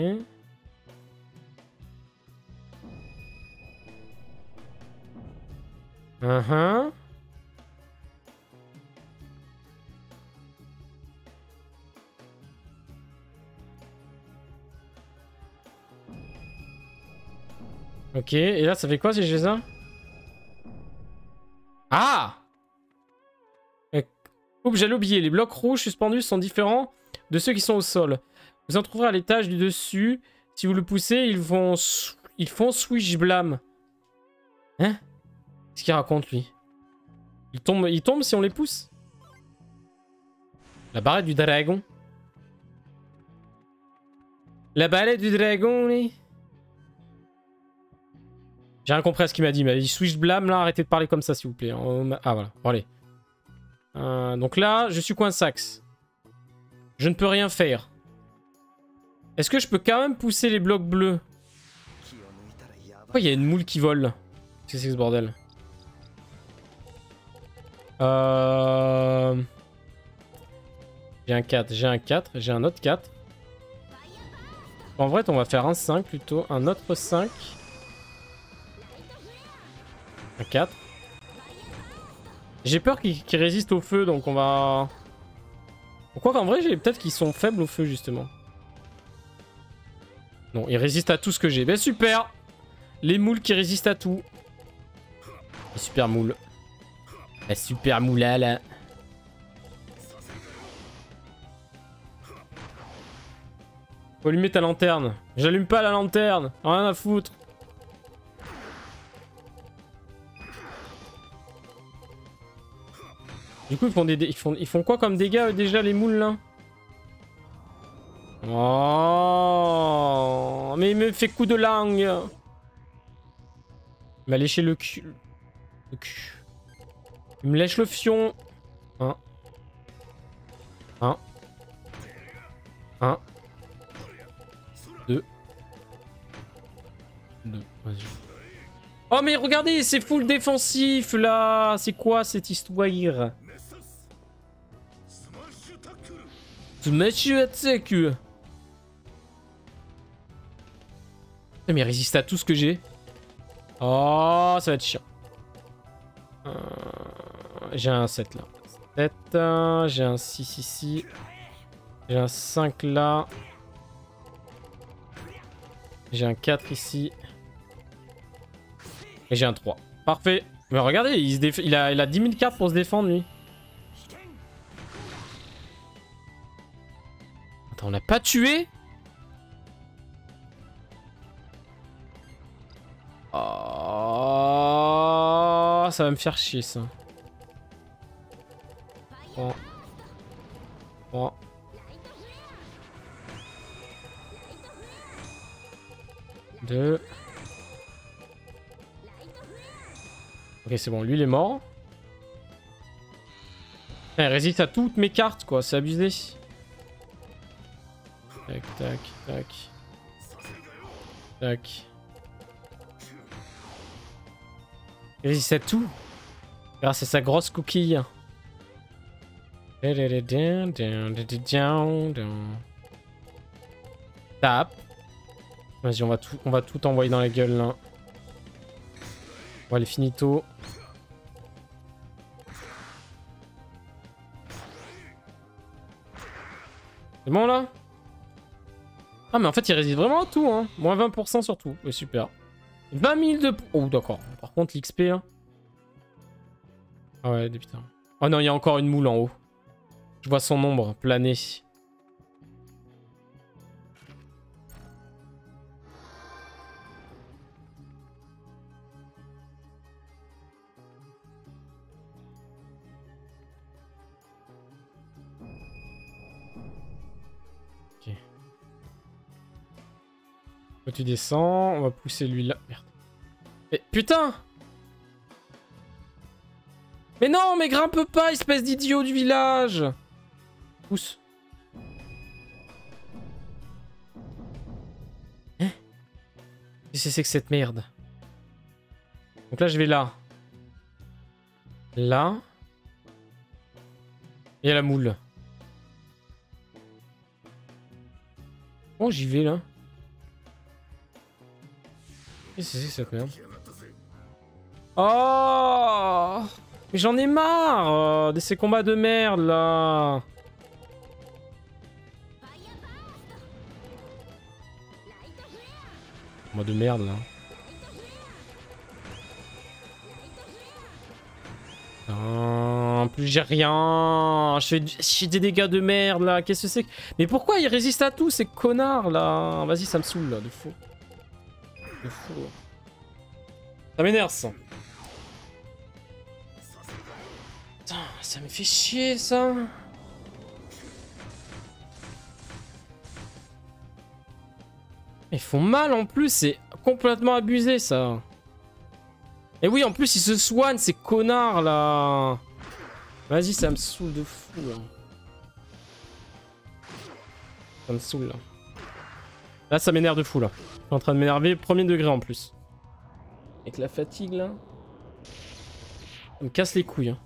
Ok, et là, ça fait quoi si j'ai ça? Ah! Oups, j'allais oublier. Les blocs rouges suspendus sont différents de ceux qui sont au sol. Vous en trouverez à l'étage du dessus. Si vous le poussez, ils font swish blam. Hein? Qu'est-ce qu'il raconte, lui? Ils tombent si on les pousse? La barrette du dragon. La barrette du dragon, oui. J'ai rien compris à ce qu'il m'a dit, mais il switch blâme là, arrêtez de parler comme ça s'il vous plaît. Ah voilà, bon allez. Donc là, je suis coinsax. Je ne peux rien faire. Est-ce que je peux quand même pousser les blocs bleus? Pourquoi il y a une moule qui vole? Qu'est-ce que c'est que ce bordel? J'ai un 4, j'ai un 4, j'ai un autre 4. En vrai, on va faire un 5 plutôt. Un autre 5. Un 4. J'ai peur qu'ils résistent au feu, donc on va... Pourquoi qu'en vrai, peut-être qu'ils sont faibles au feu, justement. Non, ils résistent à tout ce que j'ai. Ben super! Les moules qui résistent à tout. Les super moules. La super moula, là. Faut allumer ta lanterne. J'allume pas la lanterne. Rien à foutre. Du coup, ils font quoi comme dégâts déjà les moules là? Oh, mais il me fait coup de langue. Il m'a léché le cul. Le cul. Il me lèche le fion. 1. 1. 1. 2. 2. Vas-y. Oh mais regardez, c'est full défensif là. C'est quoi cette histoire? Smash attack. Mais il résiste à tout ce que j'ai. Oh, ça va être chiant. J'ai un 7 là. 7, j'ai un 6 ici. J'ai un 5 là. J'ai un 4 ici. Et j'ai un 3. Parfait. Mais regardez, il a 10 000 cartes pour se défendre lui. Attends, on l'a pas tué? Oh, ça va me faire chier ça. 3. 3. Deux. Ok, c'est bon, lui il est mort. Il résiste à toutes mes cartes quoi, c'est abusé. Tac, tac, tac. Tac. Il résiste à tout. Grâce à sa grosse coquille. Tape. Vas-y, on va tout envoyer dans la gueule là. On va les finito. C'est bon là? Ah mais en fait il résiste vraiment à tout hein. Moins 20% sur tout. Ouais, super. 20 000 de... Oh d'accord. Par contre l'XP là. Ah ouais putain. Oh non il y a encore une moule en haut. Je vois son ombre planer. Toi tu descends, on va pousser lui là. Merde. Mais putain! Mais non, mais grimpe pas, espèce d'idiot du village! Pousse. Hein? Qu'est-ce que c'est que cette merde? Donc là je vais là. Là. Et à la moule. Oh j'y vais là. Qu'est-ce que c'est que cette merde? Oh! Mais j'en ai marre de ces combats de merde là! Combat de merde là. En plus j'ai rien. Je fais des dégâts de merde là. Qu'est-ce que c'est que... Mais pourquoi ils résistent à tout ces connards là? Vas-y ça me saoule là de fou. De fou. Ça m'énerve ça. Putain, ça me fait chier ça. Ils font mal en plus, c'est complètement abusé ça. Et oui, en plus ils se soignent ces connards là. Vas-y, ça me saoule de fou là. Ça me saoule là. Là, ça m'énerve de fou, là. Je suis en train de m'énerver, premier degré en plus. Avec la fatigue, là. Ça me casse les couilles. Hein.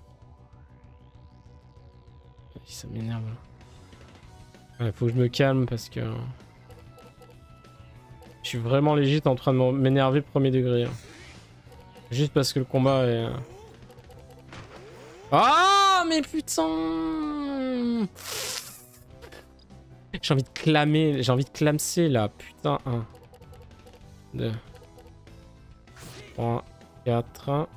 Ça m'énerve, là. Ouais, faut que je me calme parce que... Je suis vraiment légit en train de m'énerver premier degré. Hein. Juste parce que le combat est... Ah, mais putain! J'ai envie de clamer, j'ai envie de clamser là, putain. 1, 2, 3, 4,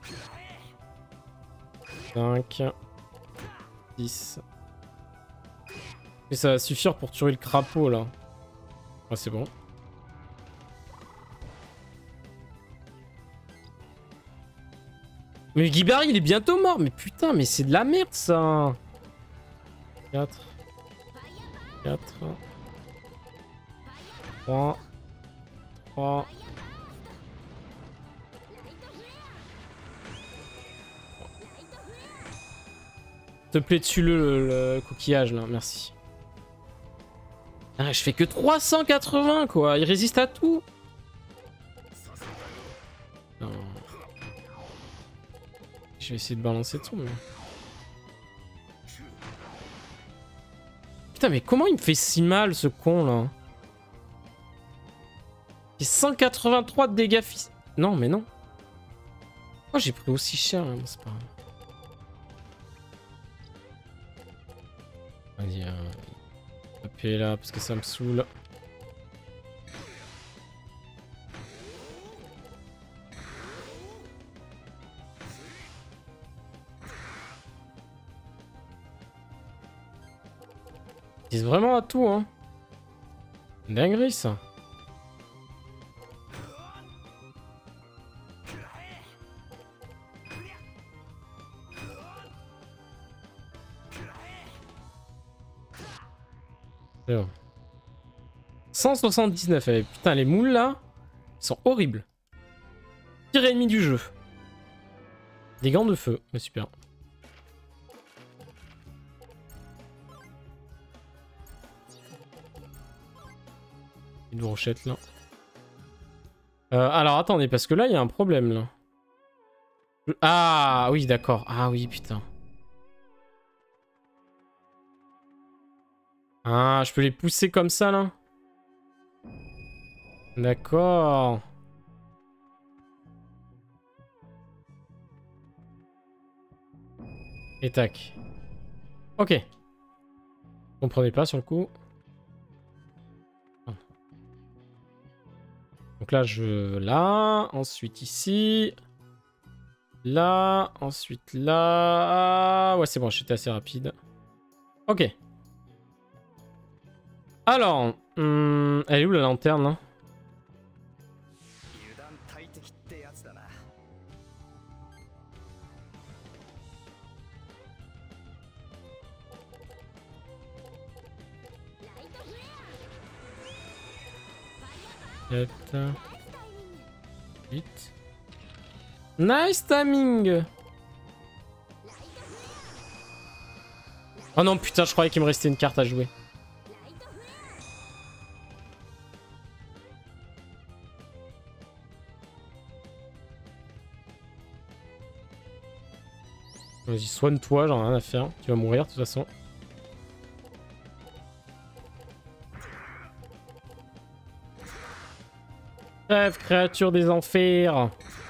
5, 6. Et ça va suffire pour tuer le crapaud là. Ah, c'est bon. Mais Guibari il est bientôt mort, mais putain, mais c'est de la merde ça. 4, 3, 3. S'il te plaît, tue-le le coquillage là, merci. Ah, je fais que 380 quoi, il résiste à tout. Non. Je vais essayer de balancer tout, mais... Putain, mais comment il me fait si mal, ce con, là? J'ai 183 de dégâts Non, mais non. Oh, j'ai pris aussi cher, hein, c'est pas grave. Vas-y, appuyer là, parce que ça me saoule. Ils disent vraiment à tout, hein. Dinguerie, ça. C'est bon. 179, eh, putain, les moules, là, ils sont horribles. Pire ennemi du jeu. Des gants de feu, mais super. Une brochette là. Alors attendez, parce que là il y a un problème là. Ah oui, d'accord. Ah oui, putain. Ah, je peux les pousser comme ça là. D'accord. Et tac. Ok. Comprenez pas sur le coup. Donc là, là, ensuite ici. Là, ensuite là. Ouais, c'est bon, j'étais assez rapide. Ok. Alors, elle est où la lanterne là? Vite. Nice timing. Oh non putain, je croyais qu'il me restait une carte à jouer. Vas-y, soigne-toi, j'en ai rien à faire. Tu vas mourir de toute façon. Bref, créature des enfers.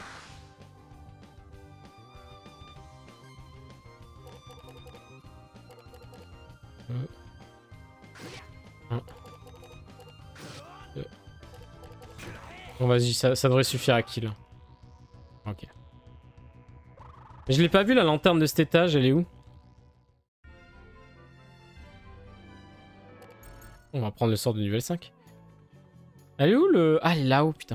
Bon vas-y, ça devrait suffire à kill. Ok. Je l'ai pas vu la lanterne de cet étage, elle est où? On va prendre le sort de niveau 5. Elle est où le... Ah, elle est là-haut, putain.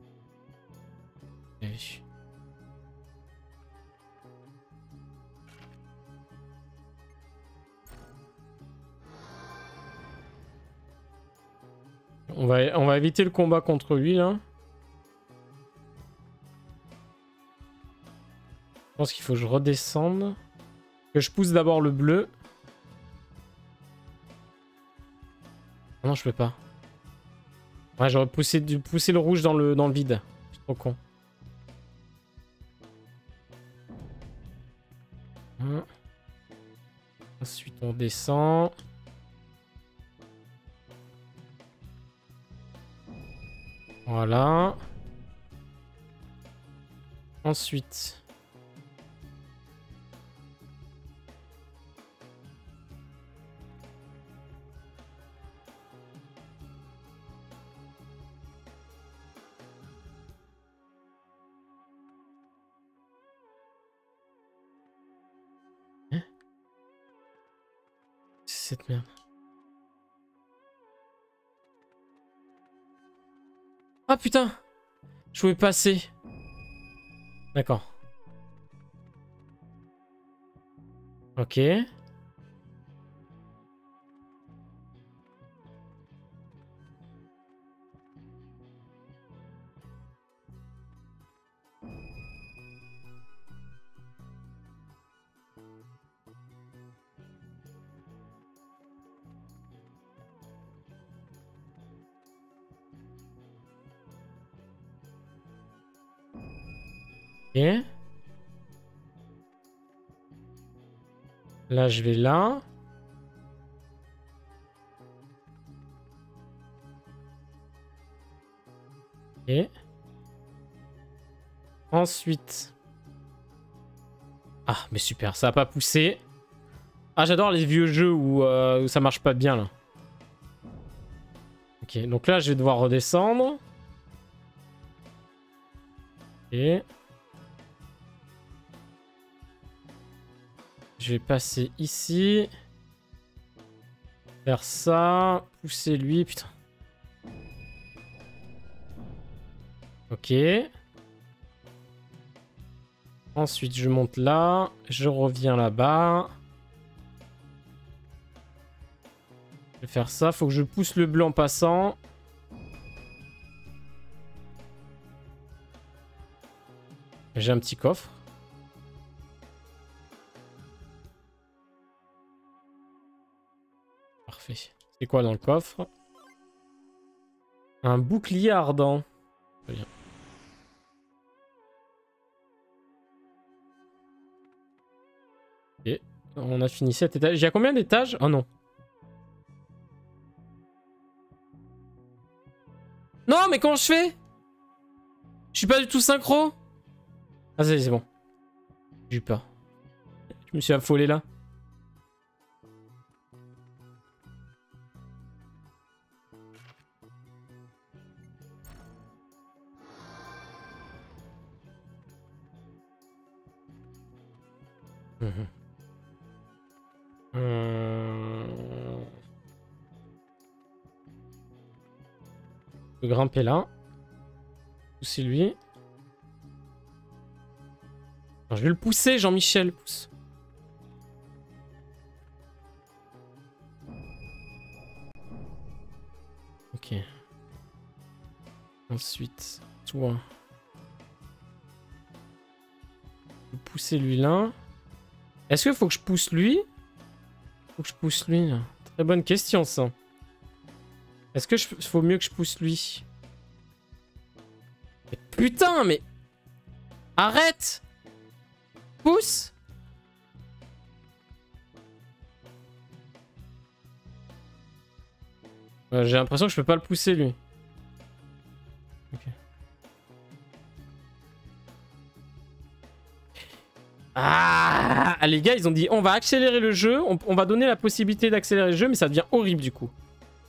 On va éviter le combat contre lui, là. Je pense qu'il faut que je redescende. Que je pousse d'abord le bleu. Ah non, je peux pas. Ouais, j'aurais dû pousser le rouge dans le vide. Je suis trop con. Ensuite, on descend. Voilà. Ensuite... cette merde. Ah putain! Je pouvais passer. D'accord. Ok. Ok. Là, je vais là. Ok. Ensuite... Ah, mais super, ça a pas poussé. Ah, j'adore les vieux jeux où ça marche pas bien, là. Ok, donc là, je vais devoir redescendre. Ok. Je vais passer ici. Faire ça. Pousser lui, putain. Ok. Ensuite, je monte là. Je reviens là-bas. Je vais faire ça. Faut que je pousse le bleu en passant. J'ai un petit coffre. Parfait. C'est quoi dans le coffre? Un bouclier ardent. Très bien. Ok. On a fini cet étage. Il y a combien d'étages? Oh non. Non, mais comment je fais? Je suis pas du tout synchro. Ah, c'est bon. J'ai eu peur. Je me suis affolé là. Mhm. Je peux grimper là. Pousser lui. Alors, je vais le pousser, Jean-Michel. Pousse. Ok. Ensuite, toi. Je vais pousser lui là. Est-ce qu'il faut que je pousse lui? Faut que je pousse lui là. Très bonne question ça. Est-ce que faut mieux que je pousse lui? Mais putain, mais... Arrête! Pousse! J'ai l'impression que je peux pas le pousser lui. Ok. Ah, les gars, ils ont dit on va accélérer le jeu, on va donner la possibilité d'accélérer le jeu, mais ça devient horrible du coup.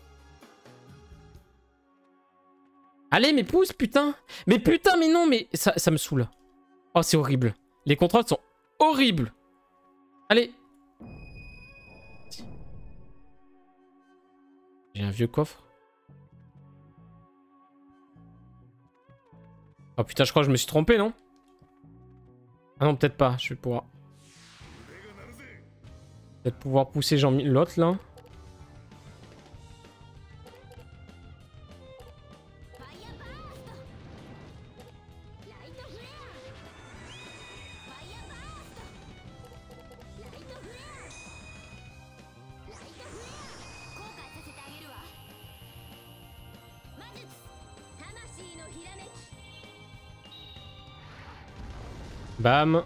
Allez, mais pousse, putain! Mais putain, mais non, mais ça me saoule. Oh, c'est horrible. Les contrôles sont horribles. Allez. J'ai un vieux coffre. Oh putain, je crois que je me suis trompé, non? Ah non, peut-être pas. Je vais pouvoir... Peut-être pouvoir pousser l'autre, là. Bam.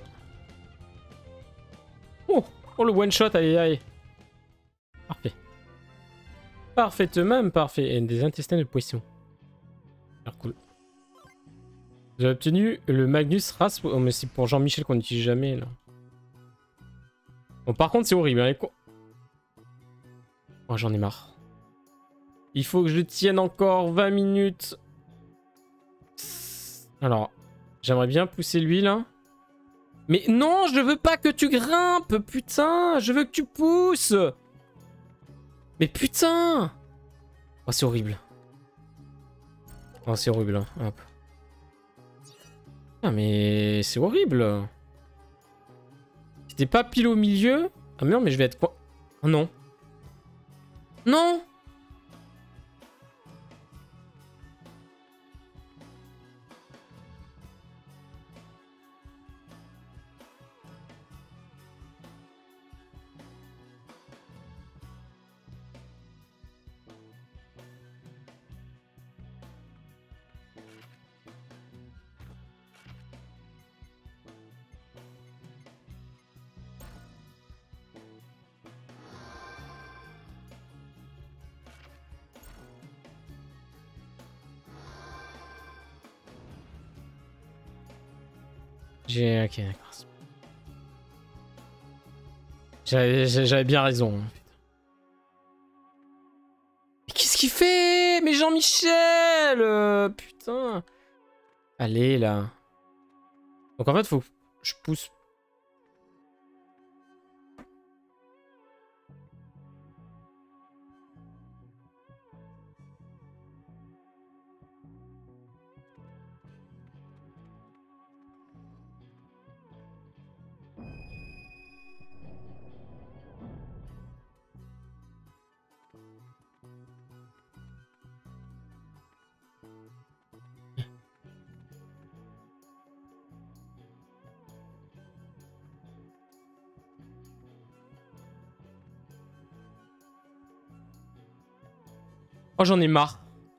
Oh, oh le one shot, aïe aïe. Parfait. Parfaitement parfait. Et des intestins de poisson. Alors cool. J'ai obtenu le Magnus Rasp. Oh mais c'est pour Jean-Michel qu'on n'utilise jamais là. Bon par contre c'est horrible. Hein, oh j'en ai marre. Il faut que je tienne encore 20 minutes. Alors, j'aimerais bien pousser lui là. Mais non, je veux pas que tu grimpes, putain. Je veux que tu pousses. Mais putain. Oh, c'est horrible. Oh, c'est horrible. Hein. Hop. Ah, mais c'est horrible. C'était pas pile au milieu. Ah, mais non, mais je vais être quoi? Oh non. Non. Ok, d'accord. J'avais bien raison. Mais qu'est-ce qu'il fait? Mais Jean-Michel putain. Allez, là. Donc en fait, faut que je pousse. Oh, j'en ai marre.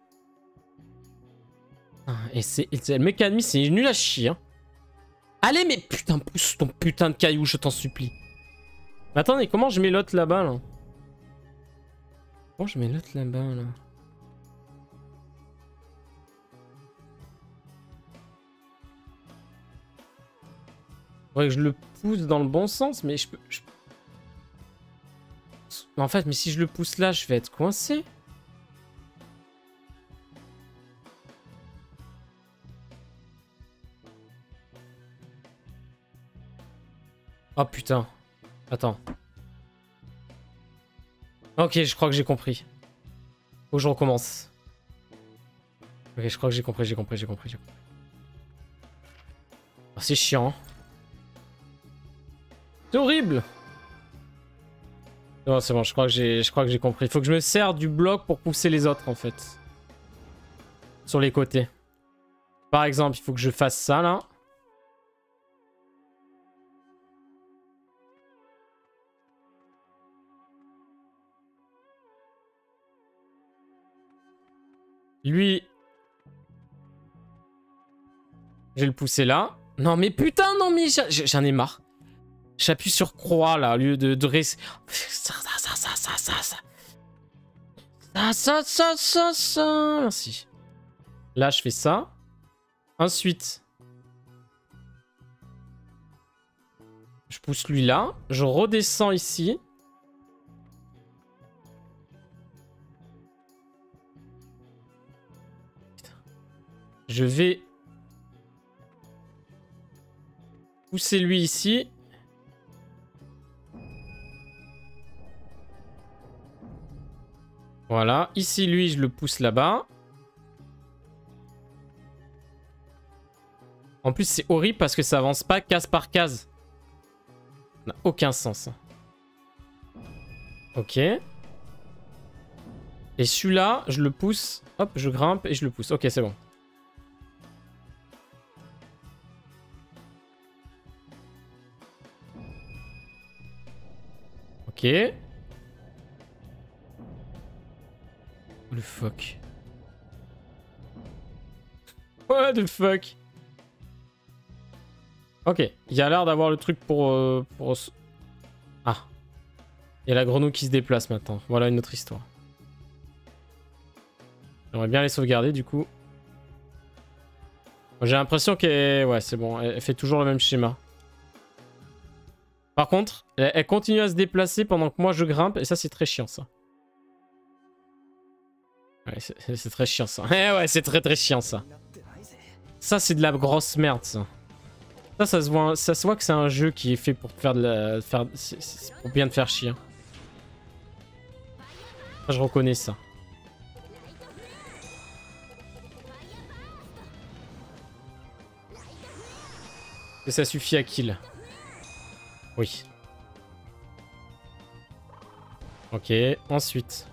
Et le mécanisme, c'est nul à chier. Hein. Allez, mais putain, pousse ton putain de caillou, je t'en supplie. Mais attendez, comment je mets l'autre là-bas, là? Comment je mets l'autre là-bas, là? Faudrait que je le pousse dans le bon sens, mais je peux... En fait, mais si je le pousse là, je vais être coincé. Oh putain. Attends. Ok, je crois que j'ai compris. Faut que je recommence. Ok, je crois que j'ai compris. Oh, c'est chiant. C'est horrible. Non, c'est bon, je crois que j'ai compris. Il faut que je me sers du bloc pour pousser les autres, en fait. Sur les côtés. Par exemple, il faut que je fasse ça, là. Lui... Je vais le pousser là. Non, mais putain, non, mais j'en ai marre. J'appuie sur croix, là, au lieu de ça. Merci. Là, je fais ça. Ensuite, je pousse lui là. Je redescends ici. Je vais pousser lui ici. Voilà. Ici, lui, je le pousse là-bas. En plus, c'est horrible parce que ça avance pas case par case. Ça n'a aucun sens. Ok. Et celui-là, je le pousse. Hop, je grimpe et je le pousse. Ok, c'est bon. Ok. What the fuck? What the fuck? Ok, il y a l'air d'avoir le truc pour... Ah. Il y a la grenouille qui se déplace maintenant. Voilà une autre histoire. J'aimerais bien les sauvegarder du coup. J'ai l'impression qu'elle... Ouais, c'est bon. Elle fait toujours le même schéma. Par contre, elle continue à se déplacer pendant que moi je grimpe. Et ça, c'est très chiant, ça. Ouais, c'est très chiant, ça. Eh ouais, c'est très très chiant, ça. Ça, c'est de la grosse merde, ça. Ça se voit que c'est un jeu qui est fait pour faire de la... pour bien te faire chier. Ça, je reconnais ça. Et ça suffit à kill. Oui. Ok, ensuite.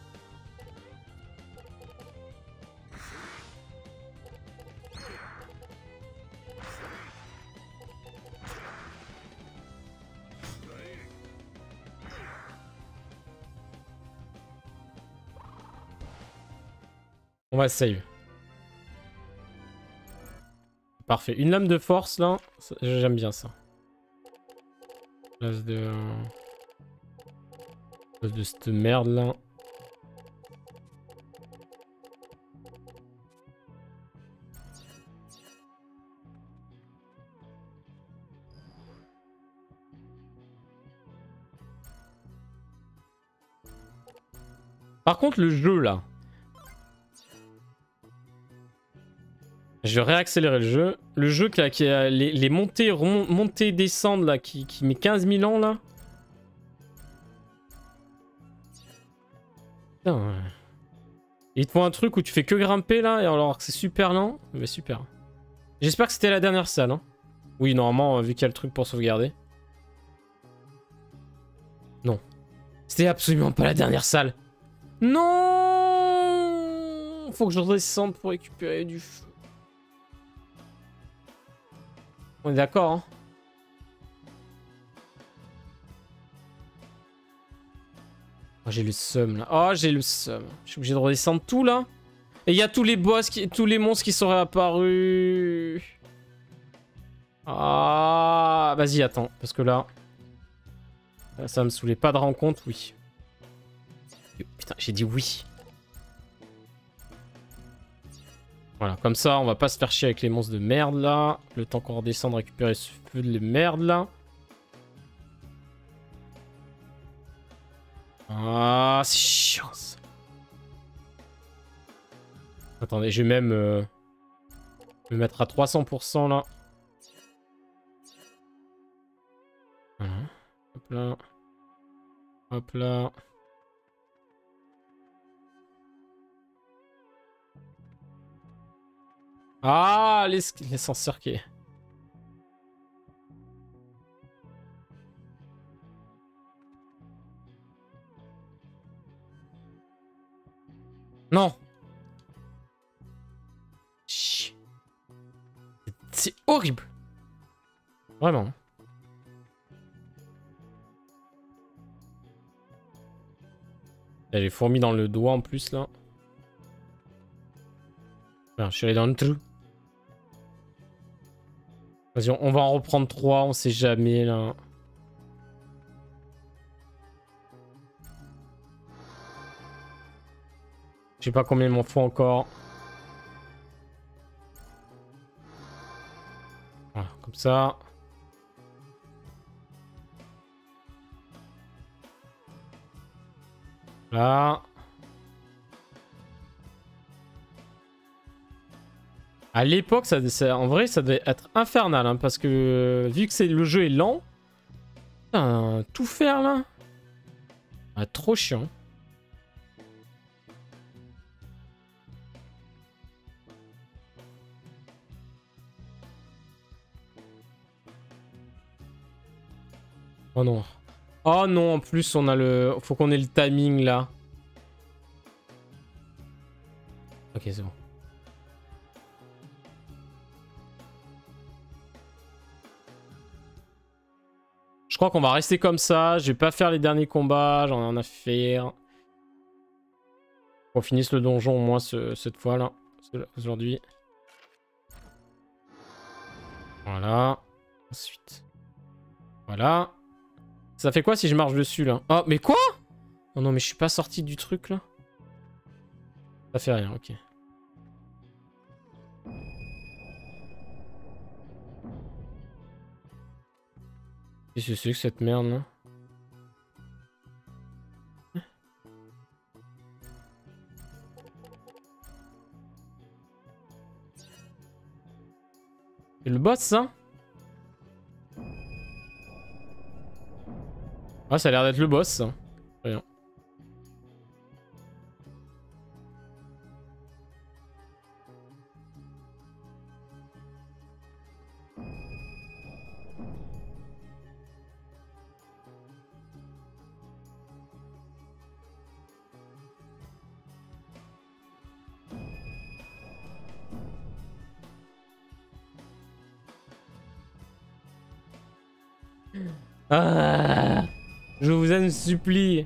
On va save. Parfait. Une lame de force, là. J'aime bien ça. Place de... Place de cette merde, là. Par contre, le jeu, là. Je vais réaccélérer le jeu. Le jeu qui a les montées, montées, descendre, là, qui met 15 000 ans, là. Putain. Il te faut un truc où tu fais que grimper, là, et alors que c'est super lent. Mais super. J'espère que c'était la dernière salle, hein. Oui, normalement, vu qu'il y a le truc pour sauvegarder. Non. C'était absolument pas la dernière salle. Non! Faut que je redescende pour récupérer du feu. On est d'accord, hein? Oh, j'ai le seum, là. Oh, j'ai le seum. Je suis obligé de redescendre tout, là. Et il y a tous les boss, tous les monstres qui sont réapparus. Ah, vas-y, attends. Parce que là... Ça me saoulait. Pas de rencontre, oui. Putain, j'ai dit oui. Voilà, comme ça, on va pas se faire chier avec les monstres de merde, là. Le temps qu'on redescende, récupérer ce feu de merde, là. Ah, c'est chiant, ça. Attendez, je vais même me mettre à 300%, là. Voilà. Hop là. Hop là. Ah, l'ascenseur qui est... Non. C'est horrible. Vraiment. Il y a les fourmis dans le doigt en plus, là. Alors, je suis allé dans le trou. Vas-y, on va en reprendre 3, on sait jamais, là. Je sais pas combien il m'en faut encore. Voilà, comme ça. Là. À l'époque, en vrai, ça devait être infernal, hein, parce que vu que le jeu est lent, putain, tout faire là, ah, trop chiant. Oh non. Oh non, en plus on a le... Faut qu'on ait le timing là. Ok, c'est bon. Je crois qu'on va rester comme ça. Je vais pas faire les derniers combats. J'en ai à faire. On finisse le donjon au moins cette fois là. Aujourd'hui. Voilà. Ensuite. Voilà. Ça fait quoi si je marche dessus là? Oh, mais quoi? Oh non, mais je suis pas sorti du truc là. Ça fait rien, ok. Qu'est-ce que c'est que cette merde là? C'est le boss ça? Ah, ça a l'air d'être le boss ça. Rien. Ah, je vous en supplie.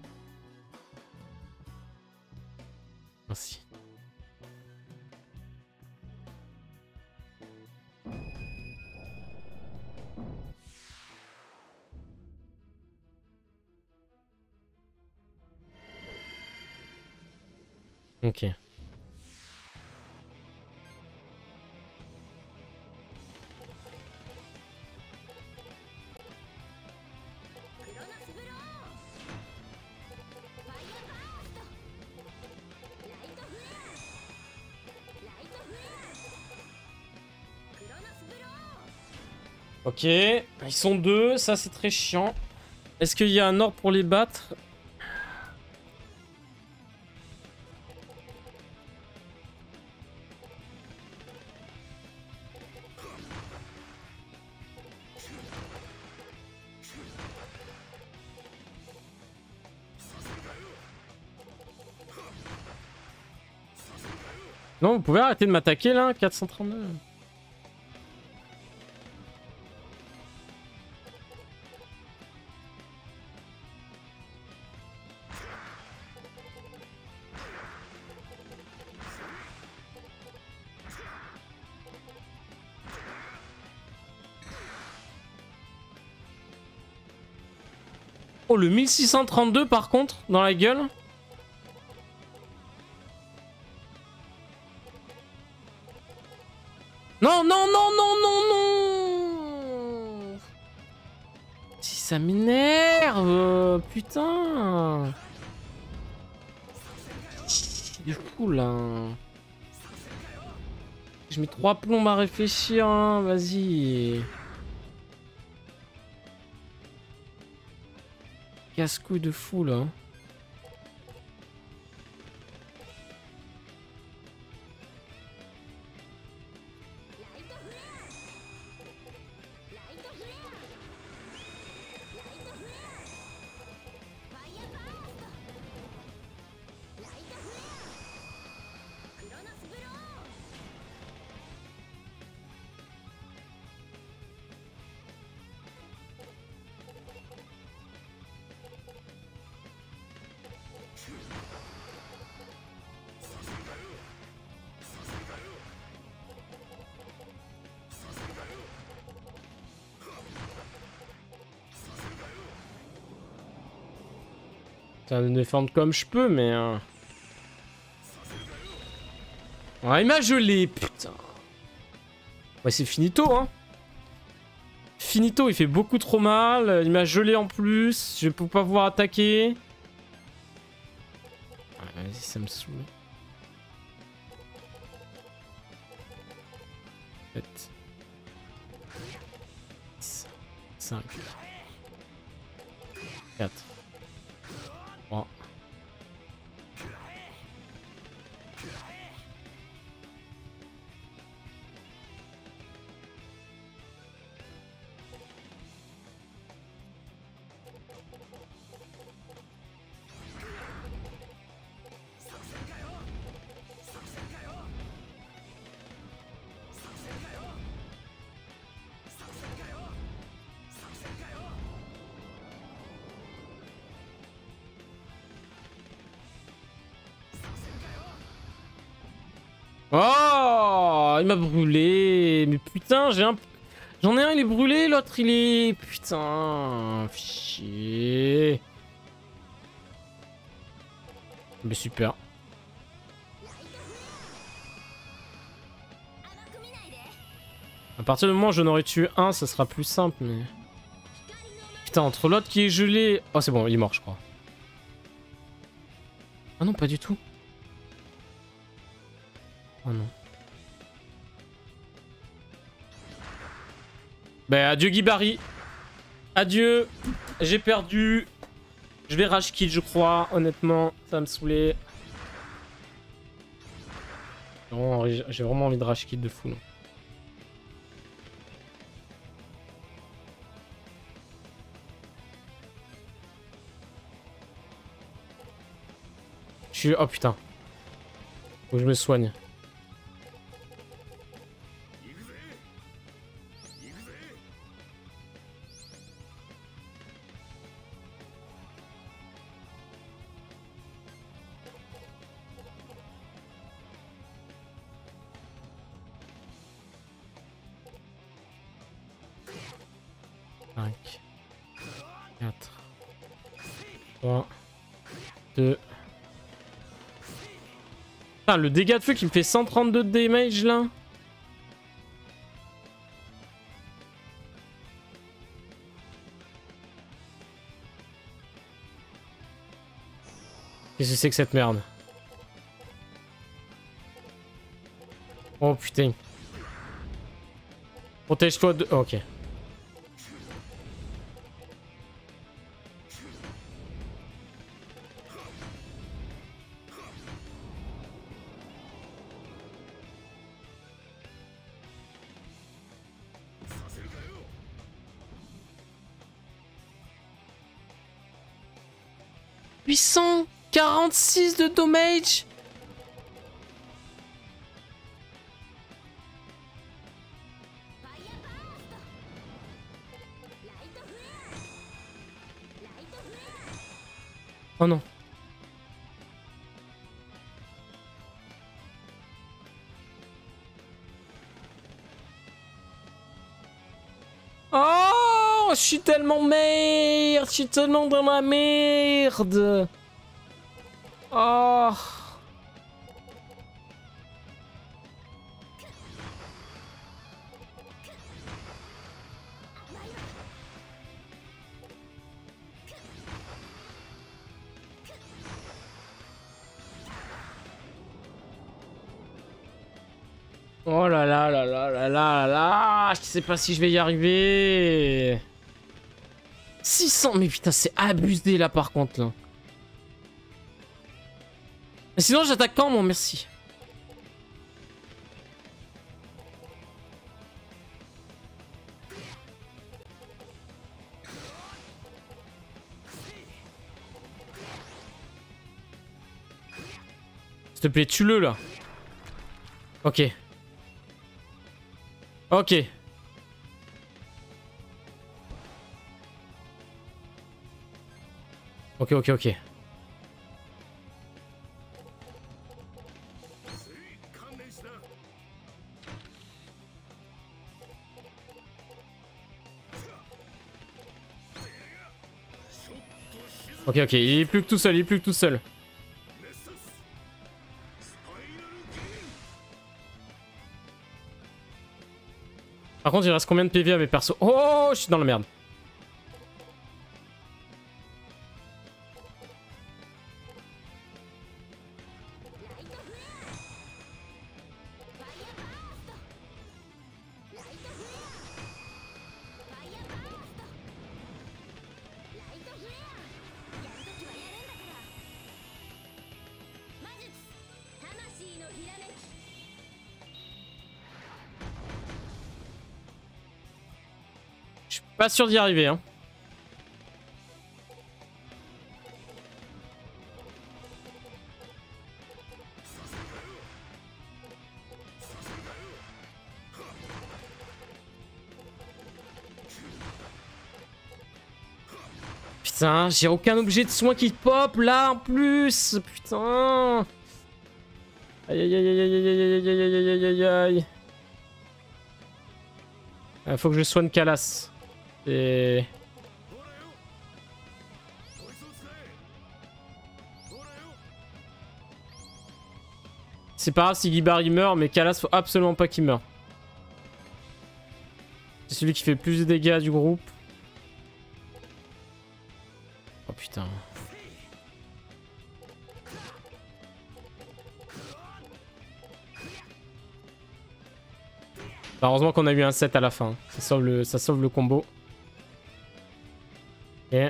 Merci. Ok. Ok, ils sont deux, ça c'est très chiant. Est-ce qu'il y a un ordre pour les battre? Non, vous pouvez arrêter de m'attaquer là, 432. Oh, le 1632 par contre, dans la gueule. Non, non, non, non, non, non. Si ça m'énerve, putain. Il est fou là. Je mets 3 plombs à réfléchir, hein. Vas-y. Casse-couille de fou là. Ça va me défendre comme je peux, mais... Ouais, il m'a gelé, putain. Ouais, c'est finito, hein. Finito, il fait beaucoup trop mal. Il m'a gelé en plus. Je peux pas pouvoir attaquer. Ouais, vas-y, ça me saoule. 7. 6. 5. 4. 3. Oh, il m'a brûlé. Mais putain, j'ai un... J'en ai un, il est brûlé, l'autre il est... Putain, chier. Mais super. À partir du moment où j'en aurais tué un, ça sera plus simple, mais... Putain, entre l'autre qui est gelé... Oh, c'est bon, il est mort, je crois. Ah non, pas du tout. Oh non. Bah, adieu Guibari. Adieu. J'ai perdu. Je vais rage kill, je crois. Honnêtement, ça va me saouler. J'ai vraiment envie de rage kill de fou, non. Je suis... Oh putain. Faut que je me soigne. Cinq, 4, 3, 2... Putain, le dégât de feu qui me fait 132 de damage là. Qu'est-ce que c'est que cette merde? Oh putain. Protège-toi de... Oh, ok. « 846 de damage. Oh non. Oh, je suis tellement merde. Je suis tellement dans la merde. Oh. Oh là là là là là là là. Je sais pas si je vais y arriver. 600, mais putain, c'est abusé là par contre là. Mais sinon j'attaque quand, mon merci. S'il te plaît, tue-le là. Ok. Ok. Ok, ok, ok. Ok, ok, il est plus que tout seul, il est plus que tout seul. Par contre, il reste combien de PV avec perso? Oh, je suis dans la merde. Pas sûr d'y arriver, hein. Putain, j'ai aucun objet de soin qui pop là en plus. Putain. Aïe aïe aïe aïe aïe aïe aïe aïe aïe aïe aïe aïe. Faut que je soigne Kalas. Et... C'est pas grave si Guibar il meurt, mais Kalas faut absolument pas qu'il meure. C'est celui qui fait le plus de dégâts du groupe. Oh putain. Bah, heureusement qu'on a eu un 7 à la fin. Ça sauve le combo. Et...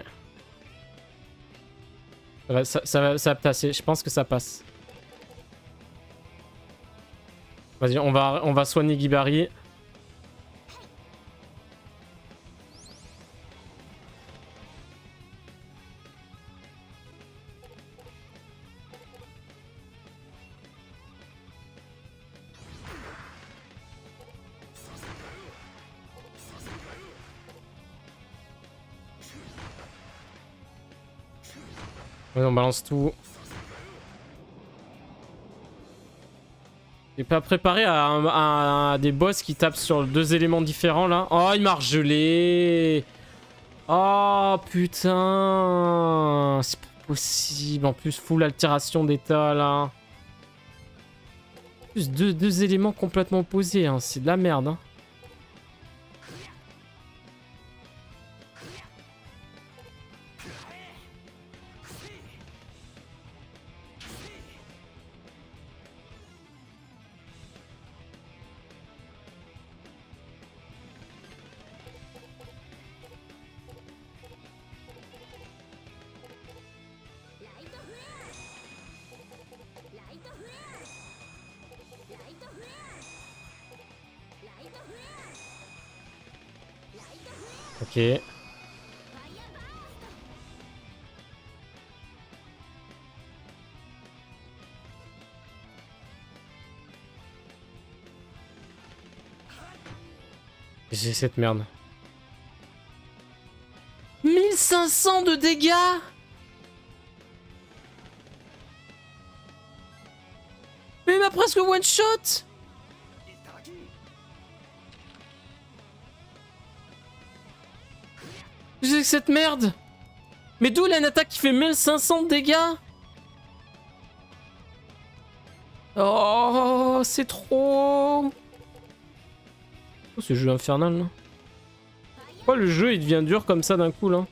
Ça va passer. Je pense que ça passe. Vas-y, on va soigner Guibari. On balance tout. J'ai pas préparé à des boss qui tapent sur deux éléments différents là. Oh, il m'a gelé. Oh putain. C'est pas possible. En plus, full altération d'état là. En plus, deux éléments complètement opposés. Hein. C'est de la merde. Hein. Ok. J'ai cette merde. 1500 de dégâts. Mais il m'a presque one shot. J'ai cette merde. Mais d'où il a une attaque qui fait 1500 de dégâts? Oh, c'est trop. Oh, ce jeu infernal là. Pourquoi le jeu il devient dur comme ça d'un coup là?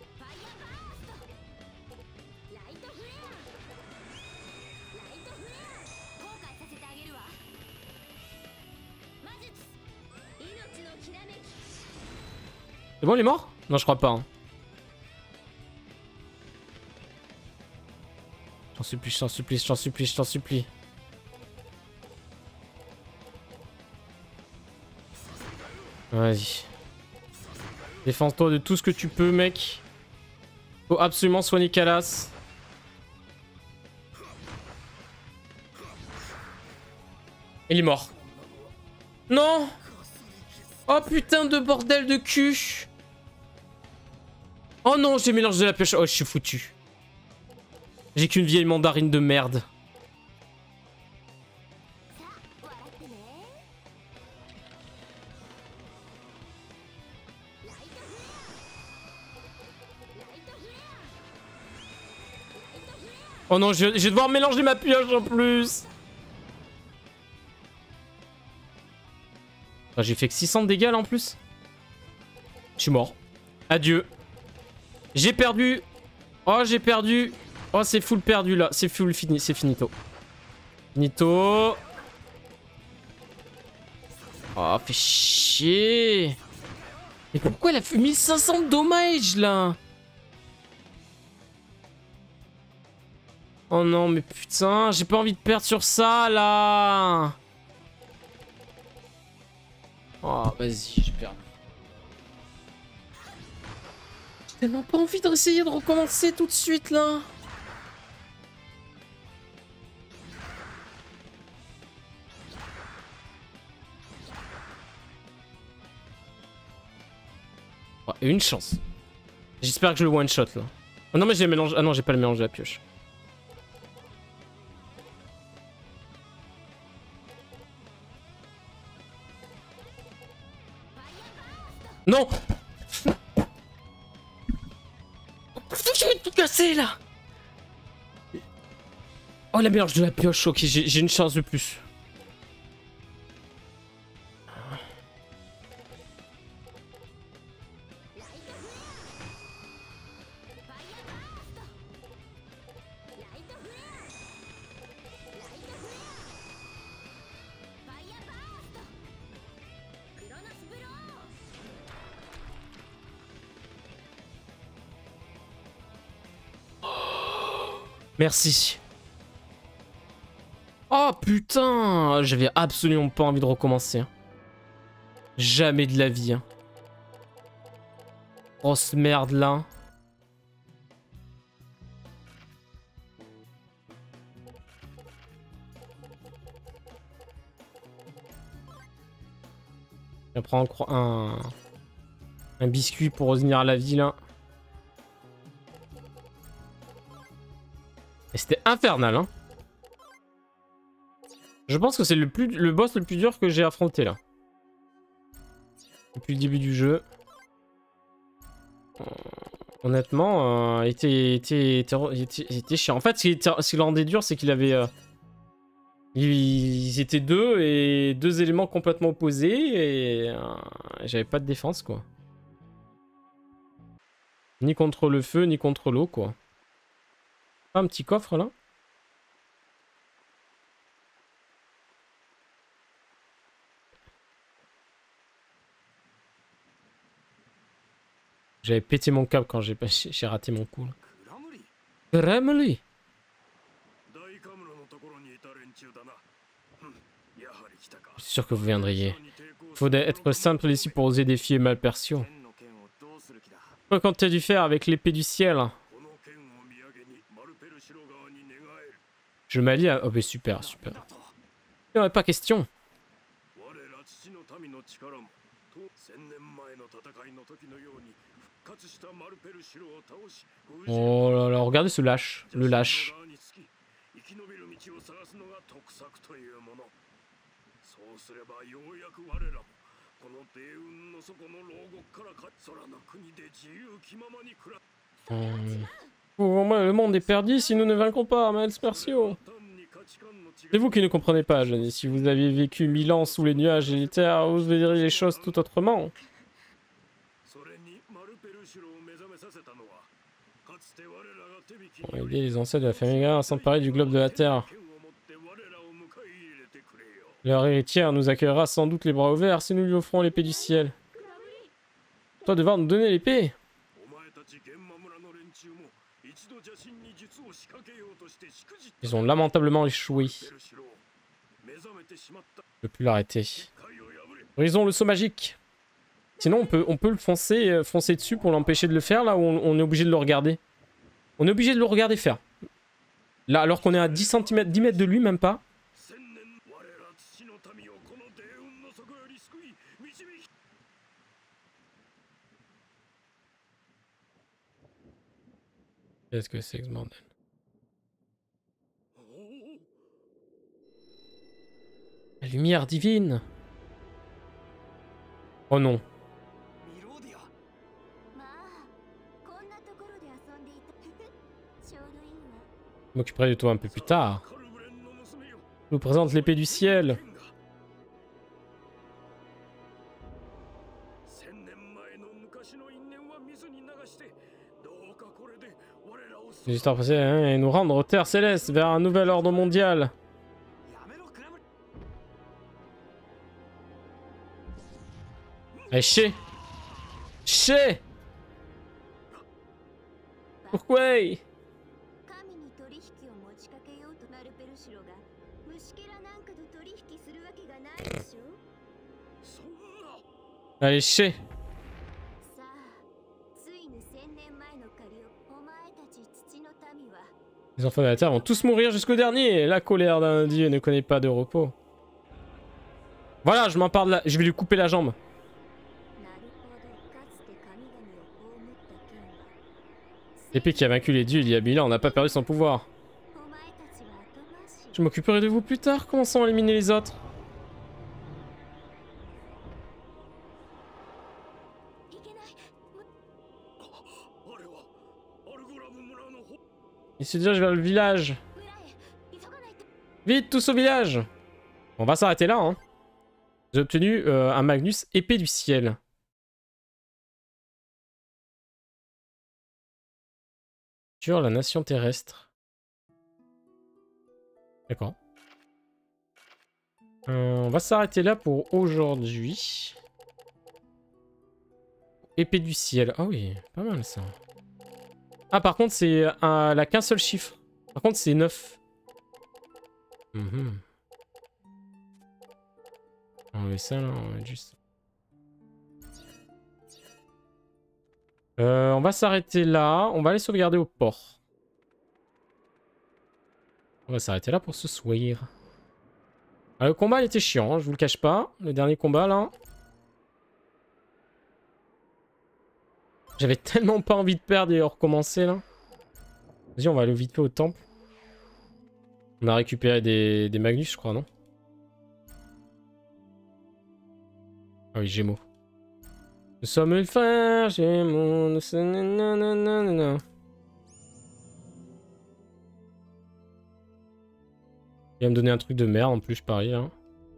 C'est bon, il est mort? Non, je crois pas. Hein. J'en supplie, je t'en supplie, je t'en supplie, je t'en supplie. Vas-y. Défends-toi de tout ce que tu peux, mec. Faut absolument soigner Kalas. Il est mort. Non! Oh putain de bordel de cul! Oh non, j'ai mélangé la pioche. Oh, je suis foutu. J'ai qu'une vieille mandarine de merde. Oh non, je vais devoir mélanger ma pioche en plus. Ah, j'ai fait que 600 de dégâts là en plus. Je suis mort. Adieu. J'ai perdu. Oh, j'ai perdu. Oh, c'est full perdu là. C'est full fini. C'est finito. Finito. Oh, fait chier. Mais pourquoi elle a fait 1500 de dommages là? Oh non, mais putain, j'ai pas envie de perdre sur ça là. Oh, vas-y, j'ai perdu. J'ai tellement pas envie d'essayer de recommencer tout de suite là. Oh, et une chance. J'espère que je le one shot là. Oh non, mais j'ai mélangé. Ah non, j'ai pas le mélangé à la pioche. Non! Je vais tout casser là! Oh la mélange de la pioche, ok, j'ai une chance de plus. Merci. Oh putain, j'avais absolument pas envie de recommencer. Jamais de la vie. Oh ce merde là. Je vais prendre un biscuit pour revenir à la vie là. Et c'était infernal hein. Je pense que c'est le boss le plus dur que j'ai affronté là. Depuis le début du jeu. Honnêtement, il était chiant. En fait, ce qui le rendait dur, c'est qu'il avait... ils étaient deux et deux éléments complètement opposés et j'avais pas de défense quoi. Ni contre le feu, ni contre l'eau quoi. Pas un petit coffre là? J'avais pété mon câble quand j'ai raté mon coup. Gremlin. Je suis sûr que vous viendriez. Il faut être simple ici pour oser défier Malpercio. Quoi comptes-tu dû faire avec l'épée du ciel? Je m'allie à... Oh mais super, super. Il n'y aurait pas question. Oh là là, regardez ce lâche, le lâche. Pour moi, le monde est perdu si nous ne vaincrons pas Malpercio. C'est vous qui ne comprenez pas, Johnny. Si vous aviez vécu 1000 ans sous les nuages et les terres, vous verriez les choses tout autrement. On va aider les ancêtres de la famille Gara à s'emparer du globe de la Terre. Leur héritière nous accueillera sans doute les bras ouverts si nous lui offrons l'épée du ciel. Toi devoir nous donner l'épée. Ils ont lamentablement échoué. Je ne peux plus l'arrêter. Brisons le saut magique. Sinon on peut le foncer dessus pour l'empêcher de le faire là ou on est obligé de le regarder. On est obligé de le regarder faire. Là alors qu'on est à 10 cm, 10 mètres de lui même pas. Qu'est-ce que c'est que ce bordel? La lumière divine. Oh non. Je m'occuperai de toi un peu plus tard. Je vous présente l'épée du ciel. Les histoires passées et nous rendre aux terres célestes vers un nouvel ordre mondial. Allez, chier. Chier. Pourquoi? Allez, chier. Les enfants de la Terre vont tous mourir jusqu'au dernier. La colère d'un dieu ne connaît pas de repos. Voilà, je m'en parle là. Je vais lui couper la jambe. L'épée qui a vaincu les dieux il y a 1000 ans n'a pas perdu son pouvoir. Je m'occuperai de vous plus tard. Commençons à éliminer les autres. Il se dirige vers le village. Vite, tous au village. On va s'arrêter là, hein. J'ai obtenu un Magnus épée du ciel. Sur la nation terrestre. D'accord. On va s'arrêter là pour aujourd'hui. Épée du ciel. Ah oui, pas mal ça. Ah, par contre, c'est elle a qu'un seul chiffre. Par contre, c'est 9. On met ça là, on va juste. On va s'arrêter là. On va aller sauvegarder au port. On va s'arrêter là pour ce soir. Le combat il était chiant, hein, je vous le cache pas. Le dernier combat là. J'avais tellement pas envie de perdre et recommencer là. Vas-y, on va aller vite fait au temple. On a récupéré des Magnus, je crois, non? Ah oui, Gémeaux. Nous sommes le frère Gémeaux. Nous sommes... nanana. Il va me donner un truc de merde en plus, je parie. Hein.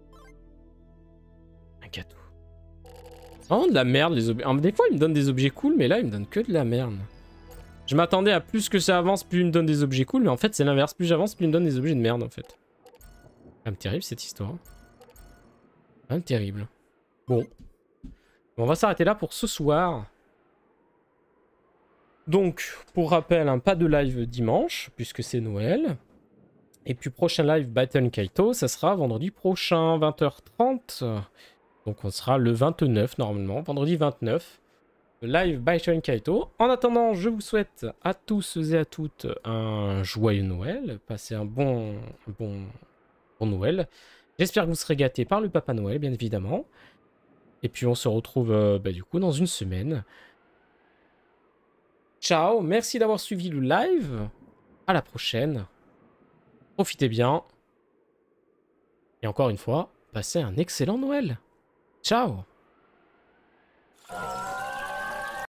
Un gâteau. Vraiment de la merde, les objets. Des fois, il me donne des objets cool, mais là, il me donne que de la merde. Je m'attendais à plus que ça avance, plus il me donne des objets cool, mais en fait, c'est l'inverse. Plus j'avance, plus il me donne des objets de merde, en fait. Quand même terrible, cette histoire. Quand même terrible. Bon. On va s'arrêter là pour ce soir. Donc, pour rappel, pas de live dimanche, puisque c'est Noël. Et puis, prochain live Baton Kaito, ça sera vendredi prochain, 20h30. Donc, on sera le 29, normalement, vendredi 29. Live Baton Kaito. En attendant, je vous souhaite à tous et à toutes un joyeux Noël. Passez un bon Noël. J'espère que vous serez gâtés par le Papa Noël, bien évidemment. Et puis on se retrouve du coup dans une semaine. Ciao, merci d'avoir suivi le live. À la prochaine. Profitez bien. Et encore une fois, passez un excellent Noël. Ciao.